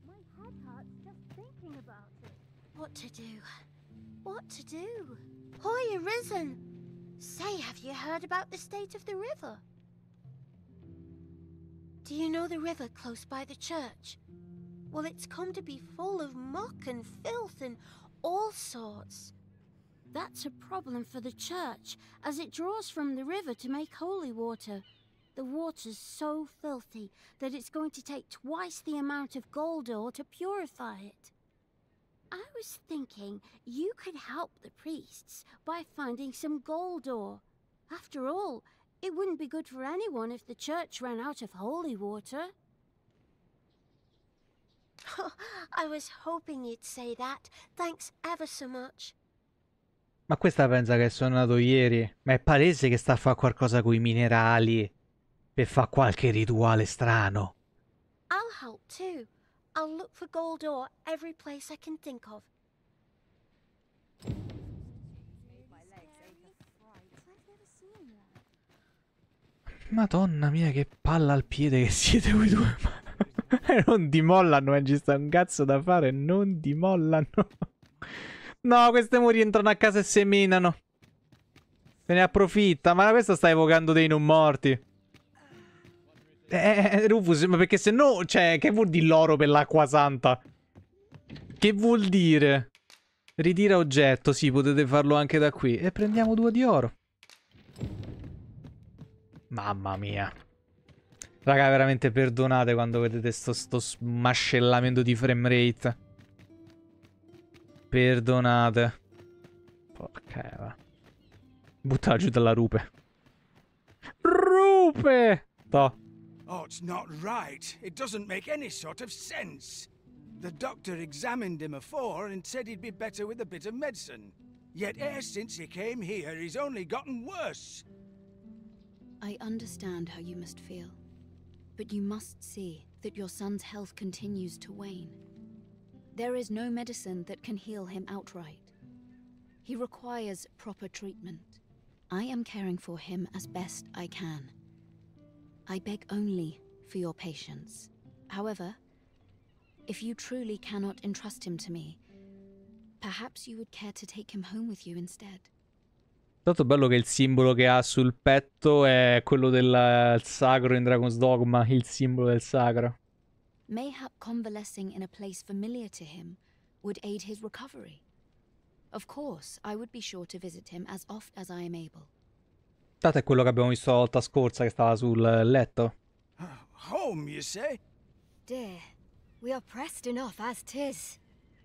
What to do? What to do? Hoy Arisen! Say, have you heard about the state of the river? Do you know the river close by the church? Well, it's come to be full of muck and filth and all sorts. That's a problem for the church, as it draws from the river to make holy water. The water's so filthy that it's going to take twice the amount of gold ore to purify it. I was thinking you could help the priests by finding some gold ore. After all, it wouldn't be good for anyone if the church ran out of holy water. I was hoping you'd say that. Thanks ever so much. Ma questa pensa che è suonato ieri. Ma è palese che sta a fare qualcosa con i minerali. Per fare qualche rituale strano. I'll help too. I'll look for gold ore every place I can think of. Madonna mia, che palla al piede che siete voi due. Non ti mollano, eh, ci sta un cazzo da fare. Non ti mollano. No, queste mo rientrano a casa e seminano. Se ne approfitta. Ma questa sta evocando dei non morti. Eh, Rufus, ma perché se no, cioè, che vuol dire l'oro per l'acqua santa? Che vuol dire? Ritira oggetto, sì, potete farlo anche da qui. E prendiamo due di oro. Mamma mia. Raga, veramente perdonate quando vedete sto, sto smascellamento di framerate. Perdonate. Porca va. Buttala giù dalla rupe. Rupe! To. Oh, it's not right. It doesn't make any sort of sense. The doctor examined him afore and said he'd be better with a bit of medicine. Yet ever since he came here, he's only gotten worse. I understand how you must feel. But you must see that your son's health continues to wane. There is no medicine that can heal him outright. He requires proper treatment. I am caring for him as best I can. I beg only for your patience. However, if you truly cannot entrust him to me, perhaps you would care to take him home with you instead. Tanto bello che il simbolo che ha sul petto è quello del sacro in Dragon's Dogma, il simbolo del sacro. Mayhap convalescing in a place familiar to him would aid his recovery. Of course, I would be sure to visit him as oft as I am able. Tanto è quello che abbiamo visto la volta scorsa che stava sul letto. Home, you say? Dear, we are pressed enough as 'tis.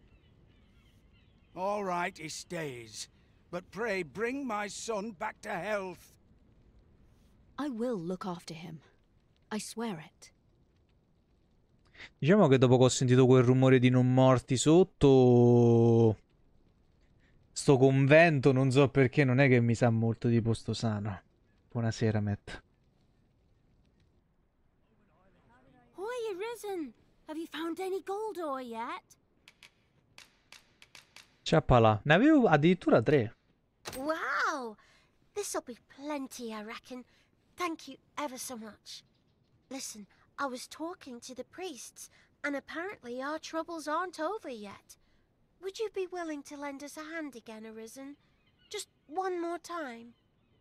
All right, he stays. But pray bring my son back to health. I will look after him. I swear it. Diciamo che dopo che ho sentito quel rumore di non morti sotto, sto convento, non so perché, non è che mi sa molto di posto sano. Buonasera, Matt. Hoy Arisen! Have you found any gold ore yet? Ciappala, ne avevo addirittura tre. Wow! This'll be plenty, I reckon. Thank you ever so much. Listen, I was talking to the priests. And apparently our troubles aren't over yet. Would you be willing to lend us a hand again, Arisen? Just one more time?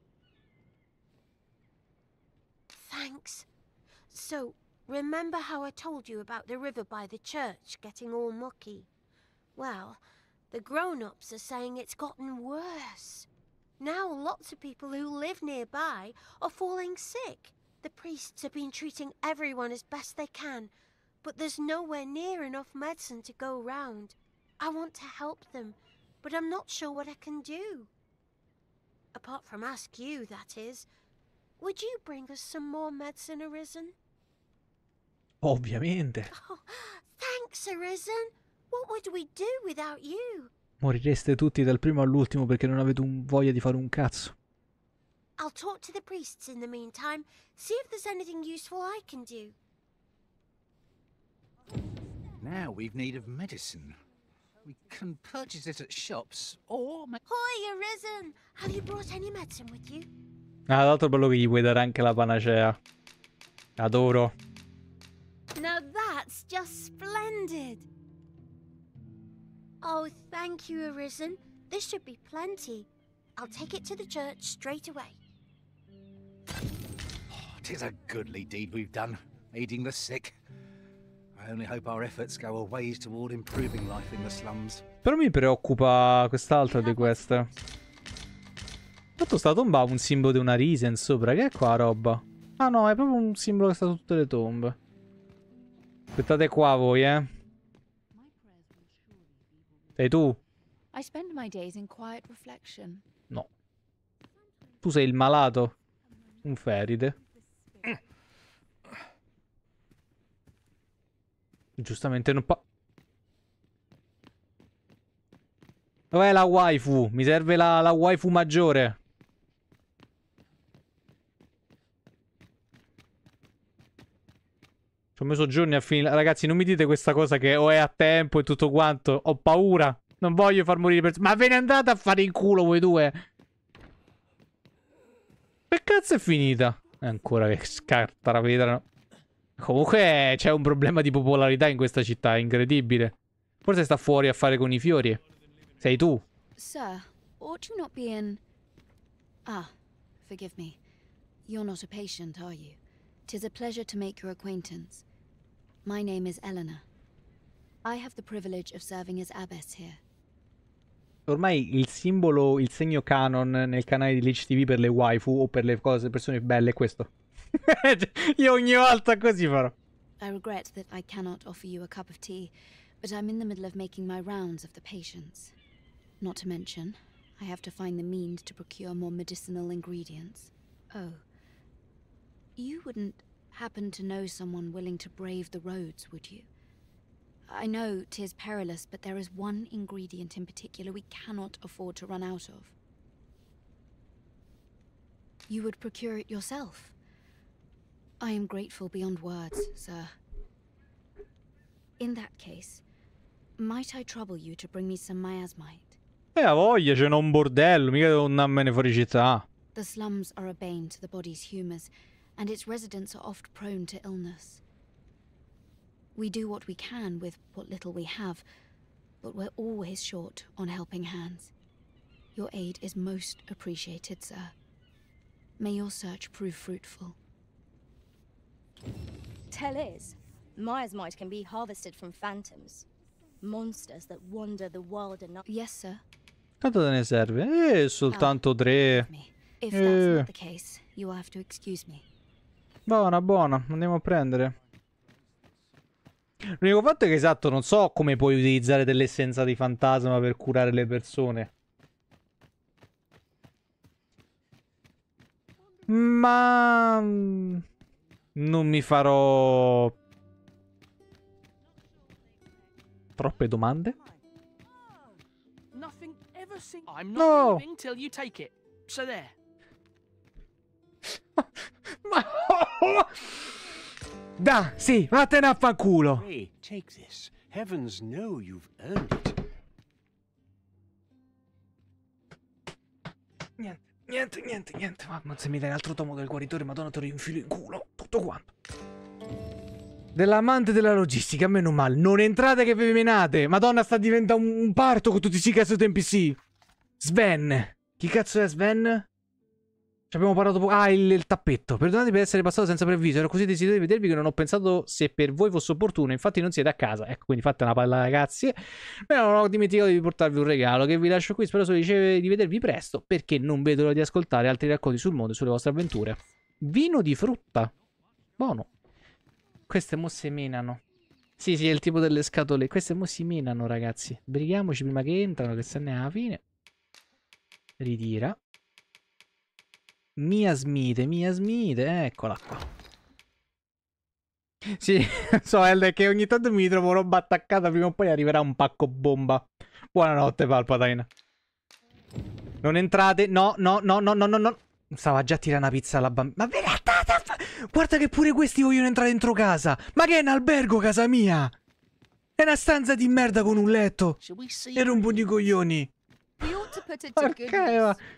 Thanks. So, remember how I told you about the river by the church getting all mucky? Well, the grown-ups are saying it's gotten worse. Now lots of people who live nearby are falling sick. The priests have been treating everyone as best they can, but there's nowhere near enough medicine to go round. I want to help them, but I'm not sure what I can do. Apart from ask you, that is. Would you bring us some more medicine, Arisen? Ovviamente. Oh, thanks, Arisen. What would we do without you? Morireste tutti dal primo all'ultimo perché non avete un voglia di fare un cazzo. I'll talk to the priests in the meantime, see if there's anything useful I can do. Now we've need of medicine. We can purchase it at shops, or... Hoi, Arisen! Have you brought any medicine with you? Ah, l'altro bello che gli puoi dare anche la panacea. Adoro. Now that's just splendid! Oh, thank you, Arisen. This should be plenty. I'll take it to the church straight away. Oh, 'tis a goodly deed we've done, aiding the sick. I only hope our efforts go a ways toward improving life in the slums. Però mi preoccupa quest'altra di queste. Tanto sta tomba ha un simbolo di una Risen sopra. Che è qua roba? Ah no, è proprio un simbolo che sta su tutte le tombe. Aspettate qua voi, eh. Sei tu? I spend my days in quiet reflection. No. Tu sei il malato? Un feride. Giustamente non pa... Dov'è la waifu? Mi serve la, la waifu maggiore. Ci ho messo giorni a finire. Ragazzi, non mi dite questa cosa che o è a tempo e tutto quanto. Ho paura. Non voglio far morire persone. Ma ve ne andate a fare in culo voi due. Che cazzo è finita? E ancora che scarta la vetrano. Comunque c'è un problema di popolarità in questa città, è incredibile. Forse sta fuori a fare con i fiori. Sei tu. Sir, ought you not be in... Ah, forgive me. You're not a patient, are you? 'Tis a pleasure to make your acquaintance. My name is Eleanor. I have the privilege of serving as abbess here. Ormai il simbolo, il segno canon nel canale di Lich T V per le waifu o per le cose, persone belle è questo. Io ogni volta così farò. I regret that I cannot offer you a cup of tea, but I'm in the middle of making my rounds of the patients. Not to mention, I have to find the means to procure more medicinal ingredients. Oh. You wouldn't happen to know someone willing to brave the roads, would you? I know 'tis perilous, but there is one ingredient in particular we cannot afford to run out of. You would procure it yourself. I am grateful beyond words, sir. In that case, might I trouble you to bring me some miasmite? Eh, a voglia, c'è un bordello, mica devo andarmene fuori città. The slums are a bane to the body's humours, and its residents are oft prone to illness. We do what we can with what little we have, but we're always short on helping hands. Your aid is most appreciated, sir. May your search prove fruitful. Tell is, miasmite can be harvested from phantoms. Monsters that wander the wild enough. Yes, sir. Quanto te ne serve? Eh, soltanto tre. If Eh. that's not the case, you will have to excuse me. Buona, buona, andiamo a prendere. L'unico fatto è che, esatto, non so come puoi utilizzare dell'essenza di fantasma per curare le persone. Ma... non mi farò... troppe domande? Nothing ever sing. I'm No. not leaving till you take it. So there. Da, sì, vattene a fanculo. Hey, take this. Heavens know you've earned it. Niente, niente, niente, niente. Ma se mi dai l'altro tomo del guaritore, madonna, te lo infilo in culo. Tutto quanto. Dell'amante della logistica, meno male. Non entrate che vi menate. Madonna, sta diventando un, un parto con tutti sti cazzo di N P C. Sven. Chi cazzo è Sven? Ci abbiamo parlato poco. Ah, il, il tappetto. Perdonate per essere passato senza preavviso. Ero così desideroso di vedervi che non ho pensato se per voi fosse opportuno. Infatti non siete a casa. Ecco, quindi fate una palla, ragazzi. Ma non ho dimenticato di portarvi un regalo che vi lascio qui. Spero solo di, di vedervi presto, perché non vedo l'ora di ascoltare altri racconti sul mondo e sulle vostre avventure. Vino di frutta. Buono. Queste mo si menano. Sì, sì, è il tipo delle scatole. Queste mo si menano, ragazzi. Brighiamoci prima che entrano, che se ne è alla fine. Ritira. Mia Smite, Mia Smite, eccola qua. Sì, so, è che ogni tanto mi trovo roba attaccata, prima o poi arriverà un pacco bomba. Buonanotte, Palpatine. Non entrate, no, no, no, no, no, no, no. Stava già a tirare una pizza alla bambina. Ma veramente, guarda che pure questi vogliono entrare dentro casa. Ma che è un albergo, casa mia? È una stanza di merda con un letto. E rompo di coglioni. Porca.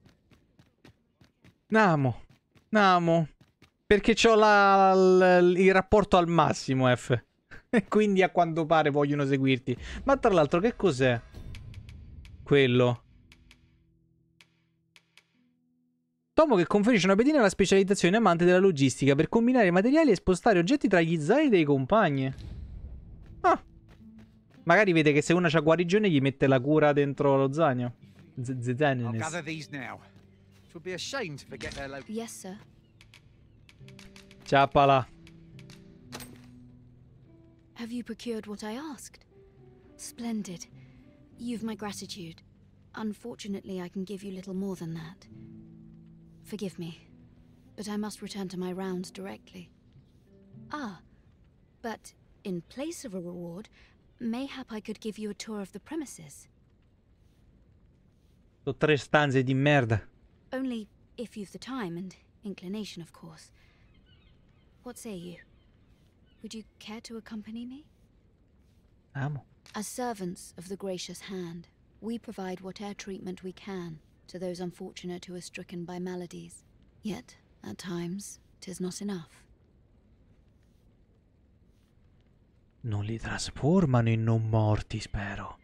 Namo, Namo, perché c'ho la, la, il rapporto al massimo, F. E quindi a quanto pare vogliono seguirti. Ma tra l'altro che cos'è? Quello. Tomo che conferisce una pedina alla specializzazione amante della logistica per combinare materiali e spostare oggetti tra gli zaini dei compagni. Ah. Magari vede che se una c'ha guarigione gli mette la cura dentro lo zaino. Yes, sir. Ciappala. Have you procured what I asked? Splendid. You've my gratitude. Unfortunately, I can give you little more than that. Forgive me, but I must return to my rounds directly. Ah, but in place of a reward, mayhap I could give you a tour of the premises. Sono tre stanze di merda. Only if you've the time and inclination, of course. What say you? Would you care to accompany me? Amo. As servants of the gracious hand, we provide whatever treatment we can to those unfortunate who are stricken by maladies. Yet, at times, 'tis not enough. Non li trasformano in non morti, spero.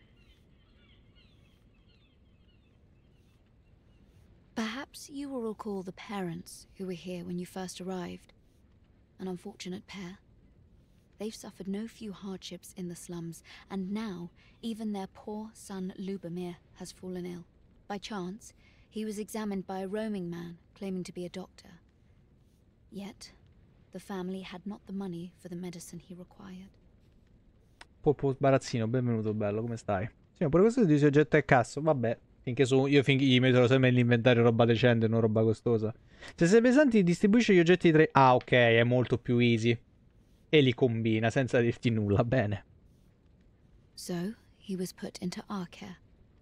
Perhaps you will recall the parents who were here when you first arrived. An unfortunate pair. They've suffered no few hardships in the slums, and now even their poor son Lubomir has fallen ill. By chance, he was examined by a roaming man claiming to be a doctor. Yet, the family had not the money for the medicine he required. Popo Barazzino, benvenuto bello, come stai? Sì, ma pure questo di oggetto è cazzo, vabbè. Finché su, io finché gli metterò sempre nell'inventario roba decente, non roba costosa. Se sei pesante, distribuisce gli oggetti tre. Ah, ok, è molto più easy. E li combina senza dirti nulla, bene. So, he was put into our care.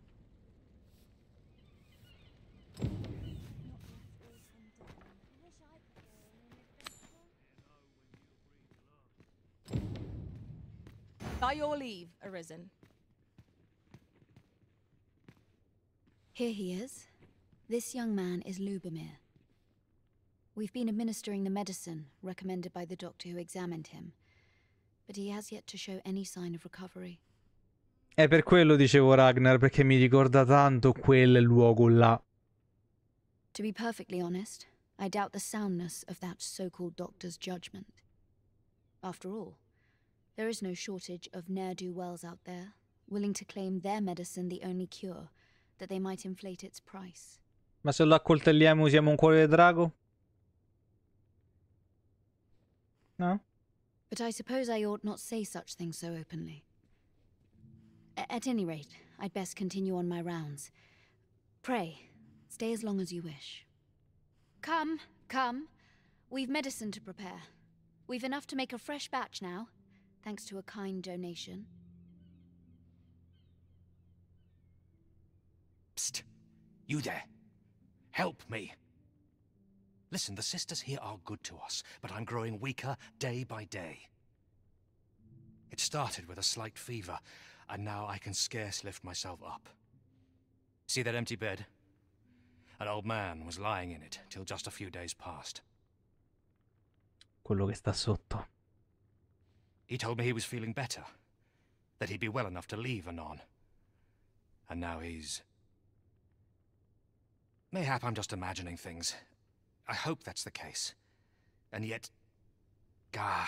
By your leave, Arisen. Here he is. This young man is Lubomir. We've been administering the medicine recommended by the doctor who examined him, but he has yet to show any sign of recovery. È per quello dicevo Ragnar, perché mi ricorda tanto quel luogo là. To be perfectly honest, I doubt the soundness of that so-called doctor's judgment. After all, there is no shortage of ne'er-do-wells out there, willing to claim their medicine the only cure, that they might inflate its price. Ma se lo accoltelliamo usiamo un cuore di drago? No? But I suppose I ought not say such things so openly. A at any rate, I'd best continue on my rounds. Pray, stay as long as you wish. Come, come. We've medicine to prepare. We've enough to make a fresh batch now, thanks to a kind donation. Psst! You there! Help me! Listen, the sisters here are good to us, but I'm growing weaker day by day. It started with a slight fever, and now I can scarce lift myself up. See that empty bed? An old man was lying in it till just a few days past. Quello che sta sotto. He told me he was feeling better, that he'd be well enough to leave anon. And now he's... Mayhap I'm just imagining things. I hope that's the case. And yet... Gah...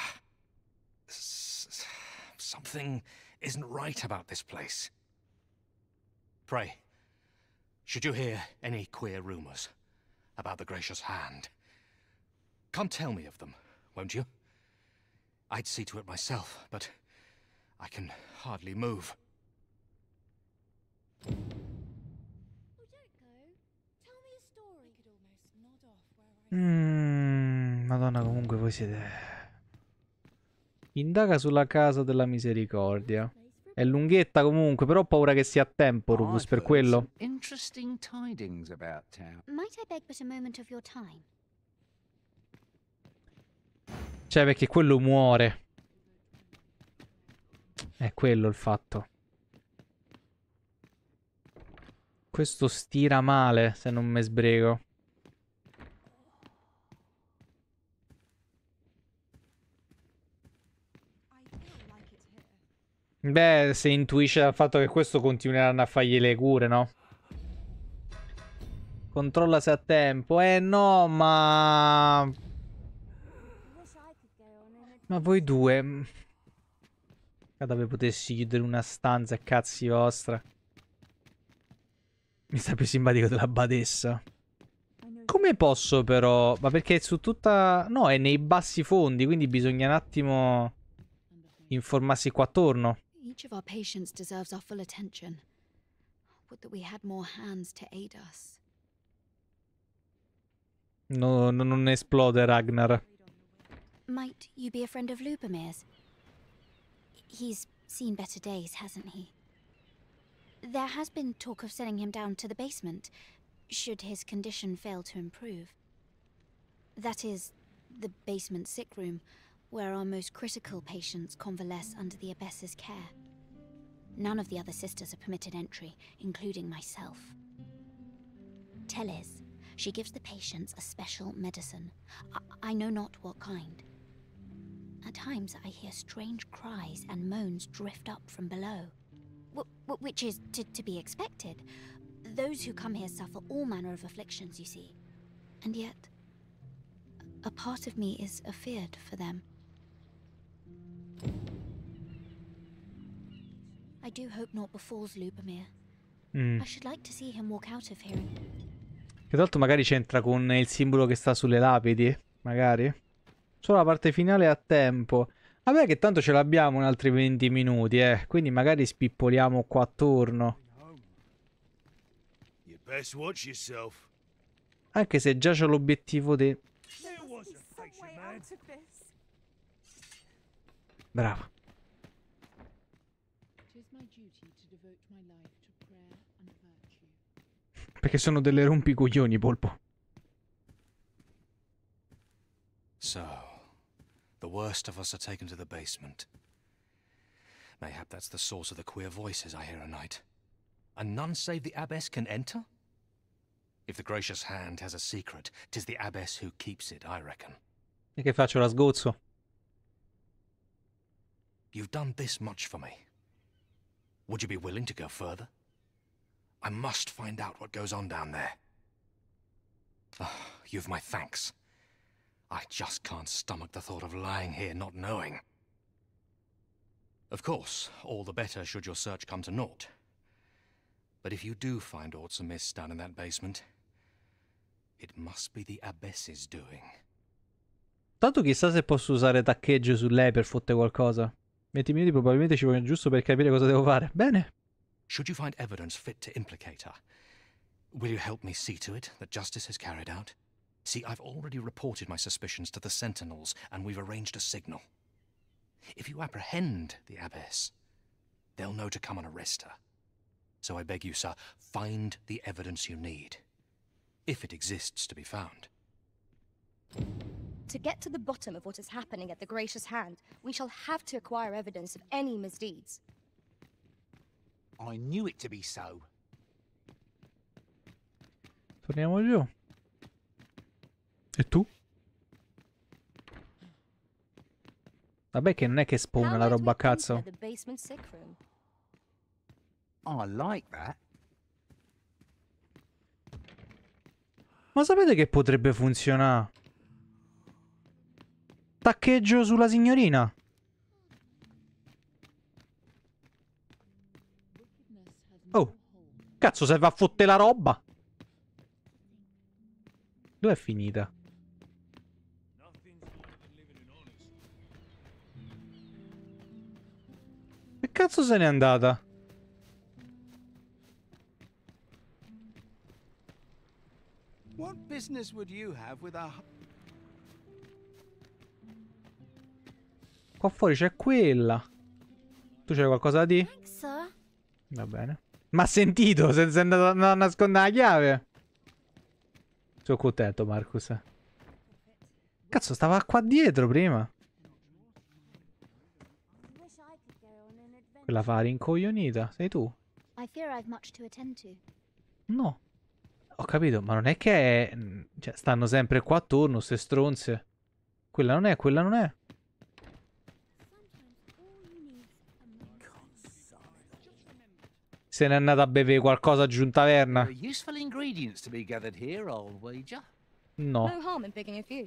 S something isn't right about this place. Pray, should you hear any queer rumors about the Gracious Hand, come tell me of them, won't you? I'd see to it myself, but I can hardly move. Mm, Madonna, comunque voi siete... Indaga sulla casa della misericordia. È lunghetta comunque, però ho paura che sia a tempo, Rufus, per quello. Interesting tidings about town. Might I beg but a moment of your time? Cioè, perché quello muore. È quello il fatto. Questo stira male, se non me sbrego. Beh, se intuisce dal fatto che questo continueranno a fargli le cure, no? Controlla se ha tempo. Eh no, ma... Ma voi due... Dove potessi chiudere una stanza, cazzi vostra. Mi sta più simpatico della badessa. Come posso però? Ma perché è su tutta... No, è nei bassi fondi, quindi bisogna un attimo informarsi qua attorno. Each of our patients deserves our full attention. Would that we had more hands to aid us. No, no, non esplode Ragnar. Might you be a friend of Lubomir's? He's seen better days, hasn't he? There has been talk of sending him down to the basement, should his condition fail to improve. That is, the basement sick room, where our most critical patients convalesce under the Abbess's care. None of the other sisters are permitted entry, including myself. Teles, she gives the patients a special medicine. I, I know not what kind. At times I hear strange cries and moans drift up from below. W w which is to, to be expected. Those who come here suffer all manner of afflictions, you see. And yet, a part of me is afeared for them. I do hope naught befalls Lubomir. Mm. I should like to see him walk out of here. Che tra l'altro magari c'entra con il simbolo che sta sulle lapidi. Magari. Solo la parte finale a tempo. Vabbè che tanto ce l'abbiamo in altri venti minuti, eh. Quindi magari spippoliamo qua attorno. Anche se già c'ho l'obiettivo di... Bravo. Perché sono delle rompicoglioni, Polpo. So, the worst of us are taken to the basement. Mayhap that's the source of the queer voices I hear at night. And none save the Abbess can enter? If the Gracious Hand has a secret, 'tis the Abbess who keeps it, I reckon. E che faccio, la sgozzo? You've done this much for me. Would you be willing to go further? I must find out what goes on down there. Oh, you've my thanks. I just can't stomach the thought of lying here not knowing. Of course, all the better should your search come to naught. But if you do find aught amiss down in that basement, it must be the Abbess's doing. Tanto chissà se posso usare taccheggio su lei per fotte qualcosa. venti minuti probabilmente ci vogliono giusto per capire cosa devo fare. Bene. Should you find evidence fit to implicate her, will you help me see to it that justice is carried out? See, I've already reported my suspicions to the Sentinels, and we've arranged a signal. If you apprehend the Abbess, they'll know to come and arrest her. So I beg you, sir, find the evidence you need, if it exists to be found. To get to the bottom of what is happening at the Gracious Hand, we shall have to acquire evidence of any misdeeds. I knew it to be so. Torniamo giù. E tu? Vabbè che non è che spawna la roba a cazzo. The basement sick room. I like that. Ma sapete che potrebbe funzionare? Taccheggio sulla signorina. Oh, cazzo, se va a fotte la roba. Dov'è finita? Che cazzo se n'è andata? What business would you have with our... Qua fuori c'è quella. Tu c'hai qualcosa da dire? Sir? Va bene. Ma ha sentito, se sei andato a nascondere la chiave. Sono contento, Marcus. Cazzo, stava qua dietro prima. Quella fa rincoglionita. Sei tu? I fear I've much to attend to. No. Ho capito, ma non è che è... Cioè, stanno sempre qua attorno, ste stronze. Quella non è, quella non è. Se n'è andata a bere qualcosa giù in taverna. Useful ingredients to be gathered here, I'll wager. No. No harm in picking a few.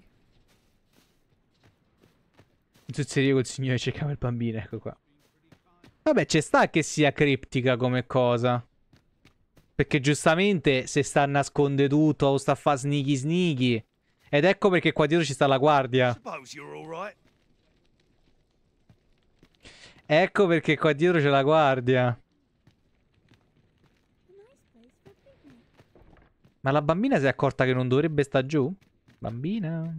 Zozzeria col signore cercava il bambino, ecco qua. Vabbè, ci sta che sia criptica come cosa. Perché giustamente se sta a nascondere tutto o sta a fare sneaky sneaky. Ed ecco perché qua dietro ci sta la guardia. Ecco perché qua dietro c'è la guardia. Ma la bambina si è accorta che non dovrebbe stare giù? Bambina?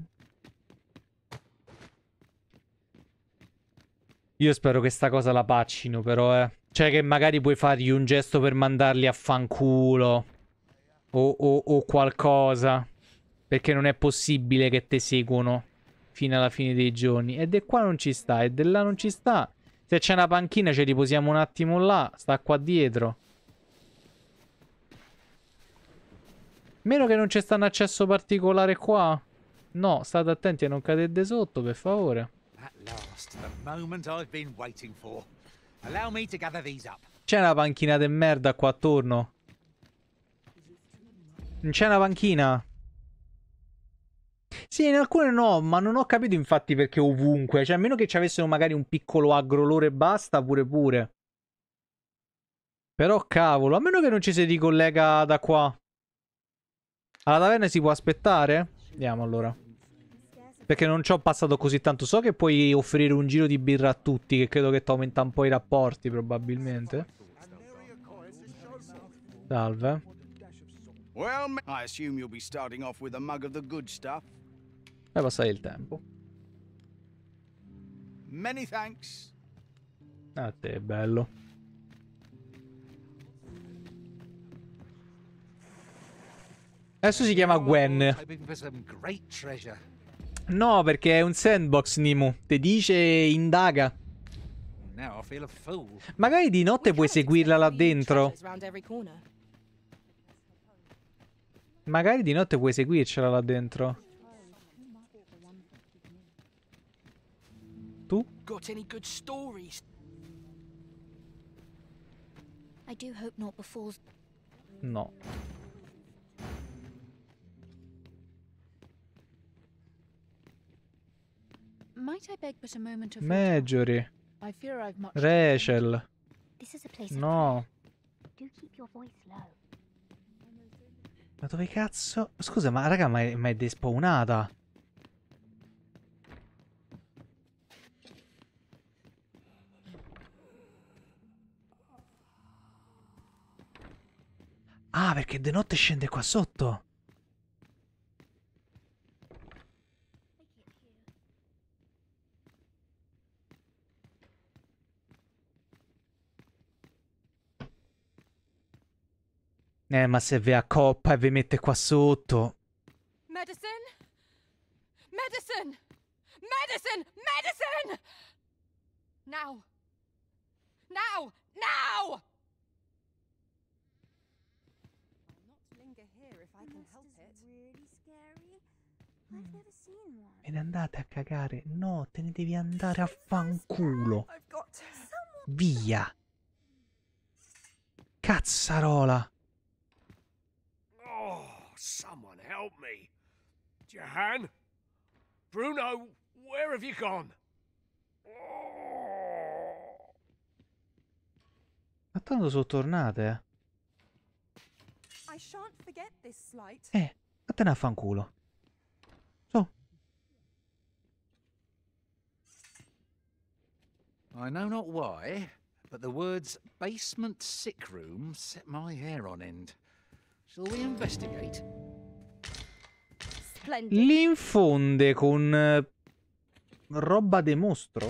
Io spero che sta cosa la paccino però, eh. Cioè che magari puoi fargli un gesto per mandarli a fanculo. O, o, o qualcosa. Perché non è possibile che te seguono fino alla fine dei giorni. E di qua non ci sta, e di là non ci sta. Se c'è una panchina ci riposiamo un attimo là. Sta qua dietro. Meno che non c'è sta un accesso particolare qua. No, state attenti a non cadere sotto, per favore. At last, the moment I've been waiting for. Allow me to gather these up. C'è una panchina de merda qua attorno. Non c'è una panchina. Sì, in alcune no, ma non ho capito infatti perché ovunque. Cioè, a meno che ci avessero magari un piccolo agro loro e basta, pure pure. Però cavolo, a meno che non ci si ricollega da qua. Alla taverna si può aspettare? Andiamo allora. Perché non ci ho passato così tanto. So che puoi offrire un giro di birra a tutti, che credo che ti aumenta un po' i rapporti, probabilmente. Salve. Well, I assume you'll be starting off with a mug of the good stuff. Fai passare il tempo. Many thanks. A te, bello. Adesso si chiama Gwen. No, perché è un sandbox, Nimu. Te dice indaga. Magari di notte puoi seguirla là dentro. Magari di notte puoi seguircela là dentro. Tu? Got any good stories? I do hope not befalls. No. Might I beg but a moment of Maggiore. I fear I've much Rachel. This is a place of No. Do keep your voice low. Ma dove cazzo? Scusa, ma raga, ma è, ma è despawnata. Ah, perché de notte scende qua sotto. Eh, ma se ve a coppa e vi mette qua sotto. Medicine? Medicine! Medicine! Medicine! Now! Now! Now! I'll not linger here if I can help it. Really scary. Ve ne andate a cagare. No, te ne devi andare a fanculo. Via. Cazzarola. Oh, someone help me. Jahan? Bruno, where have you gone? Ma tanto sono tornate, I shan't forget this slight. eh. Eh, vattene a fanculo. So. I know not why, but the words basement sick room set my hair on end. Shall we investigate? Li infonde con eh, roba de mostro.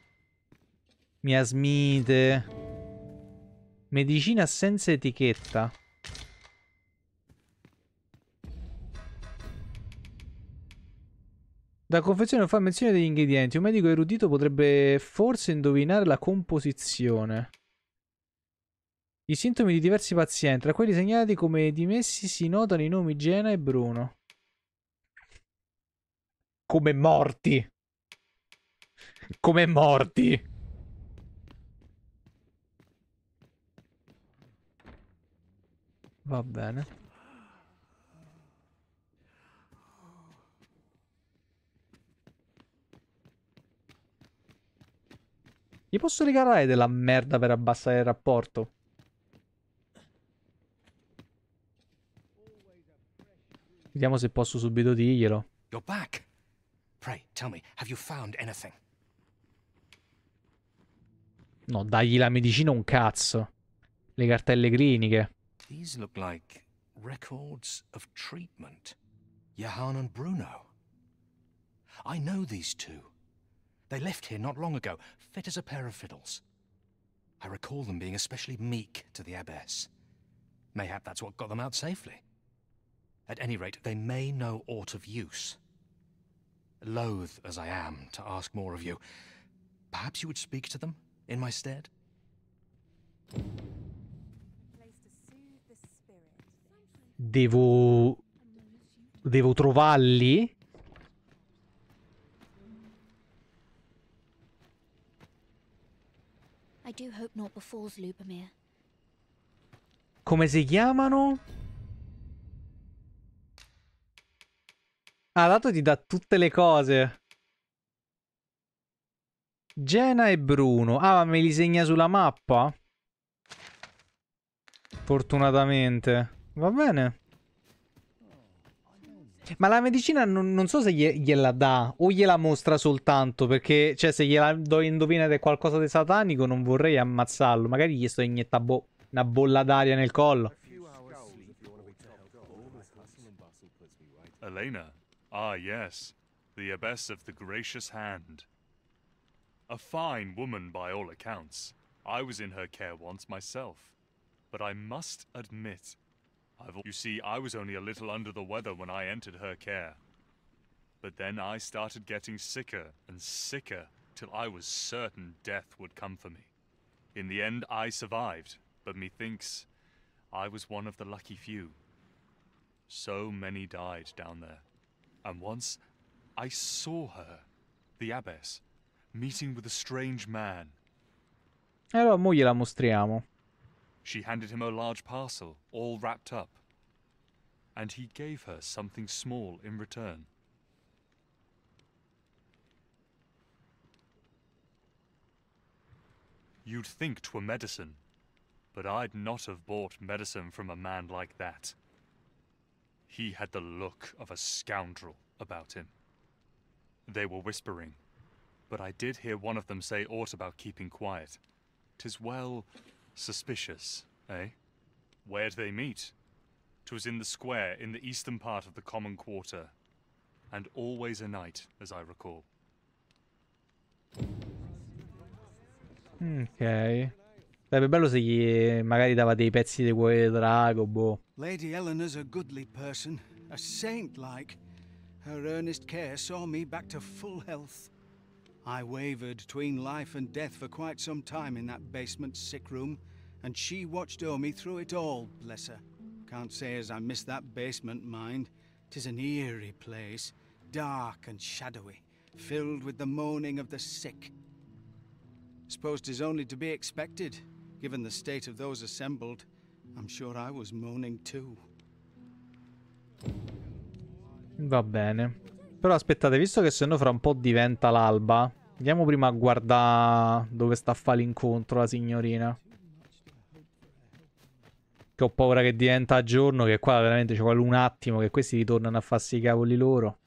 Miasmite. Medicina senza etichetta. Da confezione non fa menzione degli ingredienti. Un medico erudito potrebbe forse indovinare la composizione. I sintomi di diversi pazienti, tra quelli segnalati come dimessi, si notano i nomi Jenna e Bruno. Come morti. Come morti. Va bene. Gli posso regalare della merda per abbassare il rapporto? Vediamo se posso subito dirglielo. You're back. Pray, tell me, have you found anything? No, dagli la medicina un cazzo. Le cartelle cliniche. These look like records of treatment. Jahan and Bruno. I know these two. They left here not long ago, fit as a pair of fiddles. I recall them being especially meek to the abbess. Mayhap that's what got them out safely. At any rate, they may know aught of use. Loath as I am to ask more of you, perhaps you would speak to them in my stead? Devo... Devo trovarli? I do hope not befalls Lubomir. Come si chiamano? Ah, dato ti dà tutte le cose. Jenna e Bruno. Ah, ma me li segna sulla mappa? Fortunatamente. Va bene. Ma la medicina non, non so se glie, gliela dà o gliela mostra soltanto, perché, cioè, se gliela do indovinare qualcosa di satanico non vorrei ammazzarlo. Magari gli sto iniettando bo una bolla d'aria nel collo. Elena. Ah, yes. The Abbess of the Gracious Hand. A fine woman by all accounts. I was in her care once myself. But I must admit, I've... You see, I was only a little under the weather when I entered her care. But then I started getting sicker and sicker till I was certain death would come for me. In the end, I survived, but methinks I was one of the lucky few. So many died down there. And once, I saw her, the abbess, meeting with a strange man. Allora, mo gliela mostriamo. She handed him a large parcel, all wrapped up. And he gave her something small in return. You'd think 'twere medicine, but I'd not have bought medicine from a man like that. He had the look of a scoundrel about him. They were whispering, but I did hear one of them say aught about keeping quiet. 'Tis well suspicious, eh? Where'd they meet? 'Twas in the square in the eastern part of the common quarter, and always a night, as I recall. Ok. Sarebbe bello se gli magari dava dei pezzi di cuore di drago, boh. Lady Eleanor's a goodly person, a saint-like. Her earnest care saw me back to full health. I wavered between life and death for quite some time in that basement sick room, and she watched o'er me through it all, bless her. Can't say as I miss that basement, mind. 'Tis an eerie place, dark and shadowy, filled with the moaning of the sick. Suppose 'tis only to be expected, given the state of those assembled. I'm sure I was moaning too. Va bene. Però aspettate, visto che sennò fra un po' diventa l'alba, andiamo prima a guardare dove sta a fare l'incontro la signorina. Che ho paura che diventa giorno, che qua veramente ci vuole un attimo che questi ritornano a farsi i cavoli loro.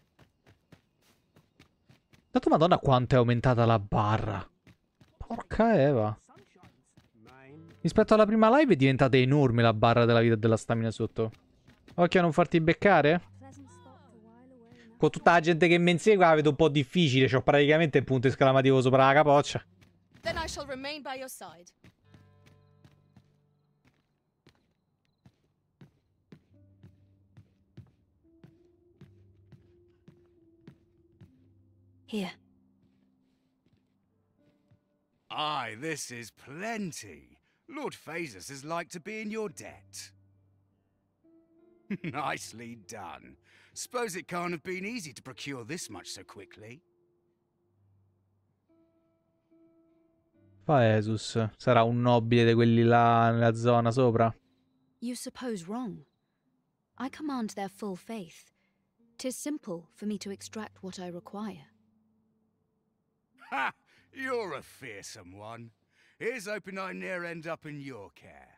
Dato madonna quanto è aumentata la barra. Porca Eva. Rispetto alla prima live è diventata enorme la barra della vita e della stamina sotto. Occhio a non farti beccare. Con tutta la gente che mi insegue la vedo un po' difficile. C'ho praticamente il punto esclamativo sopra la capoccia. Then I shall remain by your side. Here. Aye, this is plenty. Lord Phaesus is like to be in your debt. Nicely done. Suppose it can't have been easy to procure this much so quickly. Phaesus sarà un nobile di quelli là nella zona sopra. You suppose wrong. I command their full faith. 'Tis simple for me to extract what I require. Ha! You're a fearsome one. Here's hoping I ne'er end up in your care.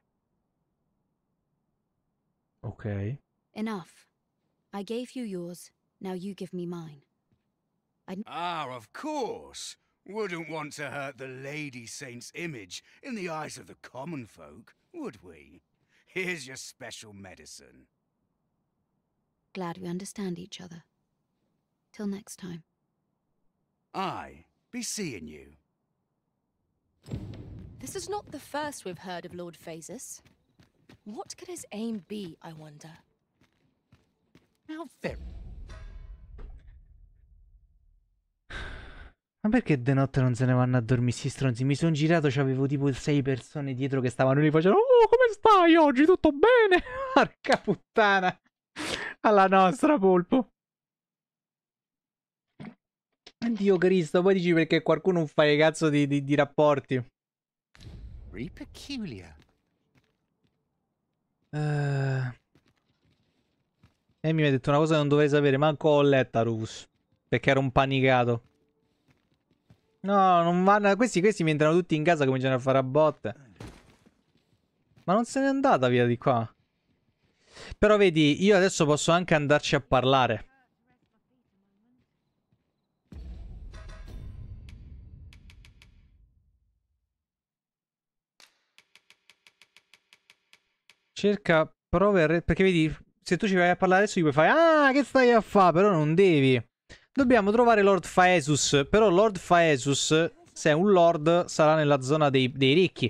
Ok. Enough. I gave you yours, now you give me mine. I... Ah, of course. Wouldn't want to hurt the Lady Saint's image in the eyes of the common folk, would we? Here's your special medicine. Glad we understand each other. Till next time. Aye, be seeing you. This is not the first we've heard of Lord Phaesus. What could his aim be, I wonder? How very... Ma perché de notte non se ne vanno a dormire sti stronzi? Mi sono girato, c'avevo tipo sei persone dietro che stavano lì facendo: oh, come stai oggi? Tutto bene? Porca puttana. Alla nostra, polpo. Dio Cristo, poi dici perché qualcuno non fa i cazzo di, di, di rapporti. Very peculiar. Uh... E mi ha detto una cosa che non dovrei sapere, manco ho letto a Rufus, perché ero un panicato. No, non vanno. Questi, questi mi entrano tutti in casa e cominciano a fare a botte. Ma non se n'è andata via di qua. Però vedi, io adesso posso anche andarci a parlare. Cerca prove a re... Perché vedi, se tu ci vai a parlare adesso gli puoi fare: ah, che stai a fare? Però non devi. Dobbiamo trovare Lord Phaesus. Però Lord Phaesus, se è un lord, sarà nella zona dei, dei ricchi.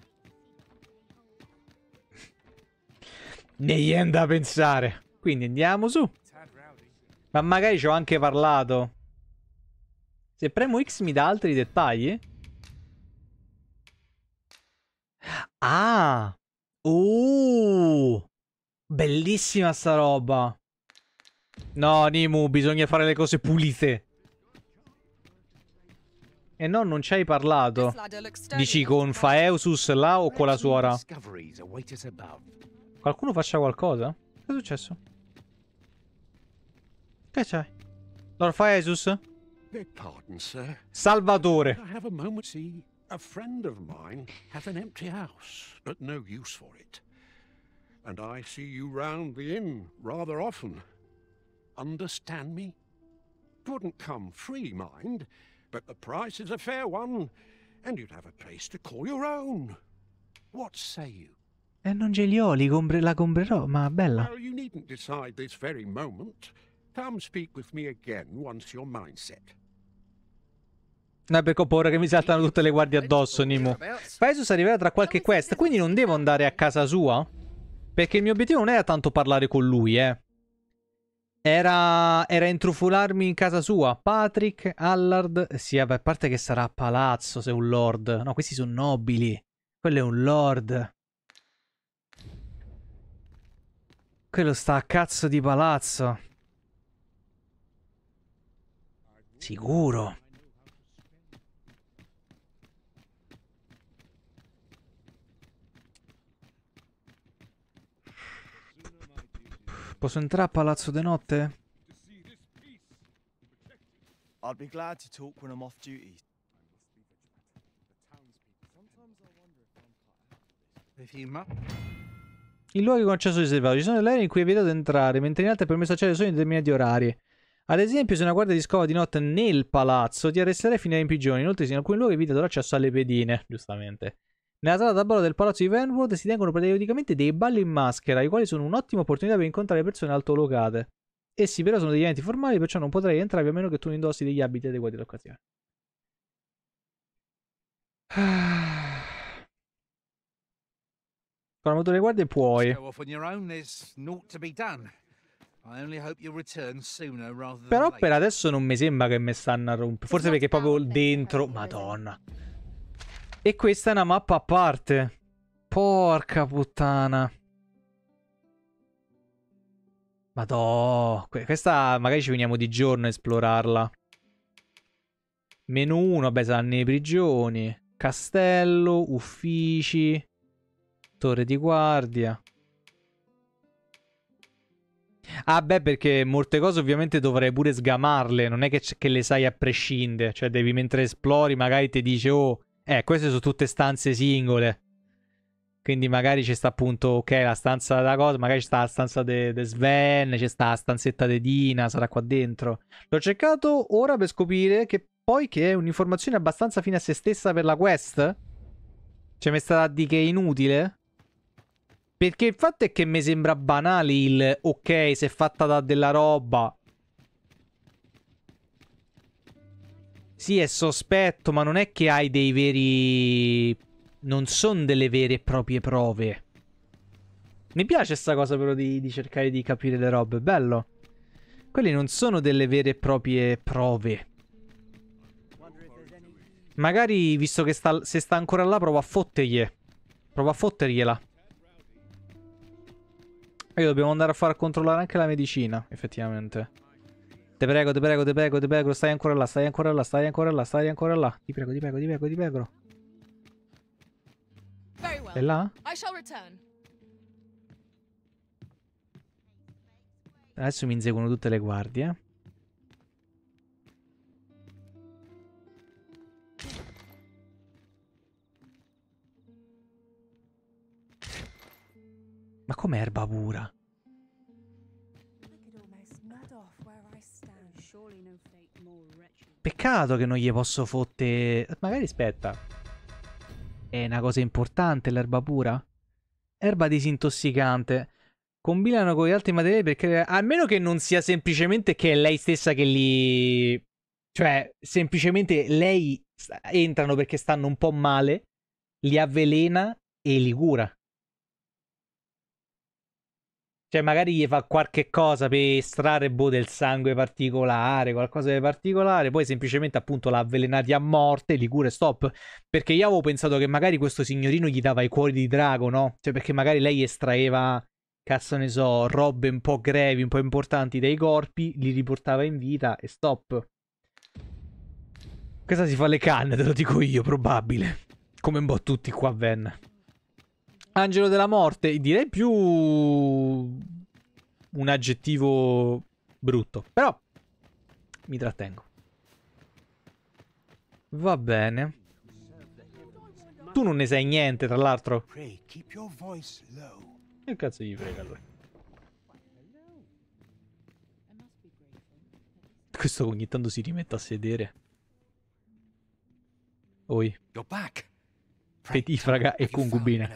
Niente da pensare. Quindi andiamo su. Ma magari ci ho anche parlato. Se premo X mi dà altri dettagli. Ah. Uh. Bellissima sta roba. No, Nimu, bisogna fare le cose pulite. E no, non ci hai parlato. Dici con Phaesus là o con la suora? Qualcuno faccia qualcosa? Che è successo? Che c'è? Lord Phaesus? Beg pardon, sir. Salvatore. I have a moment. See, a friend of mine has an empty house, but no use for it. And I see you round the inn rather often. Understand me? Wouldn't come free, mind, but the price is a fair one, and you'd have a place to call your own. What say you? E non ce li ho, li compre la comprerò, ma bella. Well, you needn't decide this very moment. Come speak with me again once your mind's set. No, perché ho paura che mi saltano tutte le guardie addosso, Nimu. Phaesus arriverà tra qualche quest, quindi non devo andare a casa sua? Perché il mio obiettivo non era tanto parlare con lui, eh. Era, era intrufolarmi in casa sua. Patrick, Allard. Sì, vabbè, a parte che sarà a palazzo se è un lord. No, questi sono nobili. Quello è un lord. Quello sta a cazzo di palazzo. Sicuro. Posso entrare a Palazzo de Notte? I'd be glad to talk when I'm off duty. In luoghi con accesso riservato ci sono delle aree in cui è vietato entrare, mentre in altre è permesso accedere solo in determinati orari. Ad esempio, se una guardia ti scova di notte nel palazzo, ti arresterei fino in prigione. Inoltre, in alcuni luoghi è vietato l'accesso alle pedine, giustamente. Nella sala da ballo del palazzo di Venwood si tengono periodicamente dei balli in maschera, i quali sono un'ottima opportunità per incontrare persone altolocate. Essi però sono degli eventi formali, perciò non potrai entrare a meno che tu non indossi degli abiti adeguati all'occasione. Con la moto delle guardie puoi. Però per adesso non mi sembra che mi stanno a rompere. Forse perché proprio dentro. Madonna. E questa è una mappa a parte. Porca puttana. Madò. Questa magari ci veniamo di giorno a esplorarla. Menu uno, vabbè, saranno le prigioni. Castello, uffici. Torre di guardia. Ah beh, perché molte cose ovviamente dovrei pure sgamarle. Non è che, che le sai a prescindere. Cioè devi, mentre esplori, magari ti dice: oh, eh, queste sono tutte stanze singole. Quindi magari ci sta appunto, ok, la stanza da cosa. Magari ci sta la stanza di Sven. Ci sta la stanzetta di Dina. Sarà qua dentro. L'ho cercato ora per scoprire che poi che è un'informazione abbastanza fine a se stessa per la quest. Cioè mi è stata a dire che è inutile. Perché il fatto è che mi sembra banale il ok, se è fatta da della roba. Sì, è sospetto, ma non è che hai dei veri... Non sono delle vere e proprie prove. Mi piace sta cosa però di, di cercare di capire le robe, bello. Quelle non sono delle vere e proprie prove. Magari, visto che sta, se sta ancora là, provo a fottergli. Provo a fottergliela. E dobbiamo andare a far controllare anche la medicina, effettivamente. Te prego, te prego, te prego, te prego, stai ancora là, stai ancora là, stai ancora là, stai ancora là. Ti prego, ti prego, ti prego, ti prego. È là? Adesso mi inseguono tutte le guardie. Ma com'è erba pura? Peccato che non gli posso fotte... Magari aspetta. È una cosa importante l'erba pura? Erba disintossicante. Combinano con gli altri materiali per creare... A meno che non sia semplicemente che è lei stessa che li... Cioè, semplicemente lei entrano perché stanno un po' male, li avvelena e li cura. Cioè, magari gli fa qualche cosa per estrarre boh, del sangue particolare, qualcosa di particolare, poi semplicemente appunto l'ha avvelenati a morte, li cura e stop. Perché io avevo pensato che magari questo signorino gli dava i cuori di drago, no? Cioè, perché magari lei estraeva, cazzo ne so, robe un po' grevi, un po' importanti dai corpi, li riportava in vita e stop. Questa si fa le canne, te lo dico io, probabile. Come un po' tutti qua a Ven. Angelo della morte, direi più un aggettivo brutto, però mi trattengo. Va bene. Tu non ne sai niente, tra l'altro. Che cazzo gli frega lui? Questo ogni tanto si rimette a sedere. Oi. Petifraga e concubina.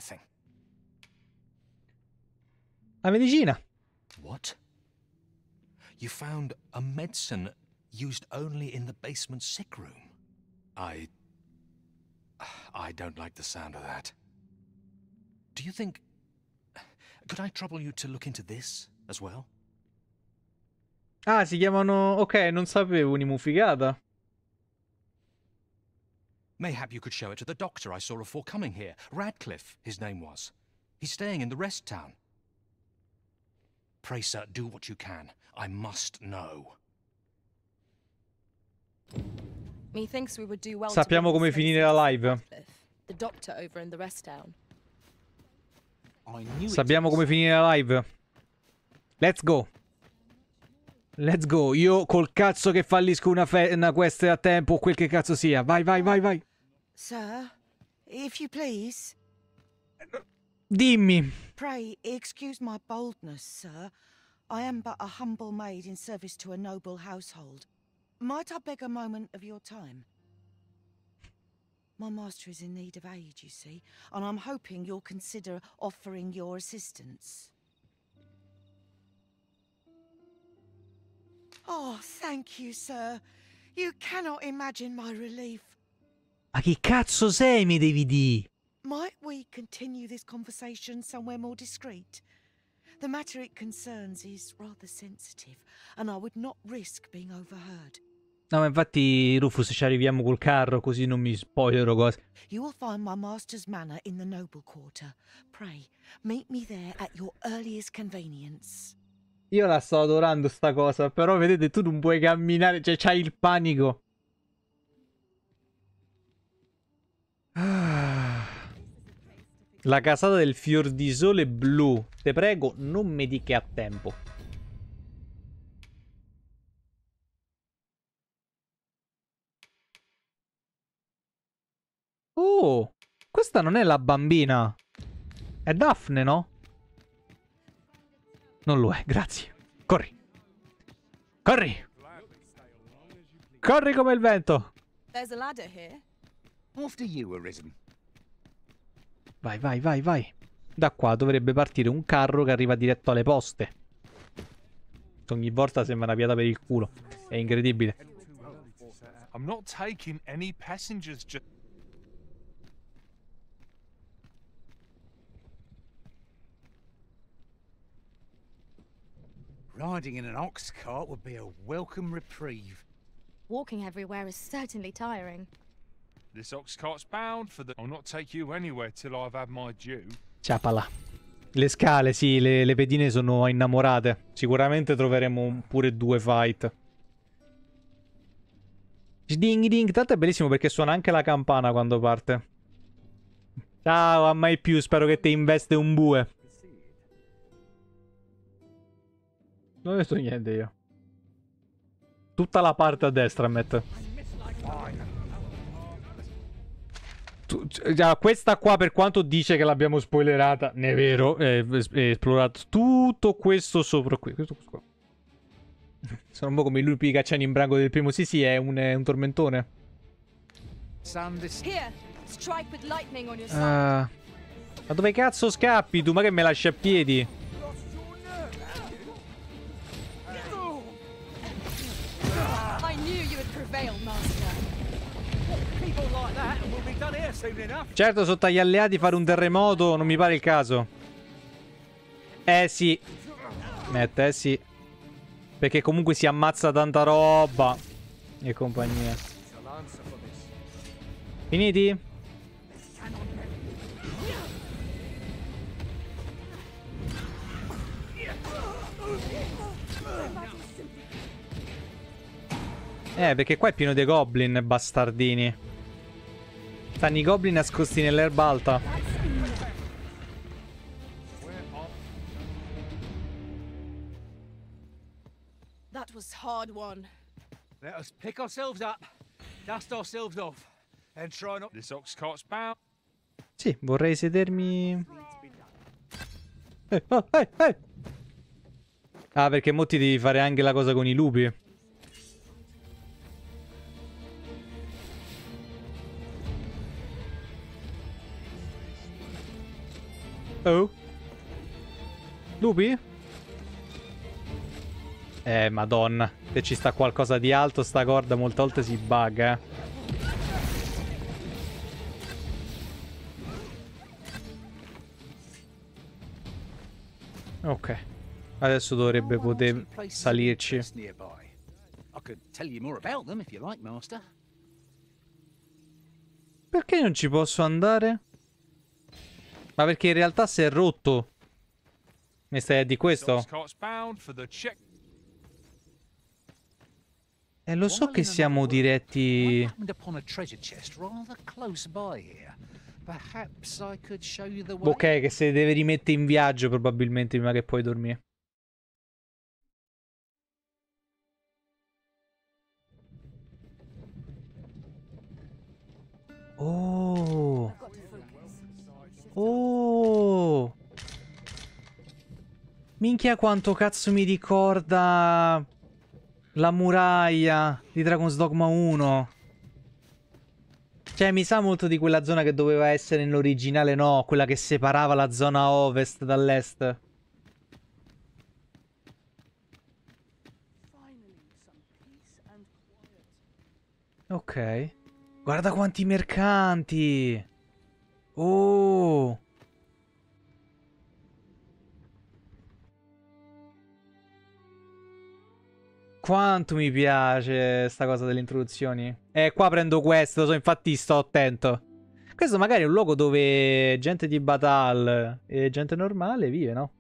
La medicina. What? You found a medicine used only in the basement sick room? I... I don't like the sound of that. Do you think... Could I trouble you to look into this as well? Ah, si chiamano... Ok, non sapevo, un'immuffigata. Mayhap you could show it to the doctor I saw before coming here. Radcliffe, his name was. He's staying in the rest town. Pray, sir, do what you can. I must know. Methinks we would do well to Sappiamo bring come the finire slaves la to live. Ratcliffe, the doctor over in the rest town. I knew it Sappiamo was. come finire la live. Let's go. Let's go. Io col cazzo che fallisco una, fe- una quest a tempo o quel che cazzo sia. Vai, vai, vai, vai. Sir, if you please. Dimmi. Pray excuse my boldness, sir. I am but a humble maid in service to a noble household. Might I beg a moment of your time? My master is in need of aid, you see, and I'm hoping you'll consider offering your assistance. Oh, thank you, sir. You cannot imagine my relief. Ma chi cazzo sei, mi devi dire? Might we continue this conversation somewhere more discreet? The matter it concerns is rather sensitive, and I would not risk being overheard. No, ma infatti, Rufus, ci arriviamo col carro, così non mi spoilerò cose. You will find my master's manor in the noble quarter. Pray, meet me there at your earliest convenience. Io la sto adorando sta cosa, però vedete, tu non puoi camminare, cioè c'hai il panico. La casata del fior di sole blu. Te prego, non mi di che a tempo. Oh, questa non è la bambina. È Daphne, no? Non lo è, grazie. Corri. Corri. Corri come il vento. There's a ladder here. After you, Arisen. Vai, vai, vai, vai. Da qua dovrebbe partire un carro che arriva diretto alle poste. Ogni volta sembra una piata per il culo. È incredibile. I'm not taking any passengers. Just Riding in an ox cart would be a welcome reprieve. Walking everywhere is certainly tiring. this ox cart's bound for the. I'll not take you anywhere till I've had my due. Ciapala. Le scale, sì, le, le pedine sono innamorate. Sicuramente troveremo pure due fight. Ding ding, tanto è bellissimo perché suona anche la campana quando parte. Ciao, a mai più, spero che ti investe un bue. Non ho detto niente io. Tutta la parte a destra, Matt. Tu, già, questa qua, per quanto dice che l'abbiamo spoilerata, ne è vero, è, è esplorato tutto questo sopra qui. Questo qua. Sono un po' come i lupi cacciani in branco del primo. Sì, sì, è un, è un tormentone. Here, strike with lightning on your Uh, side. ma dove cazzo scappi tu? Ma che me lasci a piedi? I knew you would prevail, master. People like that and we'll be done here soon enough. Certo, sotto agli alleati fare un terremoto non mi pare il caso. Eh sì. Mette, eh sì. Perché comunque si ammazza tanta roba. E compagnia. Finiti? Eh, perché qua è pieno di goblin, bastardini. Stanno i goblin nascosti nell'erba alta. That was hard won. Let us pick ourselves up, dust ourselves off, and try not. This ox cart's bound. Sì, vorrei sedermi... Eh, oh, eh, eh. Ah, perché mo ti devi fare anche la cosa con i lupi. Oh. Lupi? Eh, madonna. Se ci sta qualcosa di alto, sta corda molte volte si bugga, eh. Ok. Adesso dovrebbe poter salirci. I could tell you more about them if you like, Master. Perché non ci posso andare? Ma perché in realtà si è rotto. Mi stai a di questo? Eh, lo so che siamo diretti... Ok, che se deve rimettere in viaggio probabilmente prima che poi dormire. Oh. Oh. Minchia quanto cazzo mi ricorda la muraglia di Dragon's Dogma uno. Cioè mi sa molto di quella zona che doveva essere nell'originale, no, quella che separava la zona ovest dall'est. Ok. Guarda quanti mercanti. Oh. Quanto mi piace sta cosa delle introduzioni. Eh, qua prendo questo, so, infatti sto attento. Questo magari è un luogo dove gente di Batal e gente normale vive, no?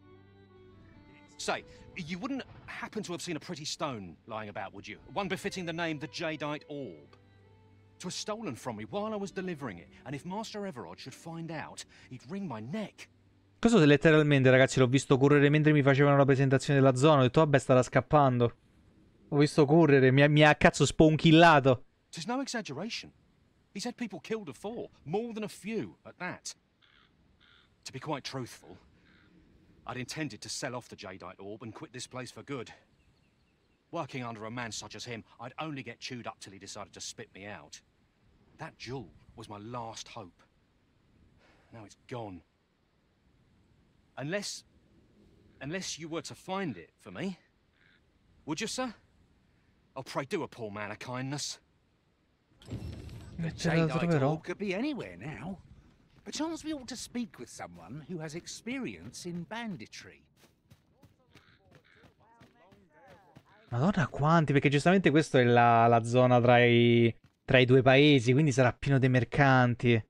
Say, you wouldn't happen to have seen a pretty stone lying about, would you? One befitting the name the Jadeite Orb. 'Twas stolen from me while I was delivering it, and if Master Everard should find out, he'd wring my neck. Questo letteralmente, ragazzi, l'ho visto correre mentre mi facevano la presentazione della zona. Ho detto, vabbè, starà scappando. Ho visto correre, mi ha, mi ha cazzo sponchillato. Tis no exaggeration. He's had people killed afore, more than a few at that. To be quite truthful, I'd intended to sell off the Jadeite Orb and quit this place for good. Working under a man such as him, I'd only get chewed up till he decided to spit me out. That jewel was my last hope. Now it's gone. Unless... Unless you were to find it for me. Would you, sir? Oh, pray do a poor man a kindness. The Jadeite Orb could be anywhere now. Perchance we ought to speak with someone who has experience in banditry. Madonna quanti, perché giustamente questa è la, la zona tra i, tra i due paesi, quindi sarà pieno di mercanti.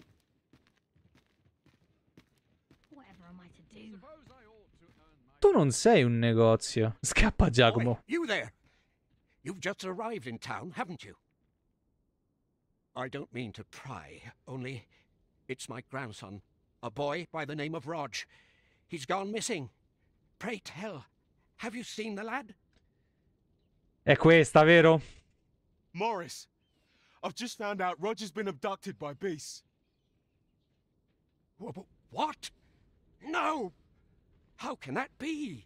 Tu non sei un negozio. Scappa, Giacomo. Oi, you there. You've just arrived in town, haven't you? I don't mean to pry, only it's my grandson, a boy by the name of Rog. He's gone missing. Pray tell, have you seen the lad? È questa, vero? Morris, I've just found out Roger's been abducted by beasts. What? No! How can that be?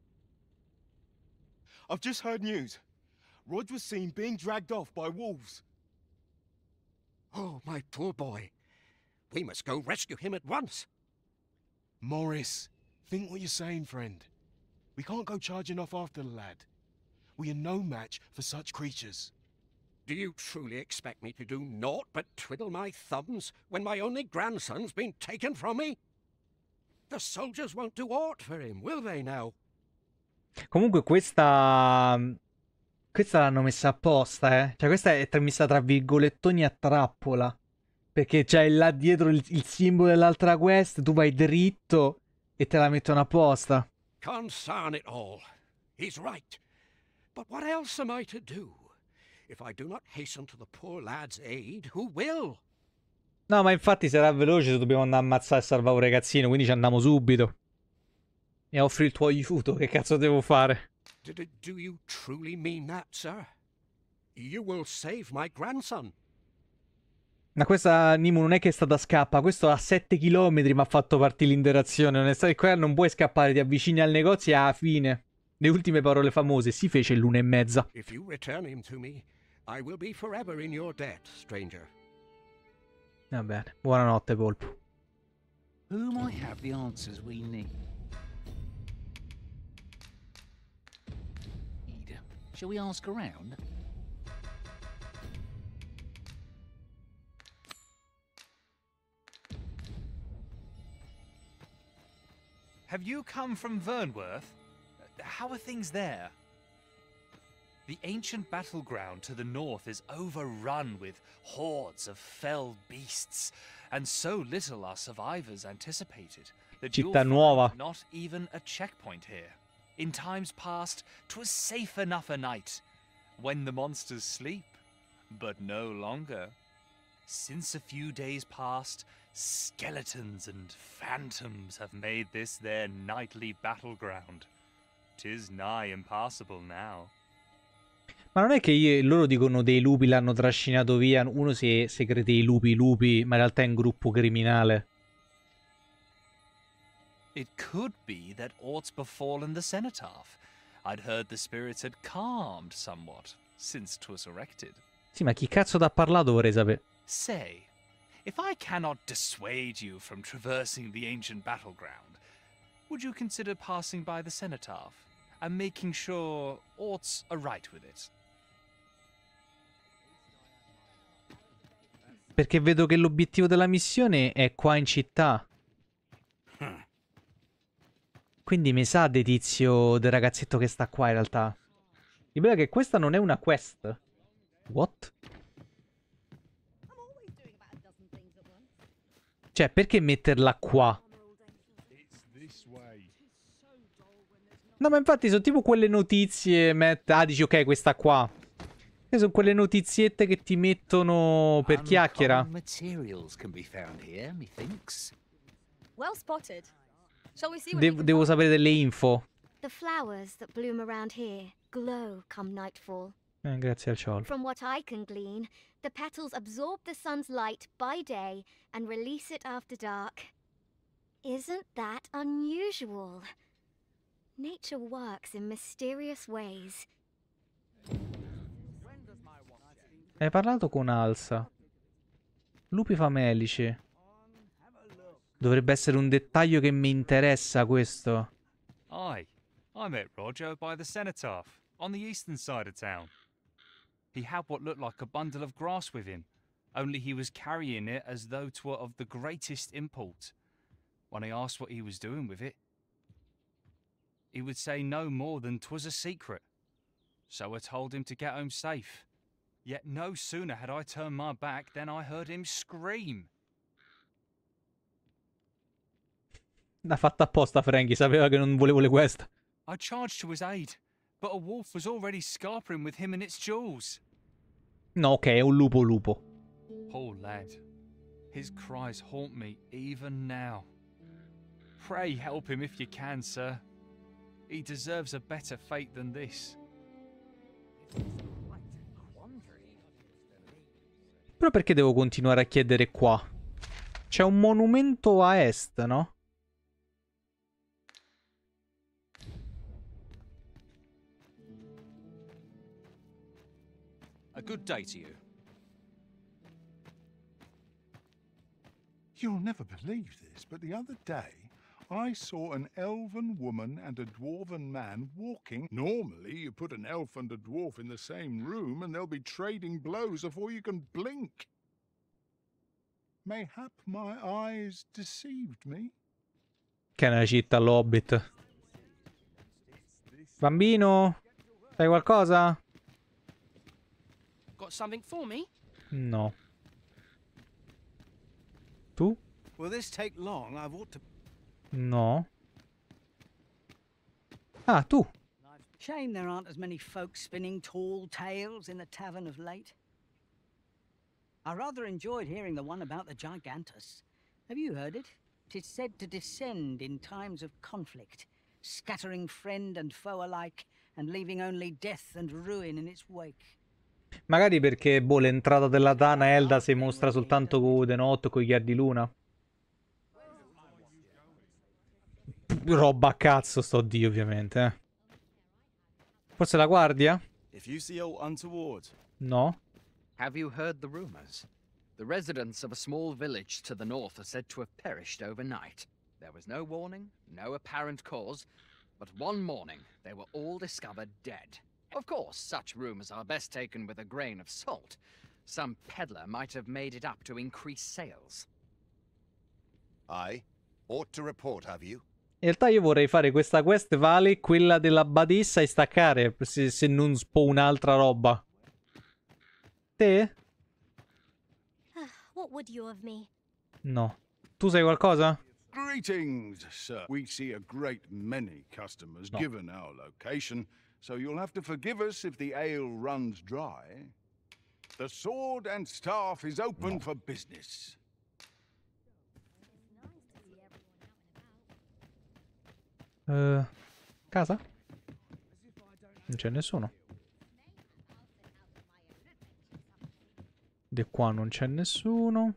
I've just heard news. Rog was seen being dragged off by wolves. Oh, my poor boy. We must go rescue him at once. Morris, think what you're saying, friend. We can't go charging off after the lad. We are no match for such creatures. Do you truly expect me to do naught but twiddle my thumbs when my only grandson's been taken from me? The soldiers won't do aught for him, will they now? Comunque questa... Questa l'hanno messa apposta, eh. Cioè questa è messa tra virgolettoni a trappola. Perché c'è là dietro il, il simbolo dell'altra quest, tu vai dritto e te la mettono apposta. Concern it all. He's right. But what else am I to do? If I do not hasten to the poor lad's aid, who will? No, ma infatti sarà veloce se dobbiamo andare a ammazzare e salvare un ragazzino, quindi ci andiamo subito. E offri il tuo aiuto, che cazzo devo fare? Do you truly mean that, sir? You will save my grandson. Ma questa, Nimu, non è che è stata scappa, questo a sette chilometri mi ha fatto partire l'interazione. Non è stato, qua non puoi scappare, ti avvicini al negozio e alla fine. Le ultime parole famose, si fece l'una e mezza. If you return him to me, I will be forever in your debt, stranger. Va bene, buonanotte, polpo. Who might have the answers we need? Shall we ask around? Have you come from Vernworth? How are things there? The ancient battleground to the north is overrun with hordes of fell beasts, and so little are survivors anticipated that you'll Città nuova. find not even a checkpoint here. In times past, 'twas safe enough a night. when the monsters sleep, but no longer. Since a few days past, skeletons and phantoms have made this their nightly battleground. 'Tis nigh impassable now. Ma non è che io, loro dicono dei lupi l'hanno trascinato via, uno si, si crede i lupi lupi, ma in realtà è un gruppo criminale. It could be that aught's befallen the cenotaph. I'd heard the spirits had calmed somewhat since 'twas erected. Sì, ma chi cazzo t'ha parlato vorrei sapere. Say, if I cannot dissuade you from traversing the ancient battleground, would you consider passing by the cenotaph and making sure aught's aright with it? Perché vedo che l'obiettivo della missione è qua in città. Quindi mi sa di tizio, del ragazzetto che sta qua in realtà. Il bello è che questa non è una quest. What? Cioè, perché metterla qua? No, ma infatti sono tipo quelle notizie. Met... Ah, dici ok, questa qua. E sono quelle notiziette che ti mettono per chiacchiera. Materials can be found here, methinks. Well spotted. Shall we see what we Devo, can devo find? sapere delle info. The flowers that bloom around here glow come nightfall. Eh, grazie al ciolo. From what I can glean, the petals absorb the sun's light by day and release it after dark. Isn't that unusual? Nature works in mysterious ways. Hai parlato con Alsa. Lupi famelici. Dovrebbe essere un dettaglio che mi interessa questo. Aye, I met Roger by the cenotaph, on the eastern side of town. He had what looked like a bundle of grass with him, only he was carrying it as though 'twere of the greatest import. When I asked what he was doing with it, he would say no more than 'twas a secret. So I told him to get home safe. Yet no sooner had I turned my back than I heard him scream. L'ha fatta apposta Frankie, sapeva che non volevo le queste. I charged to his aid, but a wolf was already scarpering with him and its jewels. No, ok, è un lupo lupo. Poor lad. His cries haunt me even now. Pray help him if you can, sir. He deserves a better fate than this. Però perché devo continuare a chiedere qua? C'è un monumento a est, no? A good day to you. You'll never believe this, but the other day I saw an elven woman and a dwarven man walking. Normally, you put an elf and a dwarf in the same room and they'll be trading blows before you can blink. Mayhap my eyes deceived me. Che è una città l'Hobbit. Bambino, sai qualcosa? Got something for me? No. Tu? Will this take long? I've ought to... No. Ah, tu. Shame there aren't as many folk spinning tall tales in the tavern of late. I rather enjoyed hearing the one about the Gigantus. Have you heard it? 'Tis said to descend in times of conflict, scattering friend and foe alike, and leaving only death and ruin in its wake. Magari perché, boh, l'entrata della Tana Elda si mostra soltanto con de notte o con gli di luna. Roba a cazzo, sto Dio, ovviamente, eh. Forse la guardia? If you see aught untoward. No. Have you heard the rumors? The residents of a small village to the north are said to have perished overnight. There was no warning, no apparent cause, but one morning they were all discovered dead. Of course, such rumors are best taken with a grain of salt. Some peddler might have made it up to increase sales. Aye. Ought to report, have you? In realtà io vorrei fare questa quest, vale quella della badessa e staccare, se, se non spo un'altra roba. Te? What would you of me? No. Tu sai qualcosa? Greetings, sir. We see a great many customers No. given our location, so you'll have to forgive us if the ale runs dry. The sword and staff is open for business. Uh, casa? Non c'è nessuno. Di qua non c'è nessuno.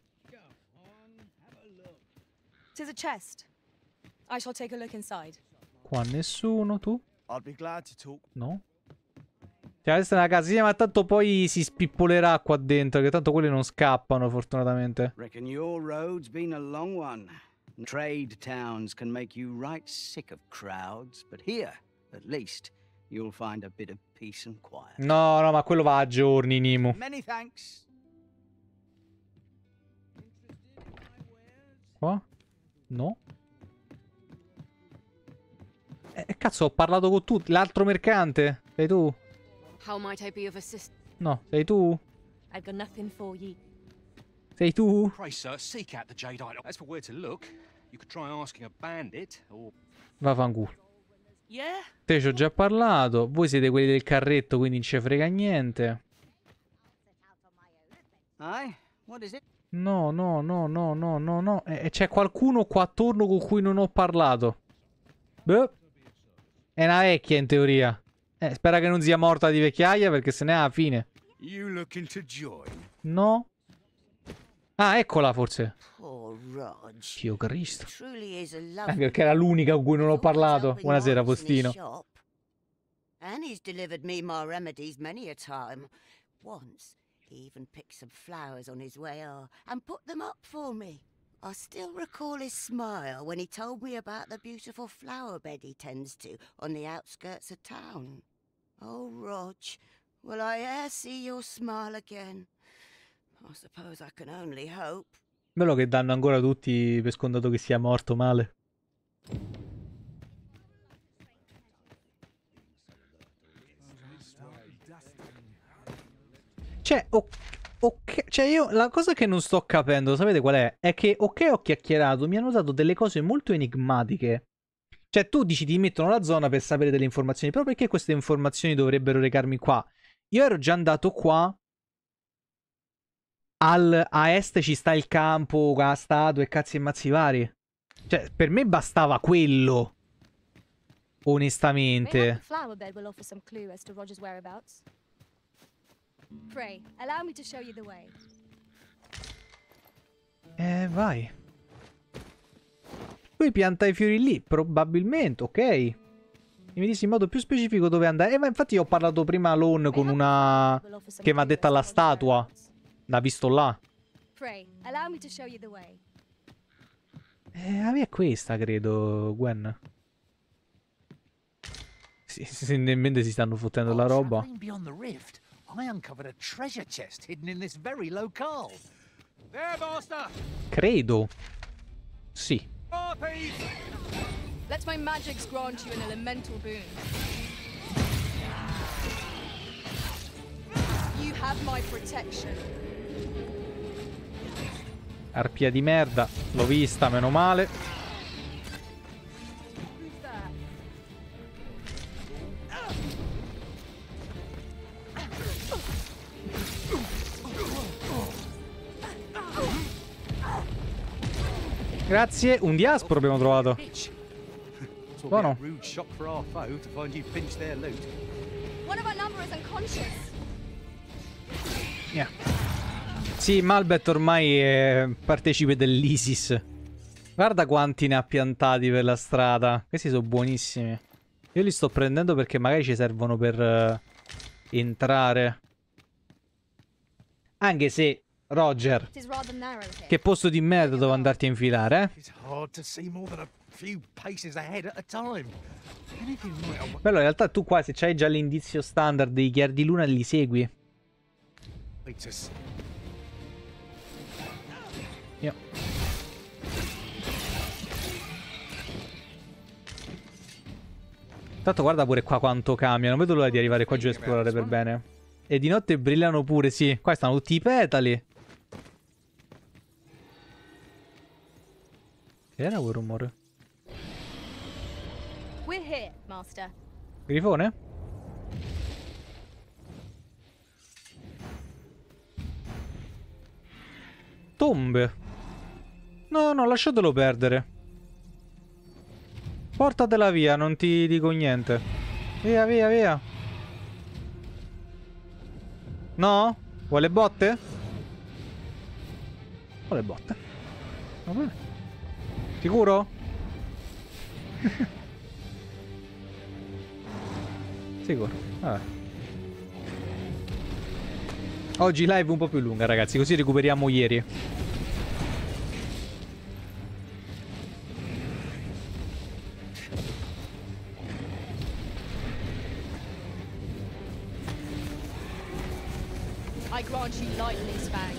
Tis a chest. I shall take a look inside. Qua nessuno, tu? I'd be glad to talk. No? Cioè, questa è una casina, ma tanto poi si spippolerà qua dentro, che tanto quelli non scappano, fortunatamente. Reckon your road's been a long one. Trade towns can make you right sick of crowds, but here, at least, you'll find a bit of peace and quiet. No, no, ma quello va a giorni, Nimu. Many thanks. Qua? No? Eh, cazzo, ho parlato con tutti. L'altro mercante? Sei tu? How might I be of assist? No, sei tu? I've got nothing for ye. Sei tu? Pray, sir, seek out the jade idol. As for where to look, you could try asking a bandit, or... Vaffanculo. Yeah? Te ci ho già parlato. Voi siete quelli del carretto, quindi non ci frega niente. Aye, what is it? No, no, no, no, no, no, no. E c'è qualcuno qua attorno con cui non ho parlato. Beh. È una vecchia in teoria. Eh, spera che non sia morta di vecchiaia perché se ne è alla fine. You looking to join? No? Ah, eccola forse. Poor Rog. Dio Cristo. Truly is a Anche lovely perché era l'unica con cui non ho parlato. Buonasera, Postino. shop. And he's delivered me my remedies many a time. Once, he even picked some flowers on his way out and put them up for me. I still recall his smile when he told me about the beautiful flower bed he tends to on the outskirts of town. Oh, Rog, will I e'er see your smile again? I suppose I can only hope. Bello che danno ancora tutti per scontato che sia morto male. Cioè, ok, ok, cioè io la cosa che non sto capendo, sapete qual è? È che ok ho chiacchierato, mi hanno dato delle cose molto enigmatiche. Cioè tu dici ti mettono la zona per sapere delle informazioni, però perché queste informazioni dovrebbero recarmi qua? Io ero già andato qua. Al, a est ci sta il campo, la statua e cazzi e mazzi vari. Cioè, per me bastava quello. Onestamente. Flower bed will offer some clue as to Roger's whereabouts. Pray, allow me to show you the way. Eh, vai. Poi pianta i fiori lì, probabilmente, ok. E mi dissi in modo più specifico dove andare. Eh, ma infatti io ho parlato prima alone con una che mi ha detto alla statua. L'ha visto là. Pray, allow me to show you the way. Eh, la via è questa, credo, Gwen. Sì, sì, nemmeno si stanno fottendo la roba. Beyond the rift, I uncovered a treasure chest hidden in this very locale. There, master. Credo. Sì. Let my magics grant you an elemental boon. You have my protection. Arpia di merda. L'ho vista, meno male. Grazie, un diasporo abbiamo trovato. Buono. Yeah. Sì, Malbeth ormai è partecipe dell'ISIS. Guarda quanti ne ha piantati per la strada. Questi sono buonissimi. Io li sto prendendo perché magari ci servono per uh, entrare. Anche se, Roger, che posto di merda dove andarti a infilare, eh? Bello, in realtà tu qua se c'hai già l'indizio standard dei chiari di luna li segui. Io. Tanto guarda pure qua quanto cambia. Non vedo l'ora di arrivare qua giù a esplorare per bene. E di notte brillano pure, sì. Qua stanno tutti i petali. Che era quel rumore? We're here, master. Grifone? tombe. No, no, lasciatelo perdere. Portatela via, non ti dico niente. Via, via, via. No? Vuole botte? Vuole botte. Va bene. Sicuro? Sicuro. Vabbè. Oggi live un po' più lunga, ragazzi, così recuperiamo ieri. I grant you lightning's fangs.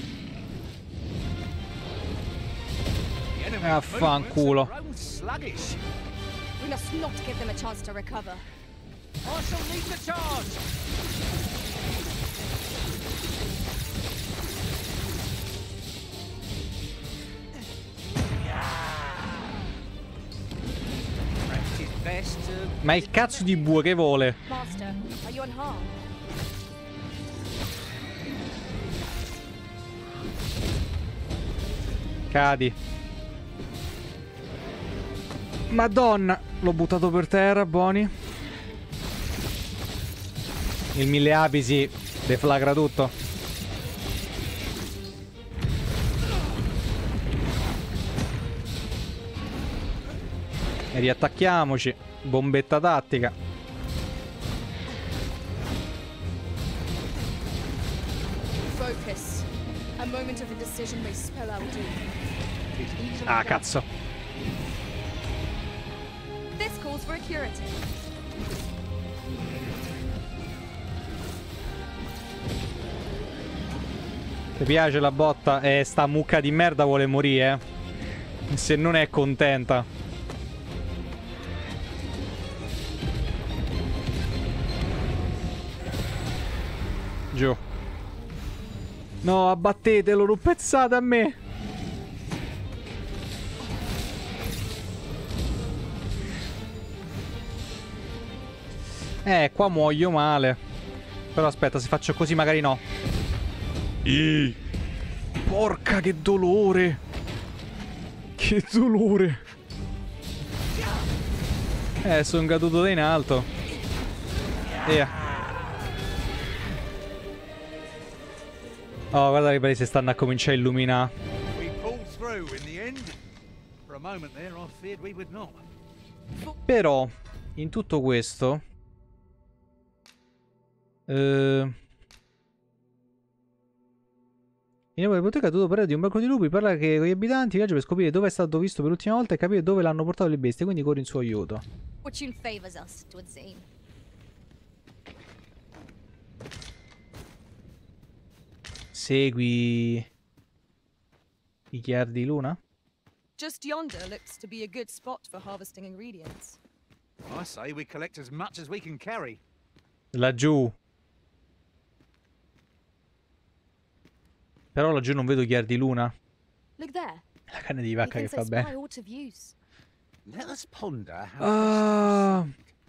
Affanculo. We must not give them a chance to recover. I shall lead the charge. Ma il cazzo di bue che vuole? Master, are you unharmed? Cadi. Madonna, l'ho buttato per terra, buoni. Il mille api si deflagra tutto. E riattacchiamoci. Bombetta tattica. Focus. A moment of indecision may spell our doom. Ah, cazzo. This calls for a curative. Ti piace la botta? Eh, sta mucca di merda vuole morire, eh. Se non è contenta. Giù. No, abbattetelo, non pezzate a me. Eh, qua muoio male. Però aspetta, se faccio così magari no. Ih. Porca, che dolore. Che dolore. Eh, sono caduto da in alto. Via. Oh, guarda che belli si stanno a cominciare a illuminare. Però, in tutto questo... Eh... In ipoteca caduto parere di un branco di lupi, parla che con gli abitanti viaggia per scoprire dove è stato visto per l'ultima volta e capire dove l'hanno portato le bestie, quindi corre in suo aiuto. Fortune favors us, it would seem. Segui i chiari di luna? Just yonder looks to be a good spot for harvesting ingredients. I say we collect as much as we can carry. Laggiù. Però laggiù non vedo chiari di luna. Look there. La carne di vacca che fa bene. Let us ponder how Ah.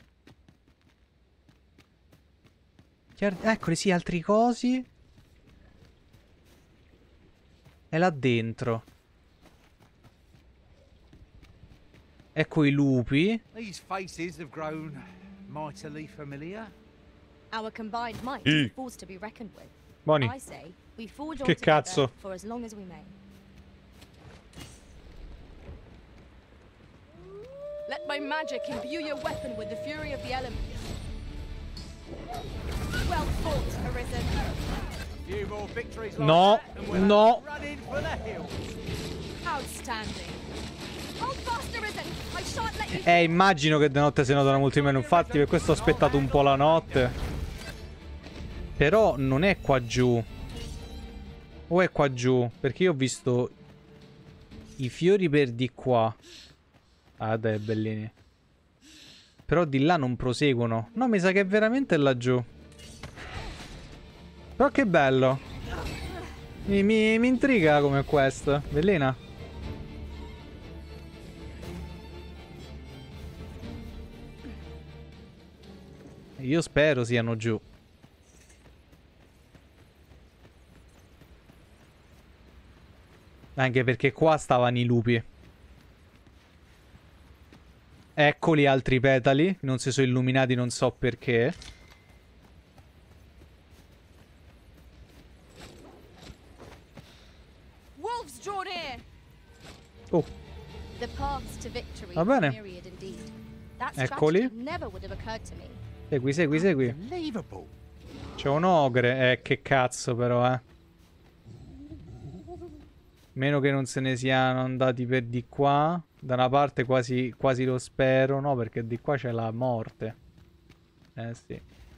Chiar- Eccoli, sì, altri cosi. È là dentro. Ecco i lupi. These faces have grown mightily familiar. Our combined might Mm. is a force to be reckoned with. Buoni. I say we forge on Che together cazzo? for as long as we may. Let my magic imbue your weapon with the fury of the elements. Well fought, Arisen. Few more victories like No, that and we'll no. run in for the hill. Outstanding. Hold fast, Arisen. I shan't let you. Eh, immagino che de notte si notano molto meno. Infatti, per questo ho aspettato un po' la notte. Però non è qua giù. O è qua giù? Perché io ho visto i fiori per di qua. Ah, dai, bellini. Però di là non proseguono. No, mi sa che è veramente laggiù. Però che bello. Mi, mi, mi intriga come quest. Bellina. Io spero siano giù. Anche perché qua stavano i lupi. Eccoli altri petali. Non si sono illuminati, non so perché. Wolves draw near. Oh. The paths to victory Va bene. are myriad indeed. That Eccoli. strategy never would have occurred to me. Segui, segui, segui. C'è un ogre. Eh, che cazzo però, eh. Meno che non se ne siano andati per di qua. Da una parte quasi, quasi lo spero. No, perché di qua c'è la morte. Eh sì.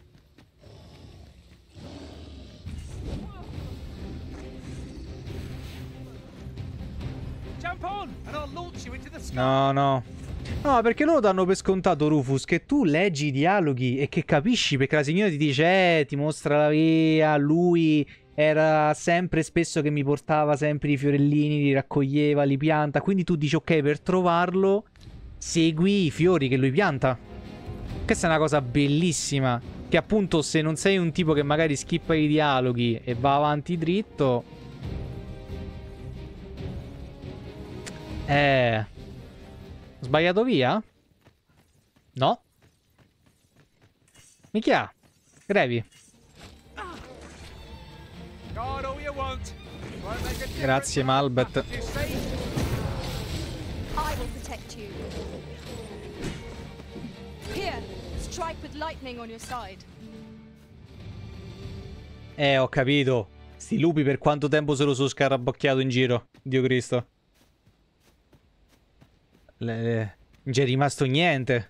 Jump on and I'll launch you into the sky. No, no. No, perché loro danno per scontato, Rufus, che tu leggi i dialoghi e che capisci, perché la signora ti dice, eh, ti mostra la via, lui era sempre spesso che mi portava sempre i fiorellini, li raccoglieva, li pianta, quindi tu dici, ok, per trovarlo segui i fiori che lui pianta. Questa è una cosa bellissima, che appunto se non sei un tipo che magari skippa i dialoghi e va avanti dritto... Eh... Ho sbagliato via? No? Michia, Grevi. Grazie Malbet. I will protect you. Here, strike with lightning on your side. Eh, ho capito. Sti lupi per quanto tempo se lo sono scarabocchiato in giro. Dio Cristo. Le, le... Non c'è rimasto niente.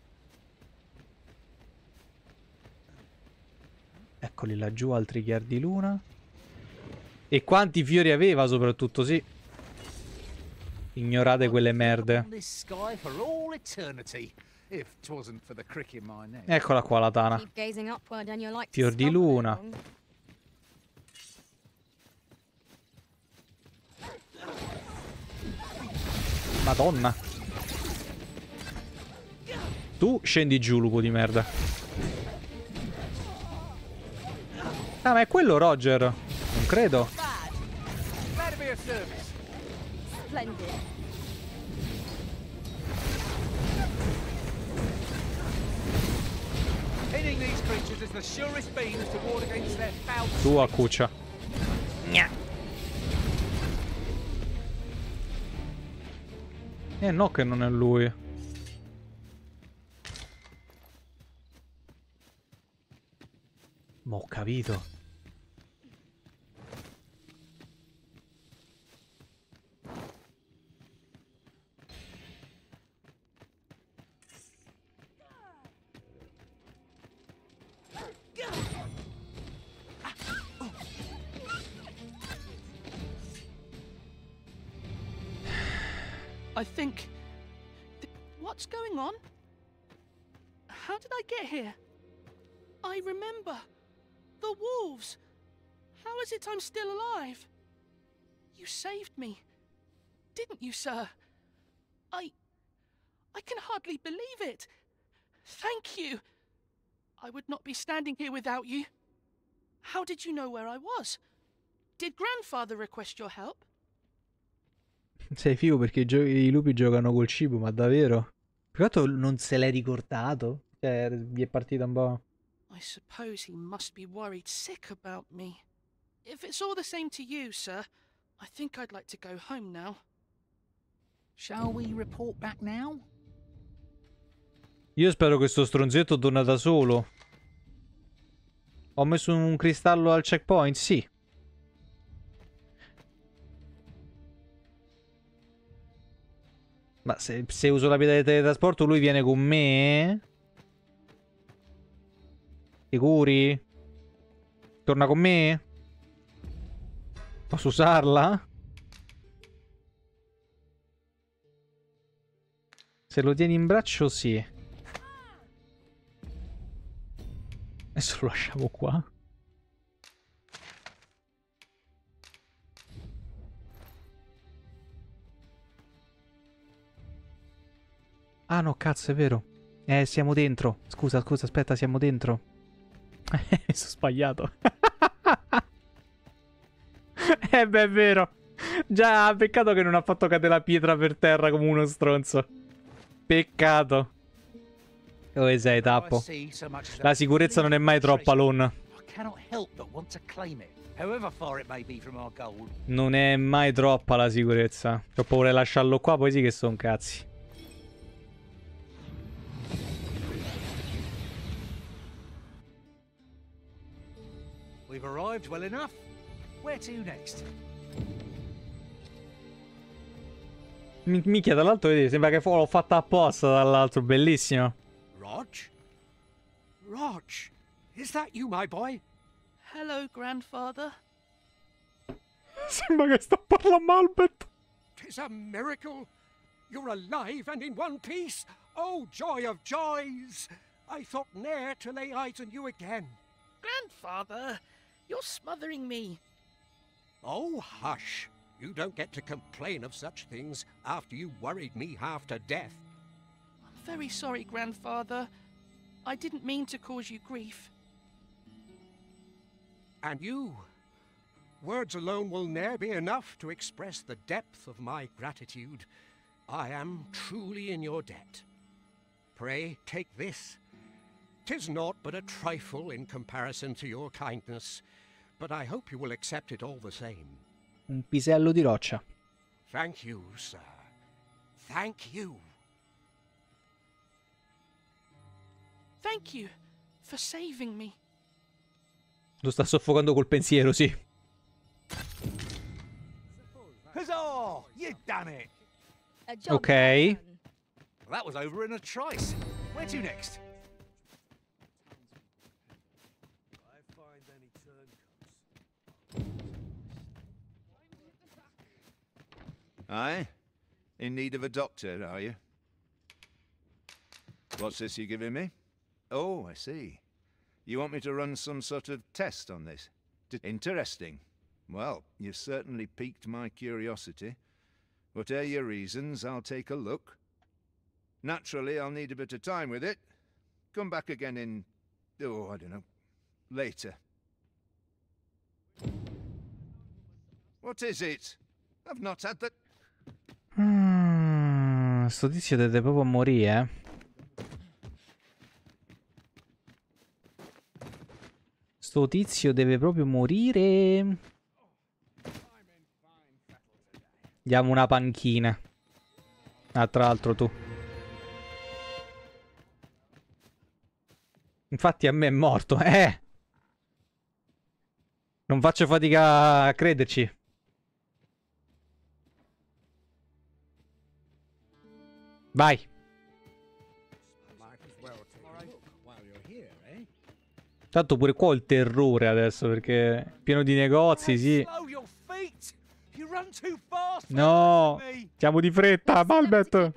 Eccoli laggiù, altri chiari di luna. E quanti fiori aveva soprattutto, sì. Ignorate quelle merde. Eccola qua la tana. Fior di luna. Madonna. Tu scendi giù, lupo di merda. Ah, ma è quello Roger? Non credo. Tu a cuccia. Eh no che non è lui. Ma ho capito. I think... Th what's going on? How did I get here? I remember. The wolves. How is it I'm still alive? You saved me. Didn't you, sir? I... I can hardly believe it. Thank you. I would not be standing here without you. How did you know where I was? Did grandfather request your help? Sei figo perché i, i lupi giocano col cibo, ma davvero? Peccato non se l'hai ricordato. Cioè, vi è partita un po'. I suppose he must be worried sick about me. If it's all the same to you, sir, I think I'd like to go home now. Shall we report back now? Io spero che sto stronzetto torna da solo. Ho messo un cristallo al checkpoint? Sì. Ma se, se uso la pietra di teletrasporto lui viene con me? Sicuri? Torna con me? Posso usarla? Se lo tieni in braccio sì. Adesso lo lasciamo qua. Ah no, cazzo, è vero. Eh, siamo dentro. Scusa, scusa, aspetta, siamo dentro. Mi sono sbagliato. Eh beh, è vero. Già, peccato che non ha fatto cadere la pietra per terra come uno stronzo. Peccato. Dove sei, Tappo? La sicurezza non è mai troppa, Lon. Non è mai troppa la sicurezza. Ho paura di lasciarlo qua, poi sì che sono cazzi. We've arrived well enough. Where to next? Mi, minchia, dall'alto vedi, sembra che l'ho fatta apposta dall'altro, bellissimo. Rog? Rog, is that you, my boy? Hello, grandfather. Sembra che sta parlando Albert. Tis a miracle. You're alive and in one piece. Oh, joy of joys. I thought ne'er to lay eyes on you again. Grandfather, you're smothering me. Oh, hush. You don't get to complain of such things after you worried me half to death. I'm very sorry, grandfather. I didn't mean to cause you grief. And you? Words alone will ne'er be enough to express the depth of my gratitude. I am truly in your debt. Pray, take this. 'Tis naught but a trifle in comparison to your kindness, but I hope you will accept it all the same. Un pisello di roccia. Thank you, sir. Thank you. Thank you for saving me. Lo sta soffocando col pensiero, sì. Huzzah! You done it! Ok. Well, that was over in a trice. Where to next? Aye? In need of a doctor, are you? What's this you're giving me? Oh, I see. You want me to run some sort of test on this? Interesting. Well, you've certainly piqued my curiosity. Whatever your reasons, I'll take a look. Naturally, I'll need a bit of time with it. Come back again in... oh, I don't know. Later. What is it? I've not had that... Mm, sto tizio deve proprio morire, eh. Sto tizio deve proprio morire. Diamo una panchina. Ah, tra l'altro tu. Infatti a me è morto, eh. Non faccio fatica a crederci. Vai. Tanto pure qua ho il terrore adesso perché è pieno di negozi, sì. No, siamo di fretta, Balbet.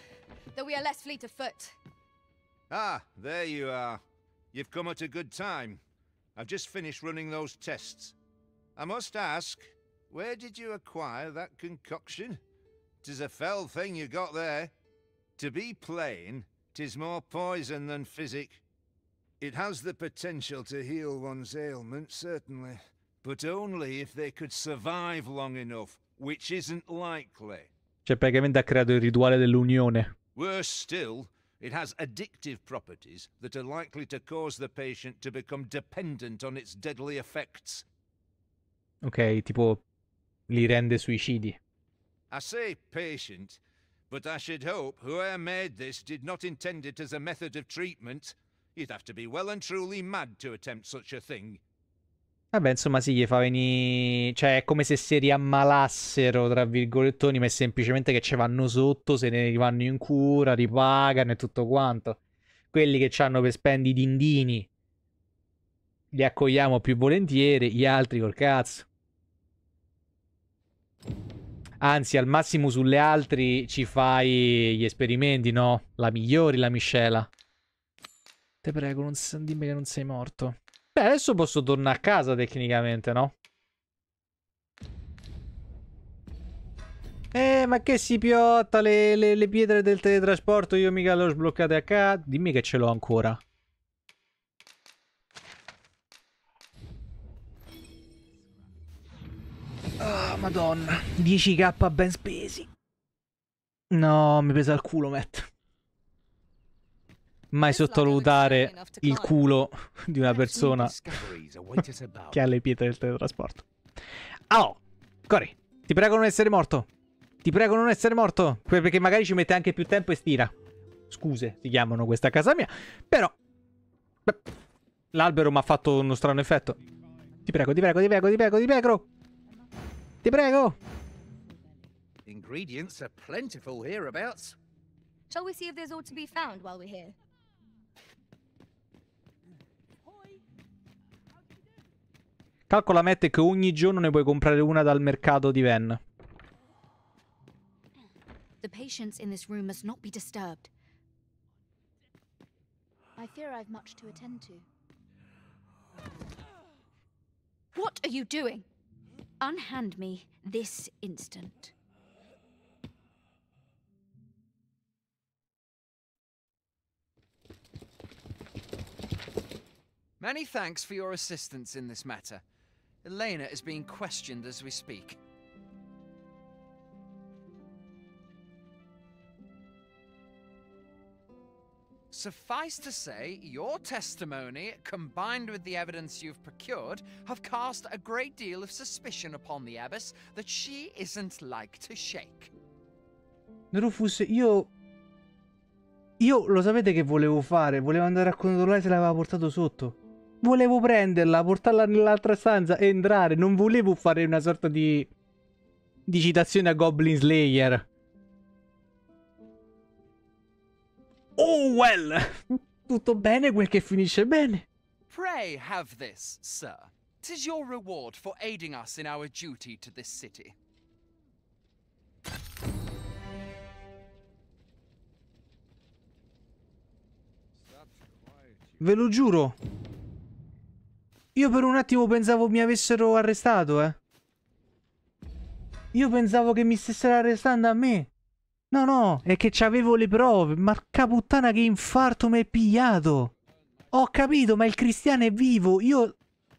Ah, there you are. You've come at a good time. I've just finished running those tests. I must ask, where did you acquire that concoction? 'Tis a fell thing you got there. To be plain, 'tis more poison than physic. It has the potential to heal one's ailment, certainly, but only if they could survive long enough, which isn't likely. Cioè, praticamente ha creato il rituale dell'unione. Worse still, it has addictive properties that are likely to cause the patient to become dependent on its deadly effects. Ok, tipo li rende suicidi. I say patient, but I should hope whoever made this did not intend it as a method of treatment. You'd have to be well and truly mad to attempt such a thing. Vabbè, insomma, sì, gli fa venire... Cioè, è come se si riammalassero, tra virgolettoni, ma è semplicemente che ci vanno sotto, se ne vanno in cura, ripagano e tutto quanto. Quelli che c'hanno per spendi dindini li accogliamo più volentieri, gli altri col cazzo. Anzi, al massimo sulle altri ci fai gli esperimenti, no? La migliori, la miscela. Te prego, non s- dimmi che non sei morto. Beh, adesso posso tornare a casa tecnicamente, no? Eh, ma che si piotta le, le, le pietre del teletrasporto? Io mica le ho sbloccate a casa. Dimmi che ce l'ho ancora. Ah. madonna. dieci k ben spesi. No, mi pesa il culo, Matt. Mai sottovalutare il culo di una persona che ha le pietre del teletrasporto. Allora, Cory, ti prego non essere morto. Ti prego non essere morto. Perché magari ci mette anche più tempo e stira. Scuse, si chiamano questa a casa mia. Però l'albero mi ha fatto uno strano effetto. Ti prego, ti prego, ti prego, ti prego, ti prego. Ti prego. Ingredients are plentiful hereabouts. Shall we see if there's aught to be found while we're here? Calcola, Matt, che ogni giorno ne puoi comprare una dal mercato di Ven. The patients in this room must not be disturbed. I fear I've much to attend to. What are you doing? Unhand me this instant. Many thanks for your assistance in this matter. Elena is being questioned as we speak. Suffice to say, your testimony, combined with the evidence you've procured, have cast a great deal of suspicion upon the Abbess that she isn't like to shake. Rufus, io... Io lo sapete che volevo fare? Volevo andare a controllare se l'aveva portato sotto. Volevo prenderla, portarla nell'altra stanza e entrare. Non volevo fare una sorta di... di citazione a Goblin Slayer. Oh well! Tutto bene quel che finisce bene. Pray have this, sir. 'Tis your reward for aiding us in our duty to this city. Ve lo giuro. Io per un attimo pensavo mi avessero arrestato, eh. Io pensavo che mi stessero arrestando a me. No, no, è che c'avevo le prove. Marca puttana, che infarto mi è pigliato. Ho capito, ma il cristiano è vivo. Io...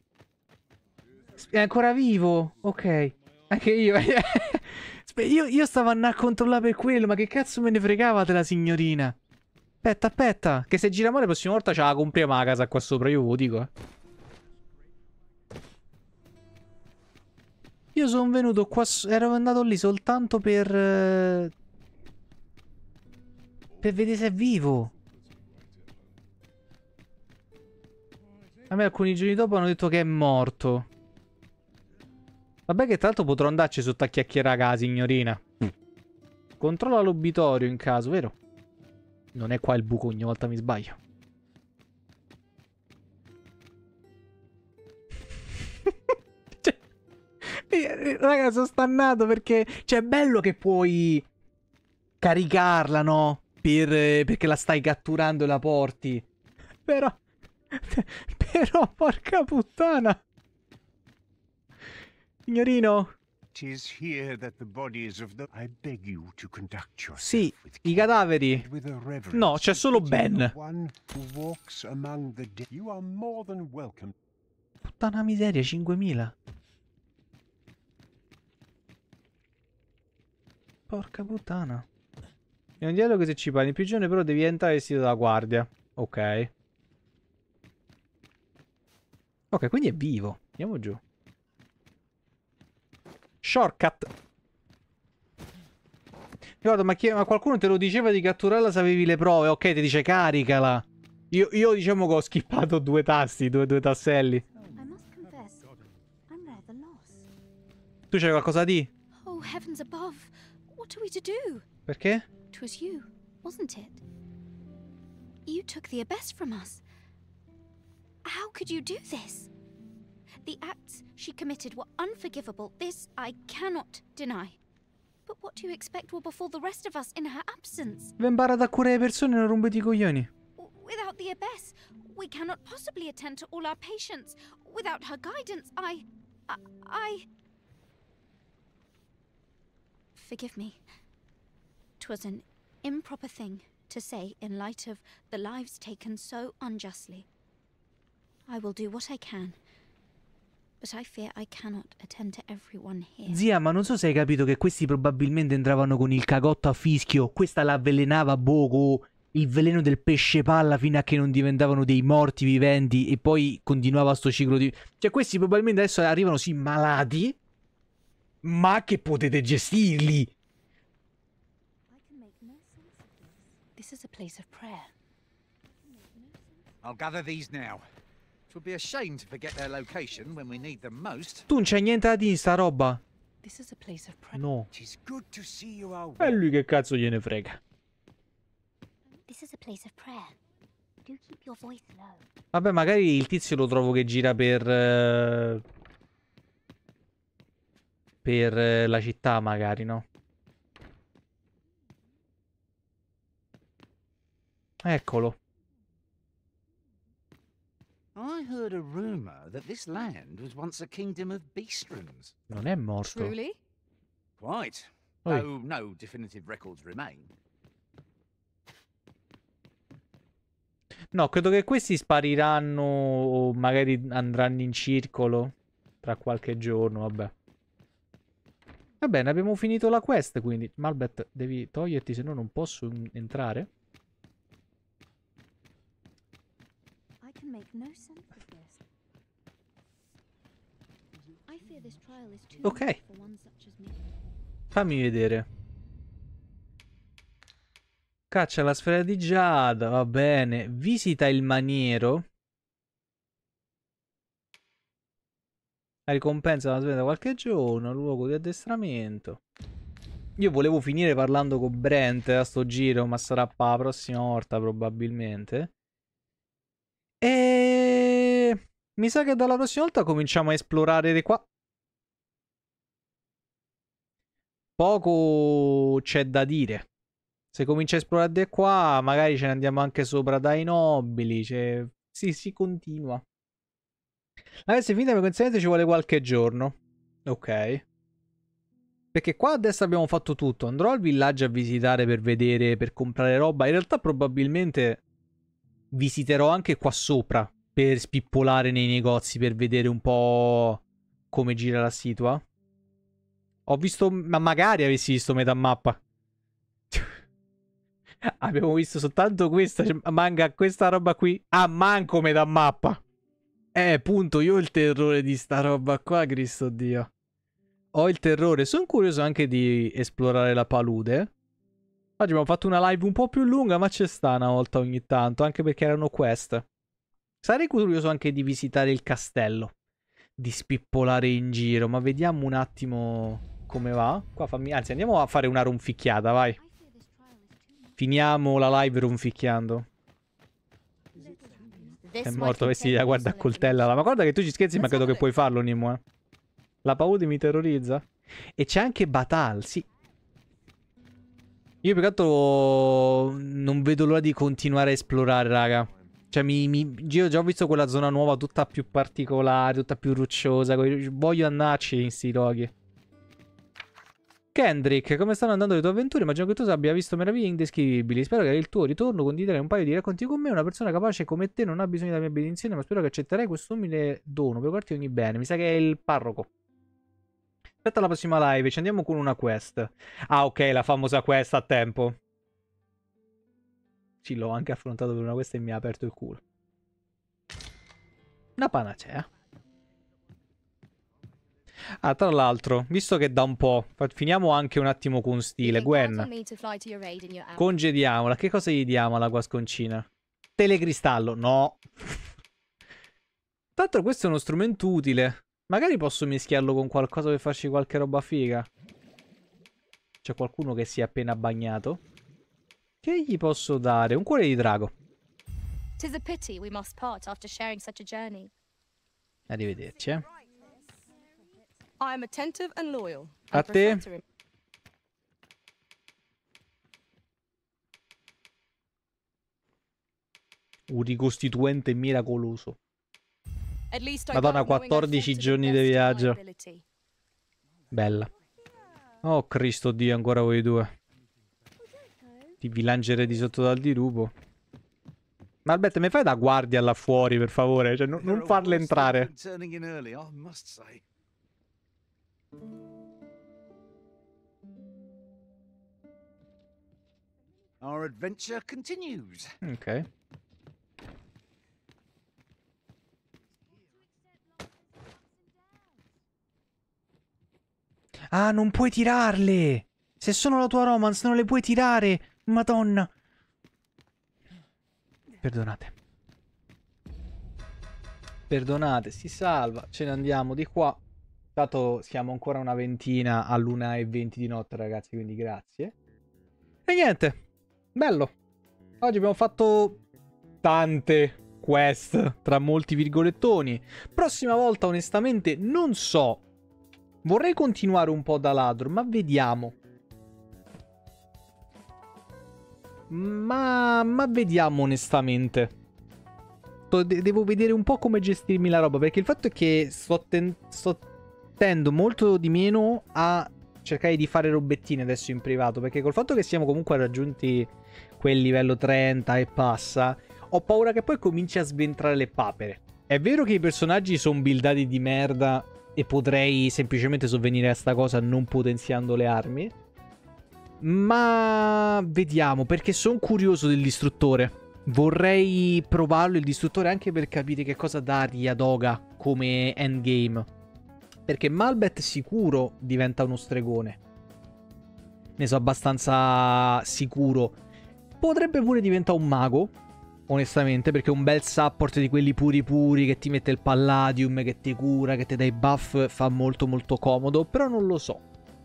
È ancora vivo? Ok. Anche io. io, io stavo andando a controllare per quello. Ma che cazzo me ne fregava della signorina? Aspetta, aspetta. Che se giriamo la prossima volta ce la compriamo la casa qua sopra. Io ve lo dico, eh. Io sono venuto qua. Ero andato lì soltanto per... Eh... Per vedere se è vivo. A me alcuni giorni dopo hanno detto che è morto. Vabbè che tra l'altro potrò andarci sotto a chiacchierare con la signorina. Controlla l'obitorio in caso, vero? Non è qua il buco, ogni volta mi sbaglio. Cioè, raga, sono stannato perché... Cioè, è bello che puoi caricarla, no? Per, perché la stai catturando e la porti. Però... Però, porca puttana. Signorino. Tis here that the bodies of the... I beg you to conduct yourself. Sì, i cadaveri. No, c'è solo Ben. One who walks among the dead. You are more than welcome. Puttana miseria, cinquemila. Porca puttana. È un dialogo che se ci parli in prigione, però devi entrare vestito da guardia. Ok. Ok, quindi è vivo. Andiamo giù. Shortcut. Ricordo, ma, chi, ma qualcuno te lo diceva di catturarla se avevi le prove. Ok, ti dice caricala. Io, io diciamo che ho skippato due tasti, due, due tasselli. Tu c'hai qualcosa di? Oh, heavens above. What are we to do? Perché? It was you, wasn't it? You took the Abbess from us. How could you do this? The acts she committed were unforgivable. This I cannot deny. But what do you expect will befall the rest of us in her absence? Ve imparate a curare le persone e non rompete i coglioni. Without the Abbess, we cannot possibly attend to all our patients. Without her guidance, I... I... I... Forgive me. 'Twas an improper thing to say in light of the lives taken so unjustly. I will do what I can but I fear I cannot attend to everyone here. Zia, ma non so se hai capito che questi probabilmente entravano con il cagotto a fischio. Questa la avvelenava Bogo, il veleno del pesce palla, fino a che non diventavano dei morti viventi. E poi continuava sto ciclo di... Cioè questi probabilmente adesso arrivano sì malati, ma che potete gestirli. This is a place of prayer. I'll gather these now. It would be a shame to forget their location when we need them most. Tu non c'hai niente da dire in sta roba? This is a place of prayer. No. It's good to see you all. E lui che cazzo gliene frega? This is a place of prayer. Do keep your voice low. Vabbè, magari il tizio lo trovo che gira per... Uh, per uh, la città, magari, no? Eccolo. I heard a rumor that this land was once a kingdom of beastrons. Non è morto. Truly? Quite. Oi. Though no definitive records remain. No, credo che questi spariranno o magari andranno in circolo tra qualche giorno, vabbè. Va bene, abbiamo finito la quest, quindi Malbeth devi toglierti, se no non posso entrare. I can make no sense of this. I fear this trial is too Ok. much for one such as me. Fammi vedere. Caccia la sfera di Giada, va bene. Visita il maniero. La ricompensa la sveglia qualche giorno. Luogo di addestramento. Io volevo finire parlando con Brent a sto giro, ma sarà per la prossima volta probabilmente. E mi sa che dalla prossima volta cominciamo a esplorare di qua. Poco c'è da dire. Se comincia a esplorare di qua, magari ce ne andiamo anche sopra dai nobili. Cioè... Sì, si continua. Adesso finita come conseguenza ci vuole qualche giorno. Ok. Perché qua a destra abbiamo fatto tutto. Andrò al villaggio a visitare per vedere, per comprare roba. In realtà probabilmente visiterò anche qua sopra per spippolare nei negozi, per vedere un po' come gira la situa. Ho visto, ma magari avessi visto metà mappa. Abbiamo visto soltanto questa, manca questa roba qui. Ah, manco metà mappa. Eh, punto, io ho il terrore di sta roba qua, Cristo Dio. Ho il terrore. Sono curioso anche di esplorare la palude. Oggi abbiamo fatto una live un po' più lunga, ma c'è sta una volta ogni tanto, anche perché erano quest. Sarei curioso anche di visitare il castello, di spippolare in giro, ma vediamo un attimo come va. Qua fammi... Anzi, andiamo a fare una ronficchiata, vai. Finiamo la live ronficchiando. È morto, vesti, la guarda a coltella. Ma guarda che tu ci scherzi, ma credo che puoi farlo, Nimo, eh. La paura mi terrorizza. E c'è anche Batal, sì. Io più che altro non vedo l'ora di continuare a esplorare, raga. Cioè, mi, mi, io già ho visto quella zona nuova tutta più particolare, tutta più rucciosa. Voglio andarci in sti luoghi. Kendrick, come stanno andando le tue avventure? Immagino che tu abbia visto meraviglie indescrivibili. Spero che il tuo ritorno condividerai un paio di racconti con me. Una persona capace come te non ha bisogno della mia benedizione, ma spero che accetterai questo umile dono per farti ogni bene. Mi sa che è il parroco. Aspetta la prossima live, ci andiamo con una quest. Ah, ok, la famosa quest a tempo. Sì, l'ho anche affrontato per una quest e mi ha aperto il culo. Una panacea. Ah, tra l'altro, visto che da un po', finiamo anche un attimo con stile. Gwen, congediamola. Che cosa gli diamo alla guasconcina? Telecristallo, no. Tanto questo è uno strumento utile. Magari posso mischiarlo con qualcosa per farci qualche roba figa. C'è qualcuno che si è appena bagnato. Che gli posso dare? Un cuore di drago. Tis a pity we must part after sharing such a journey. Arrivederci, eh. I am attentive and loyal. A te. Un ricostituente miracoloso. Madonna, quattordici giorni di viaggio. Bella. Oh Cristo Dio, ancora voi due. Ti vi lancerei di sotto dal dirupo. Malbeth, mi fai da guardia là fuori, per favore? Cioè, non, non farle entrare. Turning in early, I must say. Our adventure continues. Ok. Ah, non puoi tirarle! Se sono la tua romance non le puoi tirare! Madonna! Perdonate. Perdonate, si salva. Ce ne andiamo di qua. Tanto siamo ancora una ventina all'una e venti di notte, ragazzi, quindi grazie. E niente. Bello. Oggi abbiamo fatto tante quest, tra molti virgolettoni. Prossima volta, onestamente, non so. Vorrei continuare un po' da ladro, ma vediamo. Ma, ma vediamo onestamente. De devo vedere un po' come gestirmi la roba, perché il fatto è che sto, ten sto tendo molto di meno a cercare di fare robettine adesso in privato, perché col fatto che siamo comunque raggiunti quel livello trenta e passa, ho paura che poi cominci a sventrare le papere. È vero che i personaggi sono buildati di merda e potrei semplicemente sovvenire a sta cosa non potenziando le armi, ma vediamo, perché sono curioso del distruttore. Vorrei provarlo il distruttore anche per capire che cosa dargli ad Oga come endgame, perché Malbeth sicuro diventa uno stregone, ne so abbastanza sicuro. Potrebbe pure diventare un mago, onestamente, perché un bel support di quelli puri puri che ti mette il palladium, che ti cura, che ti dà i buff, fa molto molto comodo, però non lo so.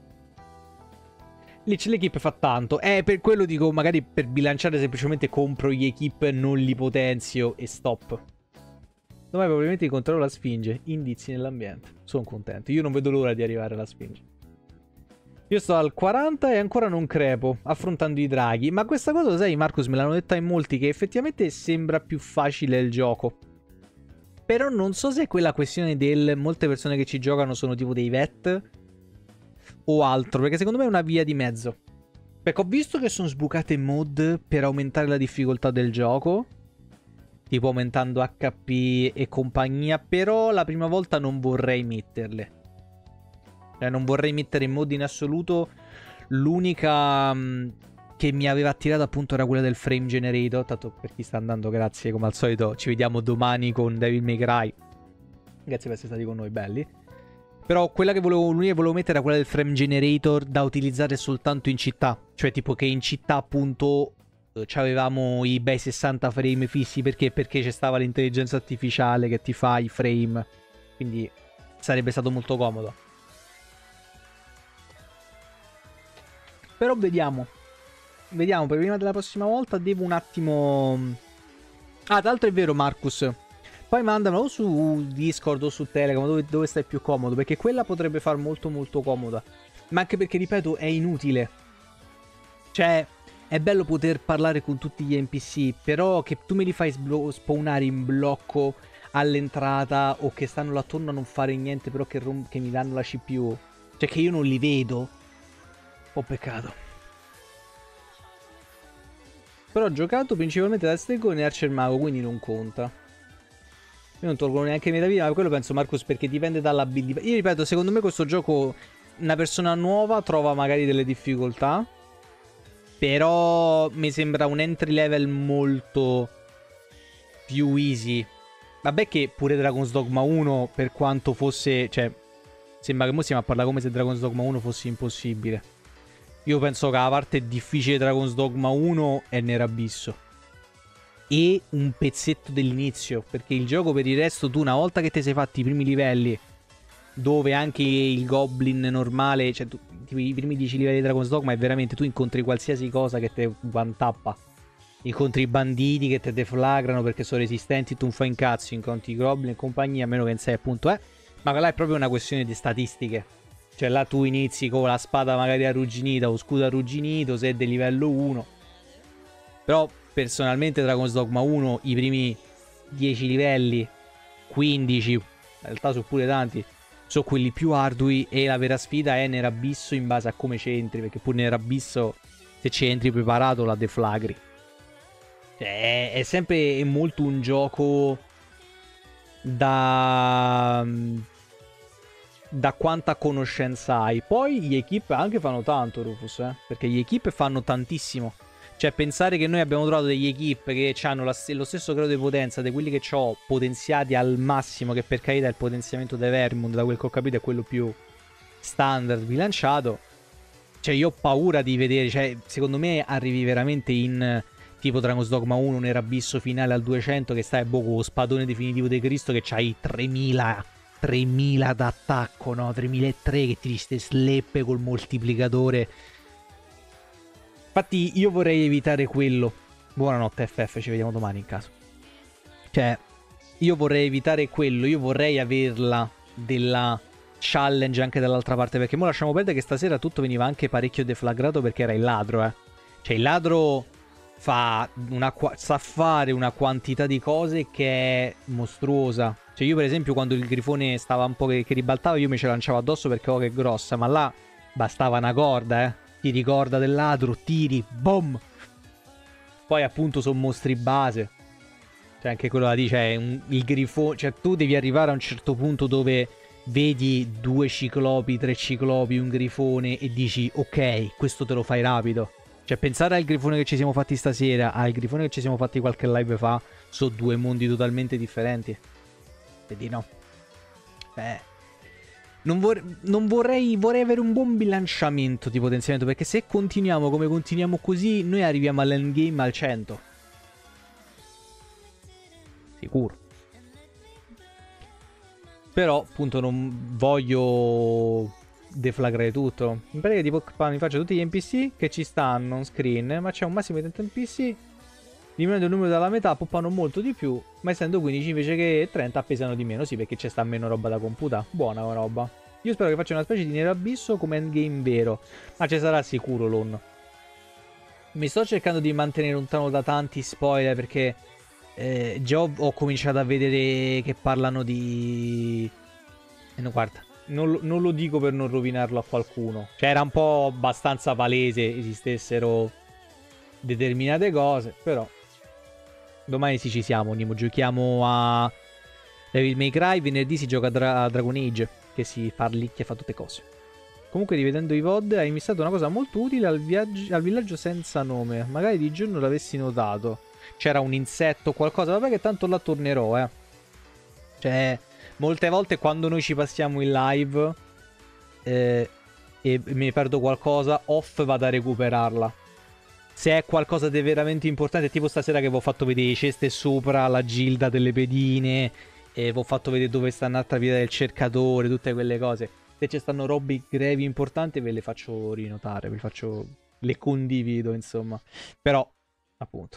Lich l'equip fa tanto. Eh, per quello dico, magari per bilanciare semplicemente compro gli equip, non li potenzio e stop. Domani probabilmente incontrerò la Sfinge. Indizi nell'ambiente. Sono contento. Io non vedo l'ora di arrivare alla Sfinge. Io sto al quaranta e ancora non crepo, affrontando i draghi. Ma questa cosa, lo sai, Marcus, me l'hanno detta in molti, che effettivamente sembra più facile il gioco. Però non so se è quella questione del molte persone che ci giocano sono tipo dei vet o altro, perché secondo me è una via di mezzo. Perché ho visto che sono sbucate mod per aumentare la difficoltà del gioco, tipo aumentando H P e compagnia, però la prima volta non vorrei metterle. Cioè non vorrei mettere in mod in assoluto. L'unica mh, che mi aveva attirato appunto era quella del frame generator. Tanto per chi sta andando, grazie come al solito. Ci vediamo domani con Devil May Cry. Grazie per essere stati con noi, belli. Però quella che volevo, l'unica che volevo mettere era quella del frame generator da utilizzare soltanto in città. Cioè tipo che in città appunto eh, avevamo i bei sessanta frame fissi. Perché? Perché c'è stava l'intelligenza artificiale che ti fa i frame. Quindi sarebbe stato molto comodo. Però vediamo. Vediamo, per prima della prossima volta devo un attimo... Ah, tra l'altro è vero, Marcus. Poi mandamelo o su Discord o su Telegram, dove, dove stai più comodo, perché quella potrebbe far molto molto comoda. Ma anche perché, ripeto, è inutile. Cioè, è bello poter parlare con tutti gli N P C, però che tu me li fai spawnare in blocco all'entrata o che stanno là attorno a non fare niente, però che, che mi danno la C P U. Cioè che io non li vedo. Oh, peccato. Però ho giocato principalmente da stregone e archer mago, quindi non conta. Io non tolgo neanche metà vita, ma quello penso, Marcus, perché dipende dalla build. Io ripeto, secondo me questo gioco, una persona nuova trova magari delle difficoltà, però mi sembra un entry level molto più easy. Vabbè che pure Dragon's Dogma uno, per quanto fosse... Cioè, sembra che mo stiamo a parlare come se Dragon's Dogma uno fosse impossibile. Io penso che la parte difficile di Dragon's Dogma uno è Nerabisso. E un pezzetto dell'inizio, perché il gioco per il resto tu una volta che ti sei fatti i primi livelli, dove anche il goblin normale, cioè tu, tipo, i primi dieci livelli di Dragon's Dogma è veramente tu incontri qualsiasi cosa che te one-tappa. Incontri i banditi che te deflagrano perché sono resistenti, tu non fai incazzo, incontri i goblin e compagnia, a meno che non sei appunto eh. Ma là è proprio una questione di statistiche. Cioè là tu inizi con la spada magari arrugginita o scudo arrugginito, se è del livello uno. Però personalmente Dragon's Dogma uno, i primi dieci livelli, quindici, in realtà sono pure tanti, sono quelli più ardui e la vera sfida è Nerabisso in base a come c'entri, perché pure Nerabisso se c'entri preparato la deflagri. Cioè, è, è sempre è molto un gioco da... da quanta conoscenza hai. Poi gli equip anche fanno tanto, Rufus, eh? Perché gli equip fanno tantissimo. Cioè, pensare che noi abbiamo trovato degli equip che hanno la, lo stesso grado di potenza di quelli che ho potenziati al massimo, che per carità il potenziamento dei Vermund, da quel che ho capito, è quello più standard bilanciato. Cioè, io ho paura di vedere, cioè, secondo me arrivi veramente in tipo Dragon's Dogma uno, un erabisso finale al duecento, che stai boh, con lo spadone definitivo di Cristo, che c'hai tremila d'attacco, no? tremilatrecento, che ti ste sleppe col moltiplicatore. Infatti io vorrei evitare quello. Buonanotte F F, ci vediamo domani in caso. Cioè, io vorrei evitare quello. Io vorrei averla della challenge anche dall'altra parte, perché mo lasciamo perdere che stasera tutto veniva anche parecchio deflagrato perché era il ladro, eh. Cioè il ladro fa una, sa fare una quantità di cose che è mostruosa. Cioè io per esempio quando il grifone stava un po' che, che ribaltava, io mi ce lanciavo addosso perché oh che grossa, ma là bastava una corda, eh. Ti ricorda del ladro, tiri, boom. Poi appunto sono mostri base. Cioè anche quello da dice, cioè, un, il grifone, cioè tu devi arrivare a un certo punto dove vedi due ciclopi, tre ciclopi, un grifone e dici ok, questo te lo fai rapido. Cioè pensare al grifone che ci siamo fatti stasera, al grifone che ci siamo fatti qualche live fa, sono due mondi totalmente differenti. Vedi no? Beh... Non, vor non vorrei, vorrei avere un buon bilanciamento di potenziamento, perché se continuiamo come continuiamo così, noi arriviamo all'endgame al cento. Sicuro. Però, appunto, non voglio deflagrare tutto. In pratica tipo mi faccio tutti gli N P C che ci stanno on screen, ma c'è un massimo di trenta N P C. Diminuendo il numero dalla metà, poppano molto di più, ma essendo quindici invece che trenta pesano di meno. Sì, perché c'è sta meno roba da computare. Buona roba. Io spero che faccia una specie di Nero Abisso come endgame vero, ma ci sarà sicuro l'on. Mi sto cercando di mantenere lontano da tanti spoiler, perché eh, già ho, ho cominciato a vedere che parlano di... Eh, no, guarda, non, non lo dico per non rovinarlo a qualcuno. Cioè era un po' abbastanza palese esistessero determinate cose, però... Domani sì ci siamo, Nimo. Giochiamo a Devil May Cry. Venerdì si gioca a, Dra a Dragon Age, che si parlicchia e fa tutte cose. Comunque, rivedendo i V O D, hai missato una cosa molto utile al, al villaggio senza nome. Magari di giorno l'avessi notato. C'era un insetto o qualcosa. Vabbè che tanto là tornerò, eh. Cioè, molte volte quando noi ci passiamo in live eh, e mi perdo qualcosa, off vado a recuperarla. Se è qualcosa di veramente importante, tipo stasera che vi ho fatto vedere i ceste sopra la gilda delle pedine, e vi ho fatto vedere dove sta un'altra via del cercatore, tutte quelle cose. Se ci stanno robe grevi importanti ve le faccio rinotare, ve le faccio... le condivido, insomma. Però, appunto.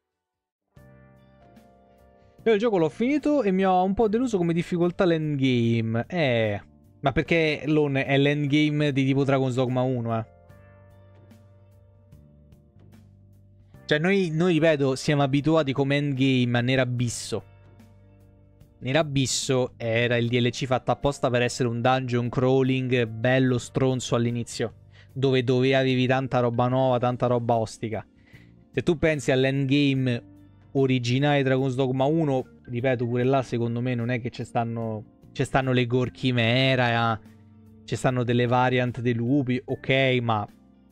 Io il gioco l'ho finito e mi ho un po' deluso come difficoltà l'endgame. Eh... Ma perché l'on è l'endgame di tipo Dragon's Dogma uno, eh. Cioè noi, noi, ripeto, siamo abituati come endgame a Nero Abisso. Nero Abisso era il D L C fatto apposta per essere un dungeon crawling bello stronzo all'inizio, dove, dove avevi tanta roba nuova, tanta roba ostica. Se tu pensi all'endgame originale Dragon's Dogma uno, ripeto, pure là secondo me non è che ci stanno, ci stanno le Gore Chimera, ci stanno delle variant dei lupi, ok, ma...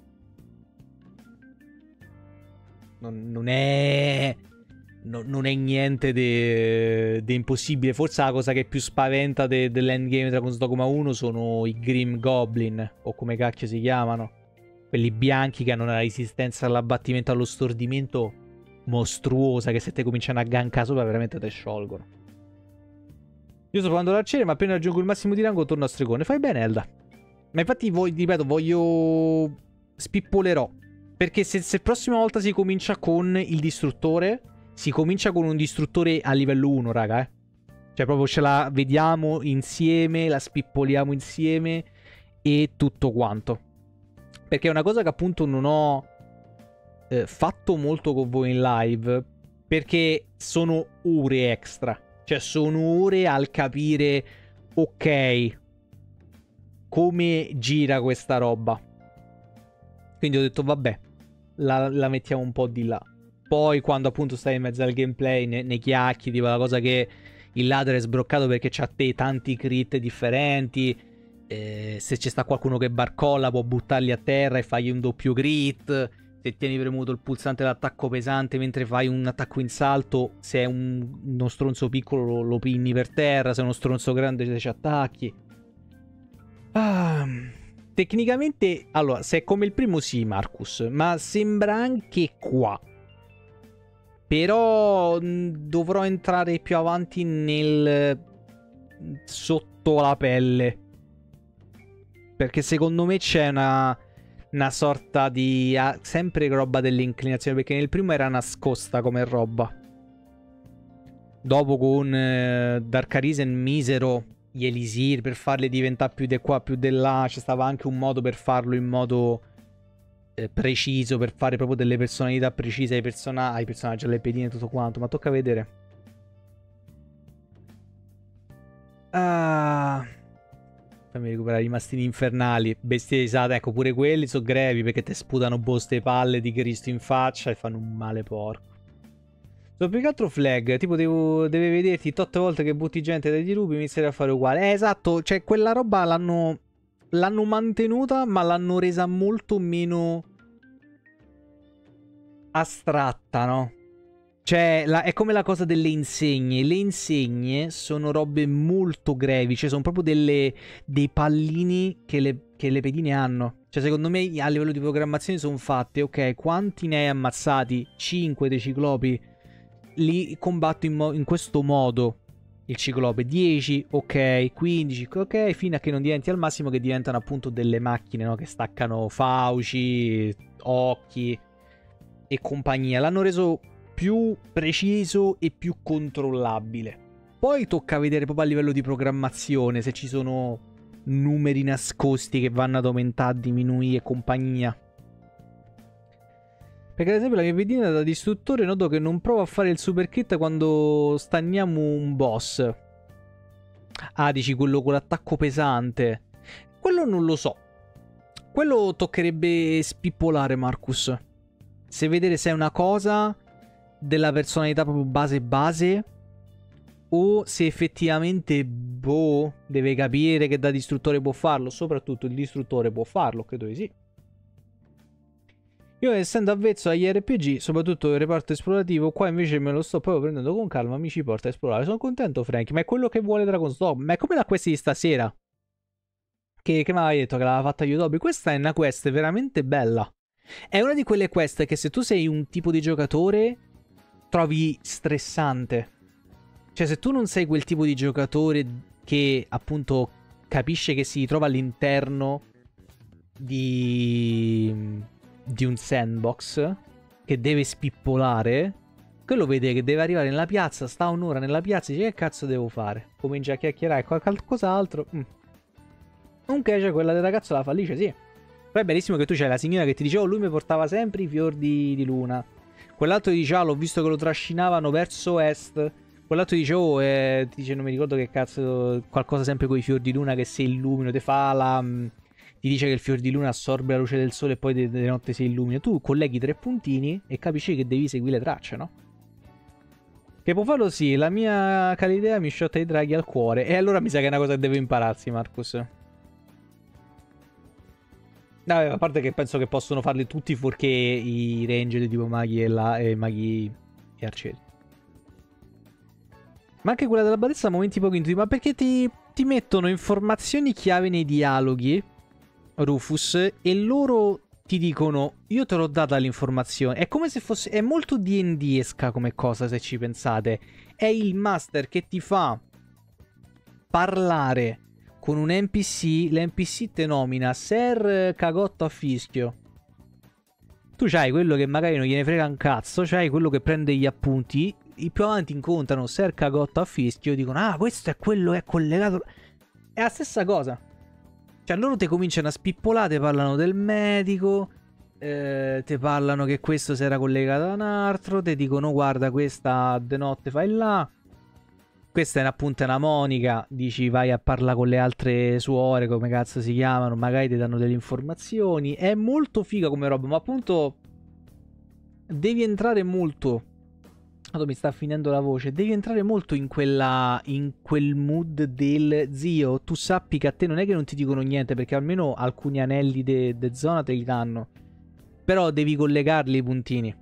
Non, non è... No, non è niente di impossibile. Forse la cosa che più spaventa de, dell'endgame Dragon's Dogma uno sono i Grim Goblin, o come cacchio si chiamano. Quelli bianchi che hanno una resistenza all'abbattimento, allo stordimento mostruosa, che se te cominciano a gankare sopra veramente te sciolgono. Io sto provando l'arciere, ma appena raggiungo il massimo di rango torno a stregone. Fai bene, Elda. Ma infatti, voglio, ripeto, voglio... spippolerò. Perché se, se la prossima volta si comincia con il distruttore, si comincia con un distruttore a livello uno, raga, eh. Cioè proprio ce la vediamo insieme, la spippoliamo insieme e tutto quanto. Perché è una cosa che appunto non ho eh, fatto molto con voi in live, perché sono ore extra. Cioè sono ore al capire, ok, come gira questa roba. Quindi ho detto vabbè, la, la mettiamo un po' di là. Poi quando appunto stai in mezzo al gameplay ne, ne chiacchi, tipo la cosa che il ladro è sbroccato perché c'ha te tanti crit differenti, eh, se c'è sta qualcuno che barcolla può buttarli a terra e fargli un doppio crit, se tieni premuto il pulsante dell'attacco pesante mentre fai un attacco in salto, se è un, uno stronzo piccolo lo, lo pinni per terra, se è uno stronzo grande ci attacchi. Ah, tecnicamente, allora, se è come il primo sì, Marcus, ma sembra anche qua. Però mh, dovrò entrare più avanti nel sotto la pelle, perché secondo me c'è una, una sorta di ah, sempre roba dell'inclinazione, perché nel primo era nascosta come roba. Dopo con eh, Dark Arisen misero gli elisir per farli diventare più di qua più di là, c'è stava anche un modo per farlo in modo preciso, per fare proprio delle personalità precise ai, persona ai personaggi, alle pedine e tutto quanto, ma tocca vedere. Ah, fammi recuperare i mastini infernali, bestie risate, ecco pure quelli sono grevi perché te sputano boste palle di Cristo in faccia e fanno un male porco. Sono più che altro flag, tipo devo, deve vederti tutte volte che butti gente dai dirupi inizierà a fare uguale. Eh esatto, cioè quella roba l'hanno l'hanno mantenuta ma l'hanno resa molto meno astratta, no? Cioè, la, è come la cosa delle insegne. Le insegne sono robe molto grevi, cioè sono proprio delle, dei pallini che le, che le pedine hanno. Cioè, secondo me, a livello di programmazione sono fatte, ok, quanti ne hai ammazzati? cinque dei ciclopi. Li combatto in, in questo modo. Il ciclope dieci, ok, quindici, ok, fino a che non diventi al massimo che diventano appunto delle macchine, no? Che staccano fauci, occhi e compagnia. L'hanno reso più preciso e più controllabile. Poi tocca vedere proprio a livello di programmazione se ci sono numeri nascosti che vanno ad aumentare, a diminuire e compagnia. Perché ad esempio la mia pedina da distruttore noto che non prova a fare il super kit quando stanniamo un boss. Ah, dici quello con l'attacco pesante. Quello non lo so. Quello toccherebbe spippolare, Marcus. Se vedere se è una cosa della personalità proprio base base o se effettivamente, boh, deve capire che da distruttore può farlo. Soprattutto il distruttore può farlo, credo di sì. Io essendo avvezzo agli R P G, soprattutto il reparto esplorativo, qua invece me lo sto proprio prendendo con calma, mi ci porta a esplorare. Sono contento, Frank, ma è quello che vuole Dragonstone. Ma è come la quest di stasera Che, che mi aveva detto che l'aveva fatta Yodobi. Questa è una quest veramente bella. È una di quelle quest che se tu sei un tipo di giocatore trovi stressante. Cioè se tu non sei quel tipo di giocatore che appunto capisce che si trova all'interno di, di un sandbox che deve spippolare, quello vede che deve arrivare nella piazza, sta un'ora nella piazza e dice che cazzo devo fare? Comincia a chiacchierare qualcos'altro. Mm. Comunque c'è quella del ragazzo la fallisce, sì. Poi è bellissimo che tu c'hai la signora che ti dice: oh, lui mi portava sempre i fior di, di luna. Quell'altro ti dice: ah, l'ho visto che lo trascinavano verso est. Quell'altro dice: oh, eh, ti dice non mi ricordo che cazzo, qualcosa sempre con i fior di luna che se illumino, te fa la... Mh, ti dice che il fior di luna assorbe la luce del sole e poi di de notte si illumina. Tu colleghi tre puntini e capisci che devi seguire le tracce, no? Che può farlo sì, la mia calidea mi sciotta i draghi al cuore. E allora mi sa che è una cosa che devo impararsi, Marcus. No, a parte che penso che possono farli tutti fuorché i ranger tipo maghi e, la, e maghi e arcieri. Ma anche quella della battezza a momenti poco intuitivi. Ma perché ti, ti mettono informazioni chiave nei dialoghi, Rufus, e loro ti dicono: io te l'ho data l'informazione. È come se fosse... È molto D and D-esca come cosa, se ci pensate. È il master che ti fa parlare con un N P C. L'N P C te nomina Ser Cagotto a Fischio. Tu c'hai quello che magari non gliene frega un cazzo, c'hai quello che prende gli appunti. I più avanti incontrano Ser Cagotto a Fischio, dicono: ah, questo è quello che è collegato. È la stessa cosa. Cioè loro te cominciano a spippolare, te parlano del medico, eh, te parlano che questo si era collegato a un altro, te dicono: guarda, questa de notte fai là, questa è appunto una Monica, dici vai a parlare con le altre suore, come cazzo si chiamano, magari ti danno delle informazioni. È molto figa come roba, ma appunto devi entrare molto. Allora, mi sta finendo la voce. Devi entrare molto in quella in quel mood del zio. Tu sappi che a te non è che non ti dicono niente, perché almeno alcuni anelli de, de zona te li danno. Però devi collegarli i puntini.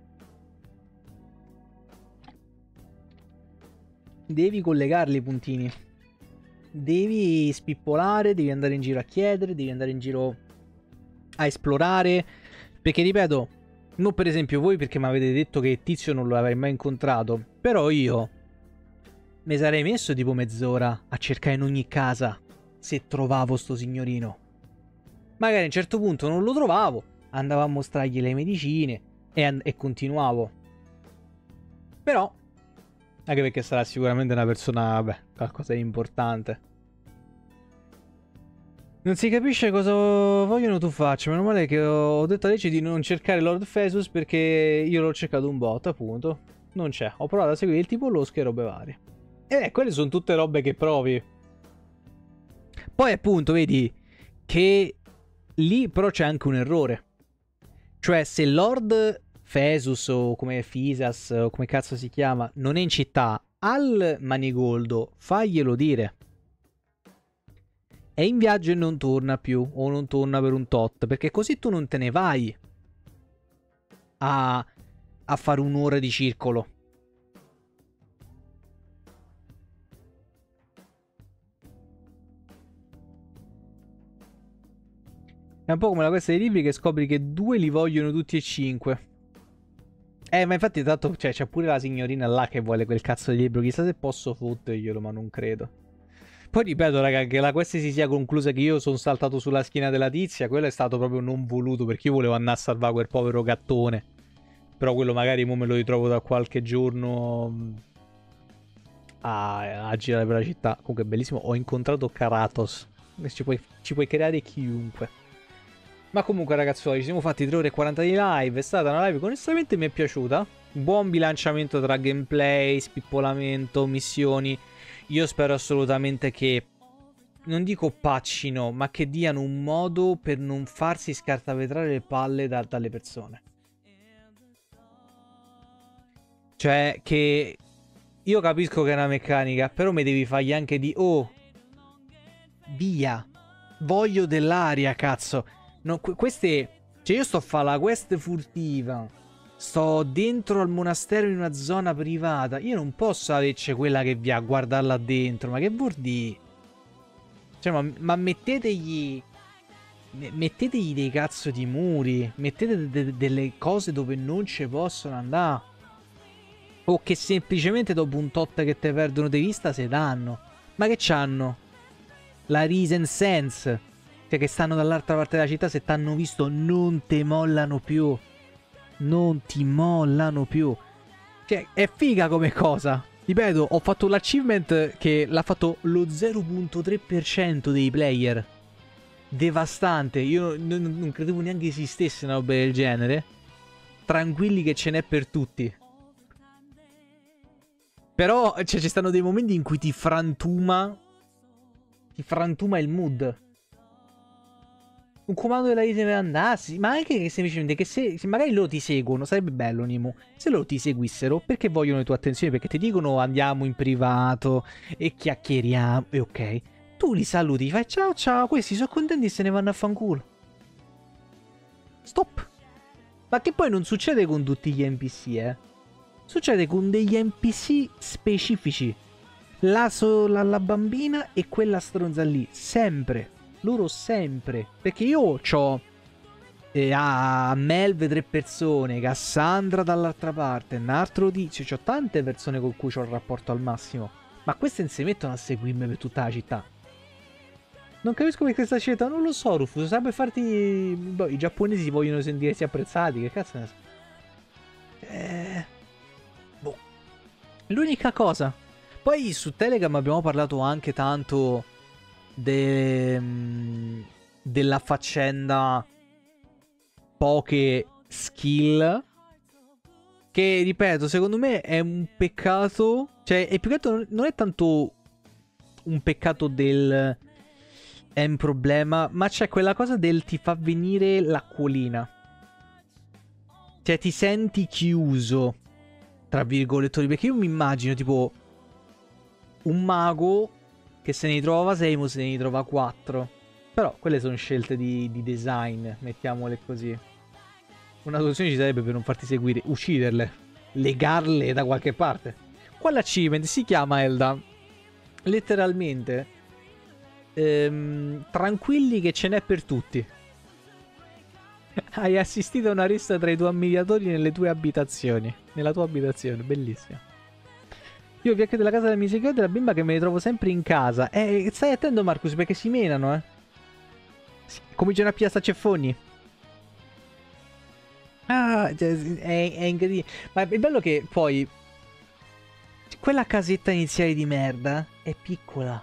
Devi collegarli i puntini. Devi spippolare, devi andare in giro a chiedere, devi andare in giro a esplorare. Perché ripeto, non per esempio voi, perché mi avete detto che Tizio non lo avrei mai incontrato, però io mi sarei messo tipo mezz'ora a cercare in ogni casa se trovavo sto signorino. Magari a un certo punto non lo trovavo, andavo a mostrargli le medicine e, e continuavo. Però, anche perché sarà sicuramente una persona, vabbè, qualcosa di importante. Non si capisce cosa vogliono tu faccia. Meno male che ho detto a Lecce di non cercare Lord Fesus, perché io l'ho cercato un botto, appunto. Non c'è. Ho provato a seguire il tipo losco e robe varie. E eh, quelle sono tutte robe che provi. Poi appunto, vedi, che lì però c'è anche un errore. Cioè, se Lord Fesus o come Fisas o come cazzo si chiama non è in città, al Manigoldo faglielo dire. È in viaggio e non torna più, o non torna per un tot, perché così tu non te ne vai a, a fare un'ora di circolo. È un po' come la questa dei libri che scopri che due li vogliono tutti e cinque. Eh, ma infatti tanto cioè, c'è pure la signorina là che vuole quel cazzo di libro. Chissà se posso fotterglielo, ma non credo. Poi ripeto, raga, che la quest si sia conclusa che io sono saltato sulla schiena della tizia, quello è stato proprio non voluto, perché io volevo andare a salvare quel povero gattone. Però quello magari mo me lo ritrovo da qualche giorno a, a girare per la città. Comunque è bellissimo, ho incontrato Karatos. Ci puoi, ci puoi creare chiunque. Ma comunque ragazzuoli, ci siamo fatti tre ore e quaranta di live, è stata una live che onestamente mi è piaciuta. Buon bilanciamento tra gameplay, spippolamento, missioni. Io spero assolutamente che, non dico paccino, ma che diano un modo per non farsi scartavetrare le palle da, dalle persone. Cioè, che io capisco che è una meccanica, però mi devi fargli anche di, oh, via, voglio dell'aria, cazzo. No, queste, cioè io sto a fare la quest furtiva. Sto dentro al monastero in una zona privata. Io non posso averci quella che vi ha a guardarla dentro. Ma che vuol dire? Cioè, ma, ma mettetegli... Mettetegli dei cazzo di muri. Mettete de de delle cose dove non ci possono andare. O che semplicemente dopo un tot che te perdono di vista se danno. Ma che c'hanno? La reason sense. Cioè che stanno dall'altra parte della città, se t'hanno visto non te mollano più. Non ti mollano più. Cioè, è figa come cosa. Ripeto, ho fatto l'achievement che l'ha fatto lo zero virgola tre per cento dei player. Devastante. Io non, non credevo neanche esistesse una roba del genere. Tranquilli che ce n'è per tutti. Però cioè, ci stanno dei momenti in cui ti frantuma. Ti frantuma il mood. Un comando della rete per andarsi. Ma anche che semplicemente che se, se magari loro ti seguono, sarebbe bello Nimo, se loro ti seguissero perché vogliono le tue attenzioni, perché ti dicono andiamo in privato e chiacchieriamo e ok, tu li saluti, fai ciao ciao, questi sono contenti e se ne vanno a fanculo. Stop. Ma che poi non succede con tutti gli N P C, eh. Succede con degli N P C specifici. La, so, la, la bambina e quella stronza lì, sempre. Loro sempre. Perché io c'ho eh, a Melve tre persone, Cassandra dall'altra parte, un altro tizio, c'ho tante persone con cui c'ho il rapporto al massimo. Ma queste non si mettono a seguirmi per tutta la città. Non capisco perché questa scelta, non lo so Rufus, sarebbe farti... Boh, i giapponesi vogliono sentirsi apprezzati, che cazzo ne so. Eh... Boh. L'unica cosa. Poi su Telegram abbiamo parlato anche tanto... De, della faccenda poche skill, che ripeto secondo me è un peccato, cioè è più che altro non è tanto un peccato del è un problema, ma c'è quella cosa del ti fa venire l'acquolina. Cioè ti senti chiuso, tra virgolettori, perché io mi immagino tipo un mago che se ne trova sei o se ne trova quattro. Però quelle sono scelte di, di design, mettiamole così. Una soluzione ci sarebbe per non farti seguire, ucciderle, legarle da qualche parte. Qua l'achievement si chiama Elda, letteralmente, ehm, tranquilli che ce n'è per tutti. Hai assistito a una rissa tra i tuoi ammiratori nelle tue abitazioni. Nella tua abitazione, bellissimo. Io vi anche della casa della miseria della bimba che me ne trovo sempre in casa. Eh, stai attento Marcus perché si menano, eh. Cominciano a piazzare ceffoni. Ah, è, è incredibile. Ma è bello che poi quella casetta iniziale di merda è piccola.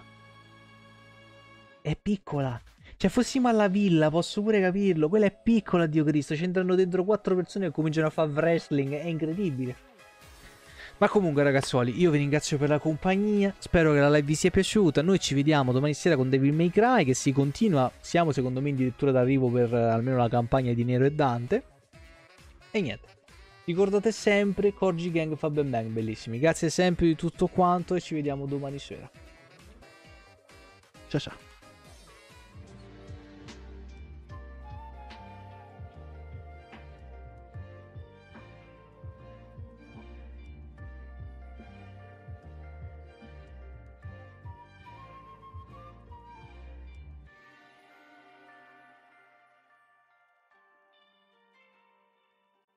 È piccola. Cioè fossimo alla villa posso pure capirlo. Quella è piccola, Dio Cristo. C'entrano dentro quattro persone che cominciano a fare wrestling. È incredibile. Ma comunque ragazzuoli, io vi ringrazio per la compagnia. Spero che la live vi sia piaciuta. Noi ci vediamo domani sera con Devil May Cry, che si continua. Siamo secondo me addirittura d'arrivo per uh, almeno la campagna di Nero e Dante. E niente, ricordate sempre Corgi Gang fa ben bang, bellissimi. Grazie sempre di tutto quanto e ci vediamo domani sera. Ciao ciao.